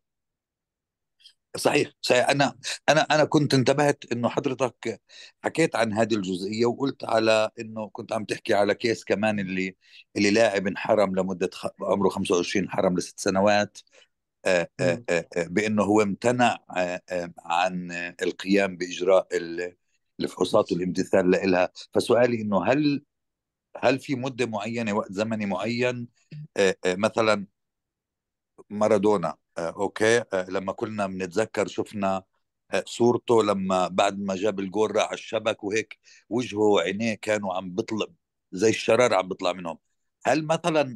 صحيح صحيح. انا انا انا كنت انتبهت انه حضرتك حكيت عن هذه الجزئيه، وقلت على انه كنت عم تحكي على كيس كمان اللي اللي لاعب انحرم لمده خ... عمره خمسة وعشرين، حرم لست سنوات، آه، آه، مم. آه، آه، بانه هو امتنع آه، آه، عن آه، القيام باجراء ال- الفحوصات والامتثال لها. فسؤالي انه هل هل في مده معينه، وقت زمني معين؟ آه، آه، مثلا مارادونا، آه، اوكي، آه، لما كلنا بنتذكر شفنا آه، صورته لما بعد ما جاب الجول راح على الشبك وهيك وجهه وعينيه كانوا عم بيطلع زي الشرار عم بيطلع منهم. هل مثلا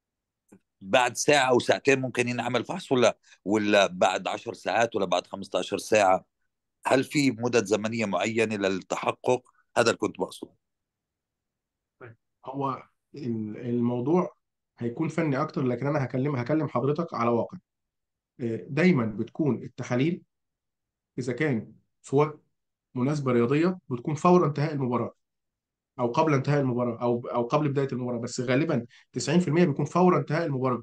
بعد ساعة أو ساعتين ممكن ينعمل فحص، ولا ولا بعد عشر ساعات، ولا بعد خمسة عشر ساعة؟ هل في مدة زمنية معينة للتحقق؟ هذا اللي كنت بقصده. طيب، هو ال- الموضوع هيكون فني اكتر، لكن انا هكلم هكلم حضرتك على واقع. آه، دايما بتكون التحاليل اذا كان في وقت مناسبه رياضيه بتكون فور انتهاء المباراه، او قبل انتهاء المباراه، او او قبل بدايه المباراه، بس غالبا تسعين في المية بيكون فور انتهاء المباراه.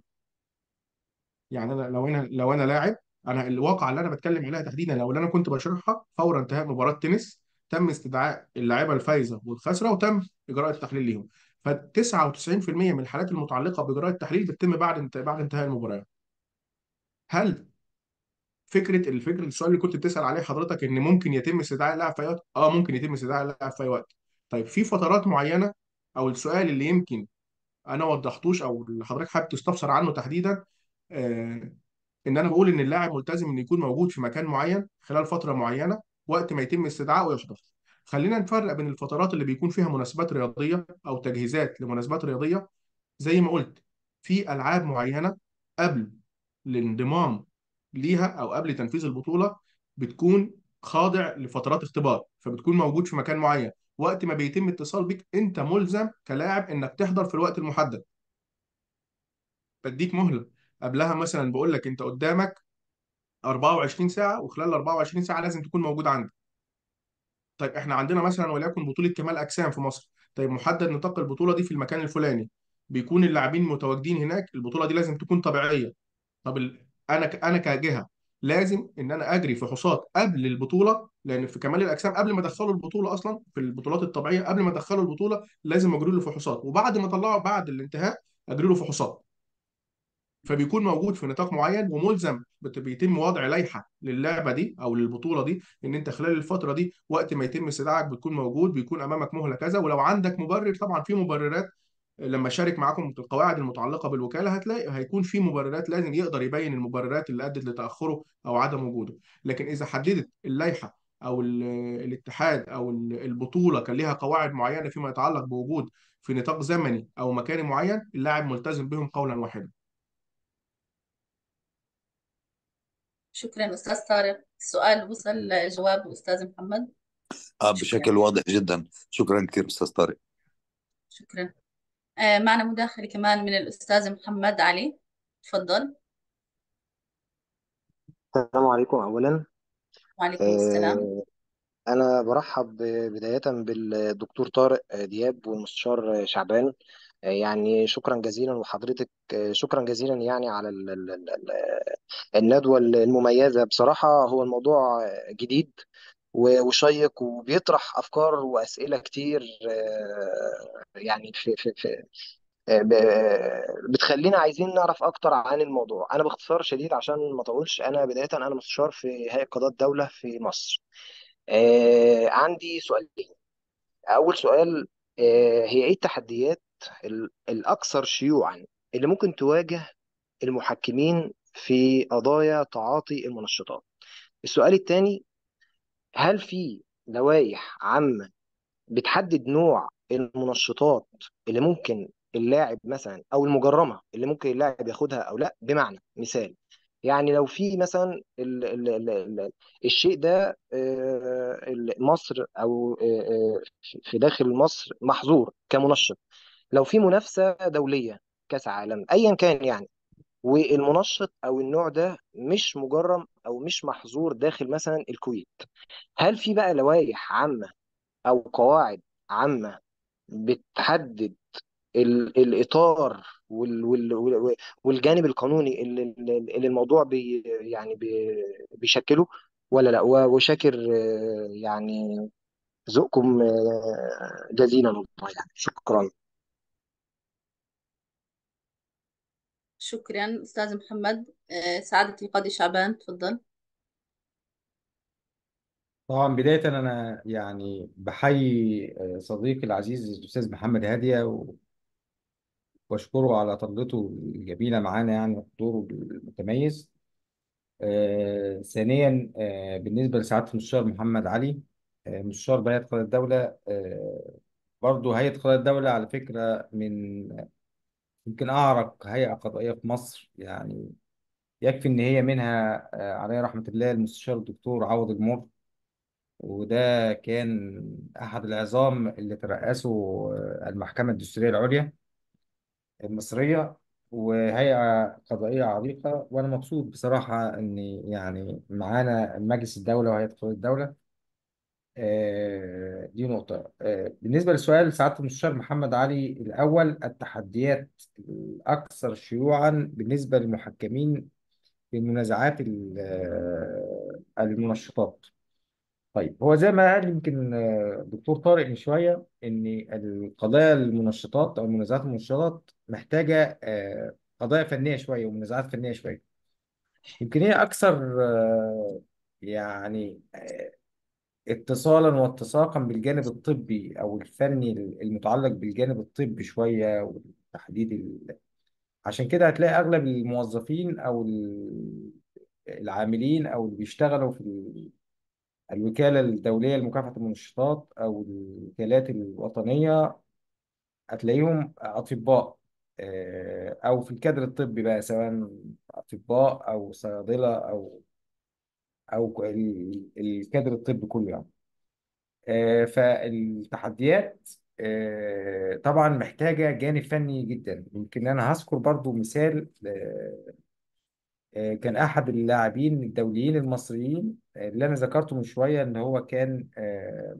يعني انا لو انا لو انا لاعب، انا الواقعه اللي انا بتكلم عليها تحديدا لو اللي انا كنت بشرحها فور انتهاء مباراه تنس، تم استدعاء اللاعيبه الفايزه والخاسره وتم اجراء التحليل ليهم. ف تسعة وتسعين في المية من الحالات المتعلقه باجراء التحليل بتتم بعد انت... بعد انتهاء المباراه. هل فكره الفكره السؤال اللي كنت بتسال عليه حضرتك ان ممكن يتم استدعاء اللاعب في اي وقت؟ اه ممكن يتم استدعاء اللاعب في اي وقت. طيب في فترات معينه، او السؤال اللي يمكن انا وضحتوش او اللي حضرتك حابب تستفسر عنه تحديدا، آه ان انا بقول ان اللاعب ملتزم انه يكون موجود في مكان معين خلال فتره معينه وقت ما يتم استدعائه يحضر. خلينا نفرق بين الفترات اللي بيكون فيها مناسبات رياضيه او تجهيزات لمناسبات رياضيه. زي ما قلت، في العاب معينه قبل الانضمام ليها او قبل تنفيذ البطوله بتكون خاضع لفترات اختبار، فبتكون موجود في مكان معين. وقت ما بيتم اتصال بك انت ملزم كلاعب انك تحضر في الوقت المحدد. بديك مهله قبلها، مثلا بقول لك انت قدامك أربعة وعشرين ساعه، وخلال ال أربعة وعشرين ساعه لازم تكون موجود عندك. طيب احنا عندنا مثلا وليكن بطوله كمال اجسام في مصر، طيب محدد نطاق البطوله دي في المكان الفلاني، بيكون اللاعبين متواجدين هناك، البطوله دي لازم تكون طبيعيه. طب ال... انا ك... انا كجهه لازم ان انا اجري فحوصات قبل البطوله، لان في كمال الاجسام قبل ما ادخله البطوله اصلا في البطولات الطبيعيه قبل ما ادخله البطوله لازم اجري له فحوصات، وبعد ما اطلعه بعد الانتهاء اجري له فحوصات. فبيكون موجود في نطاق معين وملزم، بت- بيتم وضع لائحه للعبه دي او للبطوله دي ان انت خلال الفتره دي وقت ما يتم استدعائك بتكون موجود، بيكون امامك مهله كذا. ولو عندك مبرر، طبعا في مبررات لما شارك معاكم في القواعد المتعلقه بالوكاله هتلاقي هيكون في مبررات لازم يقدر يبين المبررات اللي ادت لتاخره او عدم وجوده. لكن اذا حددت اللائحه او ال- الاتحاد او ال- البطوله كان ليها قواعد معينه فيما يتعلق بوجود في نطاق زمني او مكاني معين، اللاعب ملتزم بهم قولا واحدا. شكرا أستاذ طارق. السؤال وصل جواب أستاذ محمد. آه شكرا بشكل واضح جدا. شكرا كثير أستاذ طارق. شكرا. آه، معنا مداخلة كمان من الأستاذ محمد علي. تفضل. السلام عليكم أولا. وعليكم السلام. آه، أنا برحب بداية بالدكتور طارق دياب والمستشار شعبان. آه، يعني شكرا جزيلا، وحضرتك آه، شكرا جزيلا يعني على ال- ال- ال- ال- الندوة المميزة. بصراحة هو الموضوع جديد و- وشيق، وبيطرح أفكار وأسئلة كتير، آه، يعني في في في ب- بتخلينا عايزين نعرف اكتر عن الموضوع. انا باختصار شديد عشان ما اطولش، انا بدايه انا مستشار في هيئه قضاء الدوله في مصر. آه عندي سؤالين. اول سؤال، آه هي ايه التحديات ال- الاكثر شيوعا اللي ممكن تواجه المحكمين في قضايا تعاطي المنشطات؟ السؤال الثاني، هل في لوائح عامه بتحدد نوع المنشطات اللي ممكن اللاعب مثلا، او المجرمه اللي ممكن اللاعب ياخدها او لا؟ بمعنى مثال، يعني لو في مثلا ال ال ال ال الشيء ده، آه، ال- مصر او آه، آه، في داخل مصر محظور كمنشط، لو في منافسه دوليه، كاس عالم ايا كان يعني، والمنشط او النوع ده مش مجرم او مش محظور داخل مثلا الكويت، هل في بقى لوائح عامه او قواعد عامه بتحدد ال- الإطار وال وال وال- والجانب القانوني اللي, اللي الموضوع بي يعني بي بيشكله ولا لا؟ و- وشاكر آه، يعني ذوقكم آه، جزيلا والله، يعني شكرا. شكرا أستاذ محمد. آه، سعادة القاضي شعبان، تفضل. طبعا بداية أنا يعني بحيي آه، صديقي العزيز الأستاذ محمد هادية و- وأشكره على طلته الجميلة معانا يعني وحضوره المتميز. آه، ثانيا، آه، بالنسبة لسعادة المستشار محمد علي، آه، مستشار بهيئة قضاء الدولة. آه، برضه هيئة قضاء الدولة على فكرة من يمكن أعرق هيئة قضائية في مصر يعني. يكفي إن هي منها آه، عليه رحمة الله المستشار الدكتور عوض المر، وده كان أحد العظام اللي ترأسوا آه، المحكمة الدستورية العليا المصرية، وهيئة قضائية عريقة. وأنا مبسوط بصراحة إن يعني معانا مجلس الدولة وهيئة قضاء الدولة. آه، دي نقطة. آه، بالنسبة للسؤال سعادة المستشار محمد علي، الأول التحديات الأكثر شيوعا بالنسبة للمحكمين في المنازعات ال- آه، المنشطات. طيب، هو زي ما قال يمكن آه، دكتور طارق من شوية، إن القضايا المنشطات أو المنازعات المنشطات محتاجة آه، قضايا فنية شوية ومنازعات فنية شوية. يمكن هي أكثر آه، يعني آه، اتصالا واتساقا بالجانب الطبي أو الفني المتعلق بالجانب الطبي شوية وتحديد ال... عشان كده هتلاقي أغلب الموظفين أو ال- العاملين أو اللي بيشتغلوا في الوكالة الدولية لمكافحة المنشطات أو الوكالات الوطنية، هتلاقيهم أطباء، آه، أو في الكادر الطبي بقى، سواء أطباء أو صيادلة أو أو ال- الكادر الطبي كله يعني. آه، فالتحديات آه، طبعا محتاجة جانب فني جدا. يمكن أنا هذكر برضو مثال. آه، آه، كان أحد اللاعبين الدوليين المصريين آه، اللي أنا ذكرته من شوية، إن هو كان آه،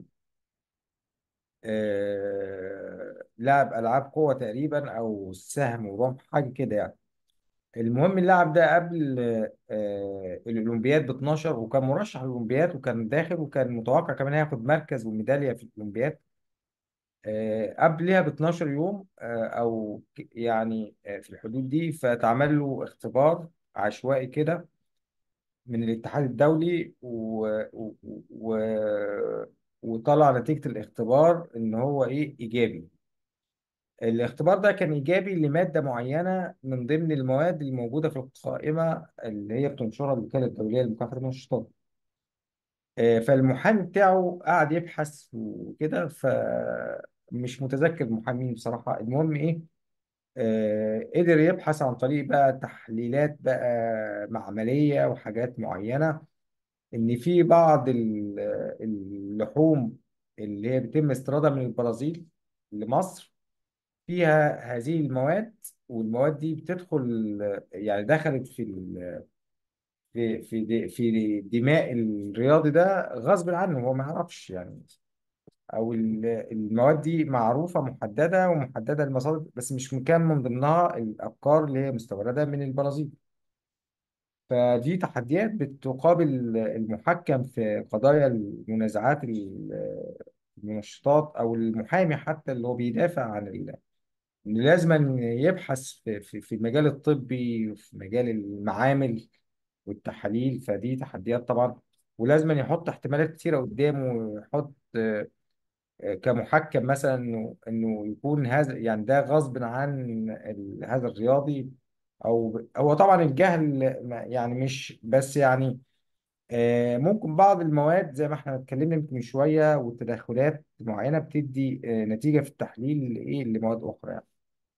آه، لعب ألعاب قوة تقريبا أو سهم ورمح حاجة كده يعني. المهم اللاعب ده قبل آه، الأولمبياد ب اتناشر، وكان مرشح للأولمبياد وكان داخل وكان متوقع كمان هياخد مركز وميدالية في الأولمبياد. آه، قبلها ب اتناشر يوم آه، أو ك- يعني آه، في الحدود دي، فتعمل له اختبار عشوائي كده من الاتحاد الدولي و... و... و... وطلع نتيجة الاختبار إن هو إيه إيجابي. الاختبار ده كان إيجابي لمادة معينة من ضمن المواد اللي موجودة في القائمة اللي هي بتنشرها الوكالة الدولية لمكافحة المنشطات. آه، فالمحامي بتاعه قعد يبحث وكده، فمش متذكر المحامين بصراحة. المهم إيه، آه، قدر يبحث عن طريق بقى تحليلات بقى معملية وحاجات معينة، إن في بعض ال- اللحوم اللي هي بيتم استيرادها من البرازيل لمصر فيها هذه المواد، والمواد دي بتدخل، يعني دخلت في ال- في في د- في دماء الرياضي ده غصب عنه، هو ما يعرفش يعني. او ال- المواد دي معروفه محدده ومحدده المصادر، بس مش كان من ضمنها الابقار اللي هي مستورده من البرازيل. فدي تحديات بتقابل المحكم في قضايا المنازعات ال- المنشطات، او المحامي حتى اللي هو بيدافع عن ال- إن لازم أن يبحث في في في المجال الطبي وفي مجال المعامل والتحاليل. فدي تحديات طبعا، ولازم أن يحط احتمالات كتيرة قدامه، ويحط آه، آه، كمحكم مثلا انه انه يكون هذا، يعني ده غصب عن ال- هذا الرياضي. او هو طبعا الجهل ما- يعني مش بس يعني آه، ممكن بعض المواد زي ما احنا اتكلمنا يمكن من شويه، والتدخلات معينه بتدي آه، نتيجه في التحليل ايه لمواد اخرى يعني.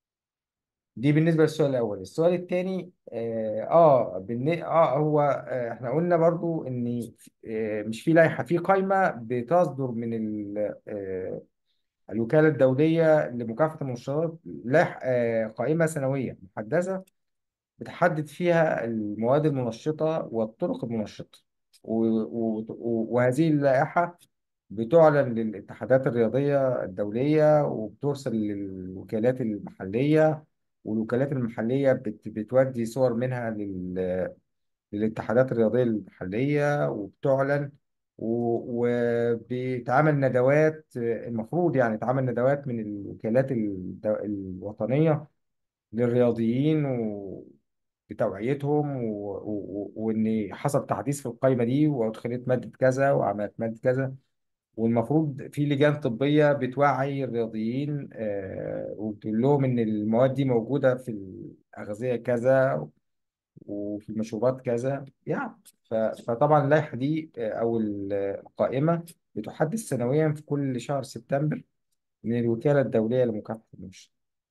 دي بالنسبه للسؤال الاول. السؤال الثاني اه اه, بالن- آه هو آه احنا قلنا برضو ان آه مش في لائحه، في قائمه بتصدر من ال- آه، الوكالة الدولية لمكافحة المنشطات، لائحة آه، قائمة سنوية محدثة بتحدد فيها المواد المنشطة والطرق المنشطة. و- و- و- وهذه اللائحة بتعلن للاتحادات الرياضية الدولية، وبترسل للوكالات المحلية، والوكالات المحلية بت- بتودي صور منها لل للاتحادات الرياضية المحلية، وبتعلن. و- وبيتعمل ندوات، المفروض يعني تعمل ندوات من الوكالات الد- الوطنية للرياضيين، و بتوعيتهم، و- و- وإن حصل تحديث في القائمة دي، وأدخلت مادة كذا وعملت مادة كذا. والمفروض في لجان طبية بتوعي الرياضيين آه، وبتقول لهم إن المواد دي موجودة في الأغذية كذا وفي المشروبات كذا يعني. ف- فطبعا اللائحة دي آه، أو ال- القائمة بتحدث سنويا في كل شهر سبتمبر من الوكالة الدولية لمكافحة المنشطات.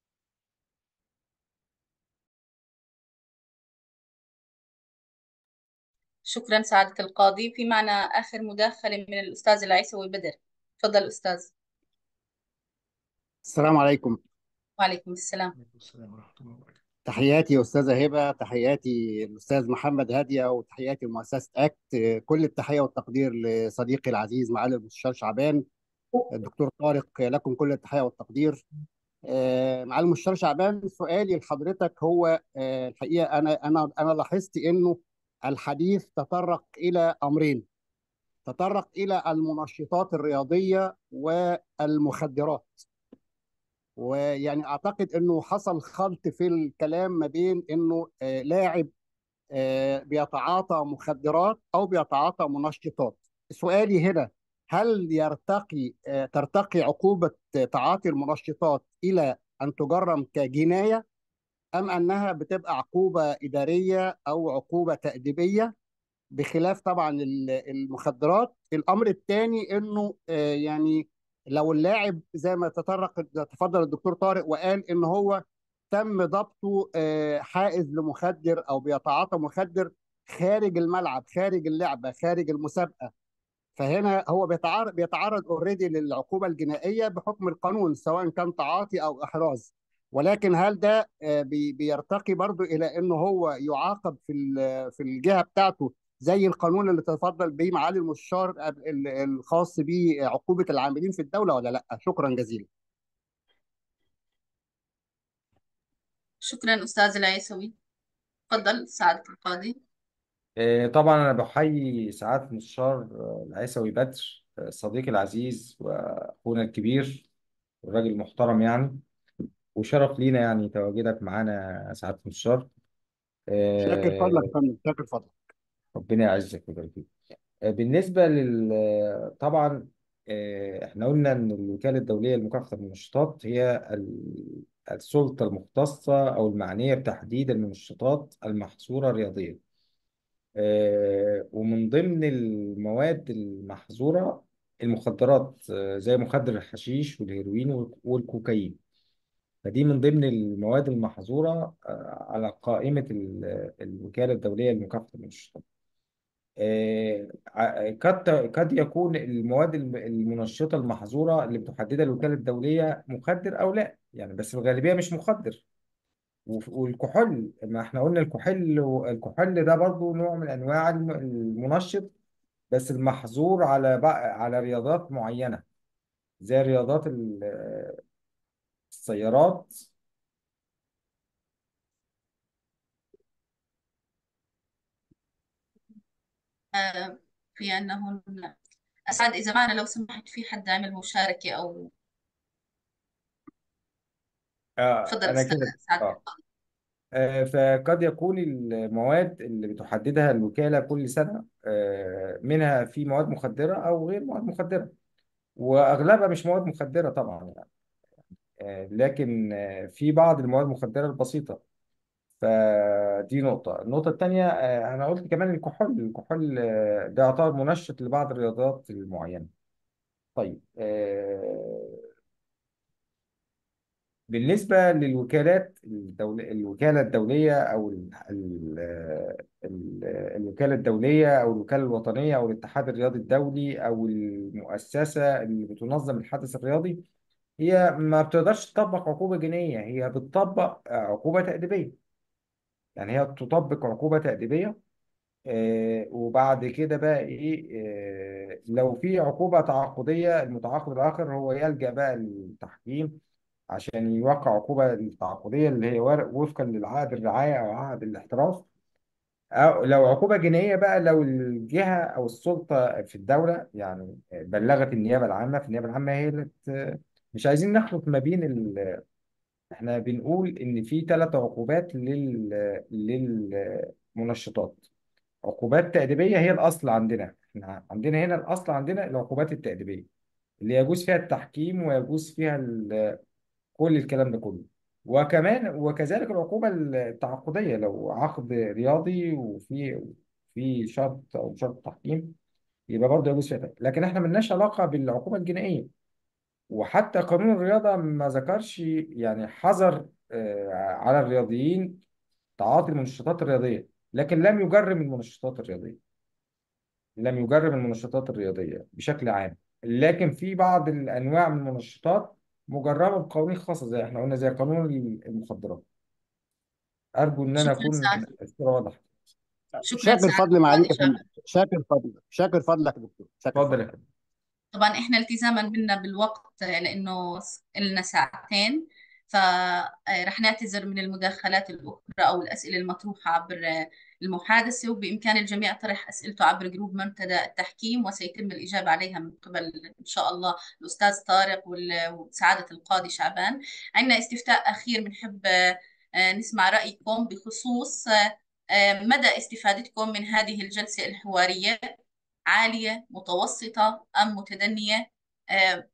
شكرا سعادة القاضي. في معنا آخر مداخلة من الأستاذ العيسوي بدر. تفضل أستاذ. السلام عليكم. وعليكم السلام. عليكم السلام ورحمة الله وبركاته. تحياتي أستاذة هبة، تحياتي الأستاذ محمد هادية، وتحياتي لمؤسسة أكت. كل التحية والتقدير لصديقي العزيز معالي المستشار شعبان. الدكتور طارق، لكم كل التحية والتقدير. آه، معالي المستشار شعبان، سؤالي لحضرتك هو آه، الحقيقة أنا أنا أنا لاحظت إنه الحديث تطرق إلى أمرين. تطرق إلى المنشطات الرياضية والمخدرات، ويعني اعتقد انه حصل خلط في الكلام ما بين انه آه، لاعب آه، بيتعاطى مخدرات او بيتعاطى منشطات. سؤالي هنا، هل يرتقي آه، ترتقي عقوبة تعاطي المنشطات الى ان تجرم كجناية، ام انها بتبقى عقوبة ادارية او عقوبة تأديبية، بخلاف طبعا ال- المخدرات؟ الامر الثاني انه آه، يعني لو اللاعب زي ما تطرق تفضل الدكتور طارق وقال ان هو تم ضبطه آه، حائز لمخدر او بيتعاطى مخدر خارج الملعب، خارج اللعبه، خارج المسابقه، فهنا هو بيتعرض بيتعرض اوريدي للعقوبه الجنائيه بحكم القانون، سواء كان تعاطي او احراز. ولكن هل ده آه، بي- بيرتقي برضو الى انه هو يعاقب في ال- في الجهه بتاعته زي القانون اللي تفضل به معالي المستشار ال- الخاص بعقوبه العاملين في الدوله، ولا لا؟ شكرا جزيلا. شكرا أستاذ العيسوي. تفضل سعادة القاضي. آه، طبعا أنا بحيي سعادة المستشار آه، العيسوي بدر، آه، صديقي العزيز وأخونا الكبير، والراجل المحترم يعني. وشرف لينا يعني تواجدك معانا يا سعادة المستشار. شاكر فضلك يا آه، فندم، شاكر فضلك. ربنا يعزك ويبارك فيك. آه، بالنسبة لل طبعا آه، احنا قلنا ان الوكالة الدولية لمكافحة المنشطات هي ال- السلطة المختصة او المعنية بتحديد المنشطات المحظورة رياضيا. آه، ومن ضمن المواد المحظورة المخدرات، آه، زي مخدر الحشيش والهيروين والك- والكوكايين. فدي من ضمن المواد المحظورة آه، على قائمة ال- الوكالة الدولية لمكافحة المنشطات. آه، ع- قد قد يكون المواد الم- المنشطة المحظورة اللي بتحددها الوكالة الدولية مخدر أو لا، يعني بس الغالبية مش مخدر. وف- والكحول، ما احنا قلنا الكحول، الكحول ده برضو نوع من أنواع الم- المنشط، بس المحظور على بق- على رياضات معينة، زي رياضات ال- السيارات. آه، في عندنا هون. أسعد إذا معنا لو سمحت في حد عمل مشاركة أو آه تفضل أنا أستاذ كده. أسعد. آه. آه، فقد يكون المواد اللي بتحددها الوكالة كل سنة، آه، منها في مواد مخدرة أو غير مواد مخدرة، وأغلبها مش مواد مخدرة طبعا يعني. آه، لكن آه، في بعض المواد المخدرة البسيطة. فدي نقطة. النقطة التانية، آه، أنا قلت كمان الكحول. الكحول آه، ده يعتبر منشط لبعض الرياضات المعينة. طيب، آه، بالنسبة للوكالات الدولية، الوكالة الدولية أو ال ال ال الوكالة الدولية أو الوكالة الوطنية أو الاتحاد الرياضي الدولي أو المؤسسة اللي بتنظم الحدث الرياضي، هي ما بتقدرش تطبق عقوبة جنائية، هي بتطبق عقوبة تأديبية. يعني هي تطبق عقوبة تأديبية. آه، وبعد كده بقى إيه، آه، لو في عقوبة تعاقدية، المتعاقد الآخر هو يلجأ بقى للتحكيم عشان يوقع عقوبة التعاقدية اللي هي ورق وفقا للعقد الرعاية أو عقد الاحتراف. أو لو عقوبة جنائية بقى، لو الجهة أو السلطة في الدولة يعني بلغت النيابة العامة، في النيابة العامة هي اللي ت- مش عايزين نخلط ما بين ال... احنا بنقول إن في ثلاث عقوبات لل... للمنشطات. عقوبات تأديبية هي الأصل عندنا، احنا عندنا هنا الأصل عندنا العقوبات التأديبية اللي يجوز فيها التحكيم ويجوز فيها كل الكلام ده كله. وكمان وكذلك العقوبة التعاقدية، لو عقد رياضي وفي في شرط أو شرط تحكيم، يبقى برضه يجوز فيها تحكيم. لكن احنا ملناش علاقة بالعقوبة الجنائية. وحتى قانون الرياضة ما ذكرش يعني حظر آه، على الرياضيين تعاطي المنشطات الرياضية، لكن لم يجرم المنشطات الرياضية، لم يجرم المنشطات الرياضية بشكل عام. لكن في بعض الأنواع من المنشطات مجرمة بقوانين خاصة، زي احنا قلنا زي قانون المخدرات. أرجو إن أنا شكرا أكون سعد. الصورة واضحة. شكرا شاكر سعد فضل معاليك يا الإجابة. فندم، شاكر فضل، شاكر فضلك يا دكتور، شاكر اتفضل يا فضلك. فندم. طبعا احنا التزاما بنا بالوقت لانه لنا ساعتين، فرح نعتذر من المداخلات الاخرى او الاسئله المطروحه عبر المحادثه، وبامكان الجميع طرح اسئلته عبر جروب منتدى التحكيم، وسيتم الاجابه عليها من قبل ان شاء الله الاستاذ طارق وال- وسعاده القاضي شعبان. عندنا استفتاء اخير بنحب آه، نسمع رايكم بخصوص آه، مدى استفادتكم من هذه الجلسه الحواريه. عالية، متوسطة، أم متدنية؟ آه،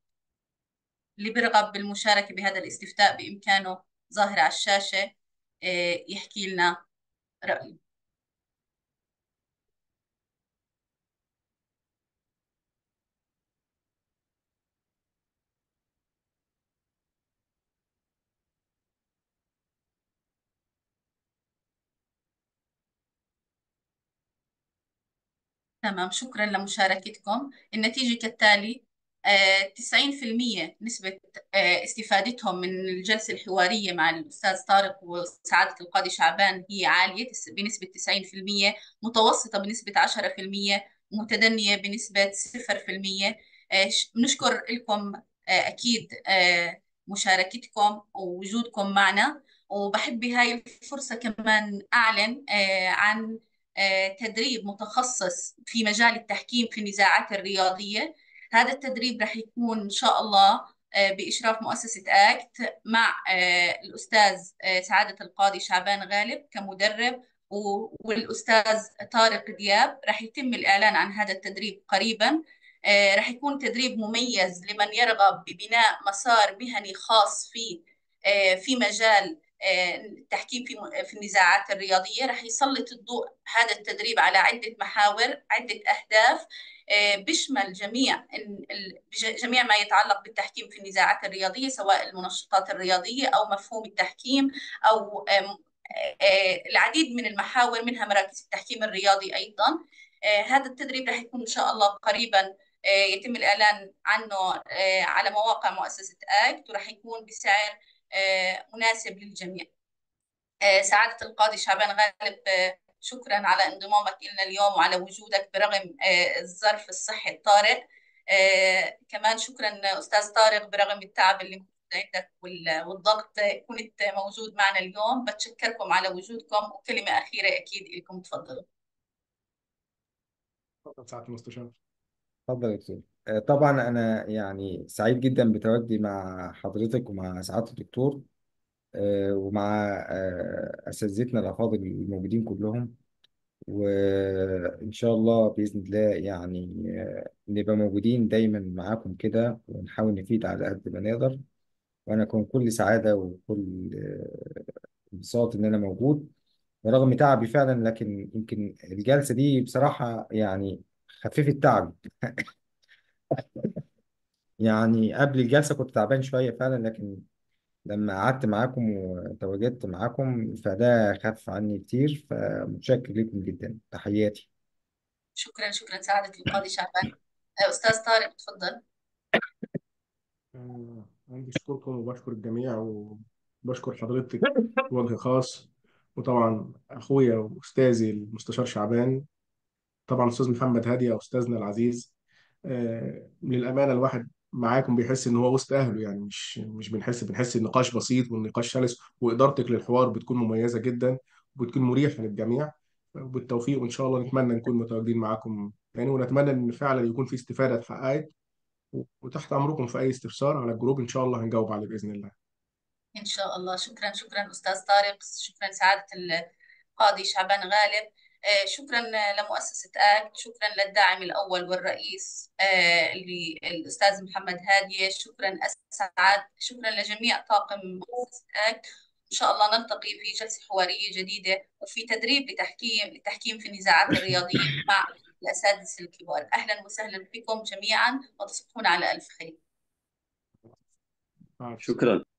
اللي بيرغب بالمشاركة بهذا الاستفتاء بإمكانه ظاهر على الشاشة آه، يحكي لنا رأيه. تمام، شكرا لمشاركتكم. النتيجة كالتالي: آه، تسعين في المية نسبة آه، استفادتهم من الجلسة الحوارية مع الأستاذ طارق وسعادة القاضي شعبان هي عالية تس- بنسبة تسعين في المية، متوسطة بنسبة عشرة في المية، متدنية بنسبة صفر في المية. آه، ش- نشكر لكم آه، أكيد آه، مشاركتكم ووجودكم معنا. وبحب بهاي الفرصة كمان أعلن آه، عن آه، تدريب متخصص في مجال التحكيم في النزاعات الرياضية. هذا التدريب رح يكون إن شاء الله آه، بإشراف مؤسسة آكت مع آه، الأستاذ آه، سعادة القاضي شعبان غالب كمدرب، و- والأستاذ طارق دياب. رح يتم الإعلان عن هذا التدريب قريبا. آه، رح يكون تدريب مميز لمن يرغب ببناء مسار مهني خاص فيه آه، في مجال آه، التحكيم في في النزاعات الرياضية. رح يسلط الضوء هذا التدريب على عدة محاور، عدة أهداف آه، بيشمل جميع ال- ال- جميع ما يتعلق بالتحكيم في النزاعات الرياضية، سواء المنشطات الرياضية أو مفهوم التحكيم أو آم، آه، العديد من المحاور، منها مراكز التحكيم الرياضي أيضا. آه، هذا التدريب رح يكون إن شاء الله قريبا، آه، يتم الإعلان عنه آه، على مواقع مؤسسة آكت، ورح يكون بسعر آه، مناسب للجميع. آه، سعادة القاضي شعبان غالب، آه، شكرا على انضمامك لنا اليوم وعلى وجودك برغم آه، الظرف الصحي الطارئ. آه، كمان شكرا أستاذ طارق، برغم التعب اللي موجود عندك وال- والضغط، آه، كنت موجود معنا اليوم. بتشكركم على وجودكم، وكلمة أخيرة أكيد لكم، تفضلوا. تفضل سعاده المستشار. اتفضل يا دكتور. آه، طبعا انا يعني سعيد جدا بتواجدي مع حضرتك ومع سعاده الدكتور، آه، ومع آه، اساتذتنا الافاضل الموجودين كلهم. وان شاء الله باذن الله يعني آه، نبقى موجودين دايما معاكم كده، ونحاول نفيد على قد ما نقدر. وانا كنت كل سعاده وكل آه، انبساط ان انا موجود، ورغم تعبي فعلا. لكن يمكن الجلسه دي بصراحه يعني خففت تعبي. يعني قبل الجلسة كنت تعبان شوية فعلا، لكن لما قعدت معاكم وتواجدت معاكم فده خف عني كتير. فمتشكر لكم جدا، تحياتي. شكرا شكرا سعادة القاضي شعبان. آه، أستاذ طارق تفضل. آه، أنا بشكركم وبشكر الجميع وبشكر حضرتك بوجه خاص، وطبعا أخويا وأستاذي المستشار شعبان، طبعا أستاذ محمد هادي أستاذنا العزيز. آه، للأمانة الواحد معاكم بيحس إن هو وسط أهله، يعني مش مش بنحس بنحس النقاش بسيط والنقاش سلس، وإدارتك للحوار بتكون مميزة جدا وبتكون مريحة للجميع. بالتوفيق، وإن شاء الله نتمنى نكون متواجدين معاكم تاني، ونتمنى إن فعلا يكون في استفادة اتحققت. وتحت أمركم في أي استفسار على الجروب، إن شاء الله هنجاوب عليه بإذن الله. إن شاء الله. شكرا شكرا أستاذ طارق، شكرا سعادة القاضي شعبان غالب. آه، شكرا لمؤسسة آكت، شكرا للداعم الأول والرئيس آه، اللي الأستاذ محمد هادية، شكرا أسعد، شكرا لجميع طاقم مؤسسة آكت. إن شاء الله نلتقي في جلسة حوارية جديدة، وفي تدريب لتحكيم للتحكيم في النزاعات الرياضية مع الأساتذة الكبار. أهلا وسهلا بكم جميعا، وتصبحون على ألف خير. مع السلامة. شكرا.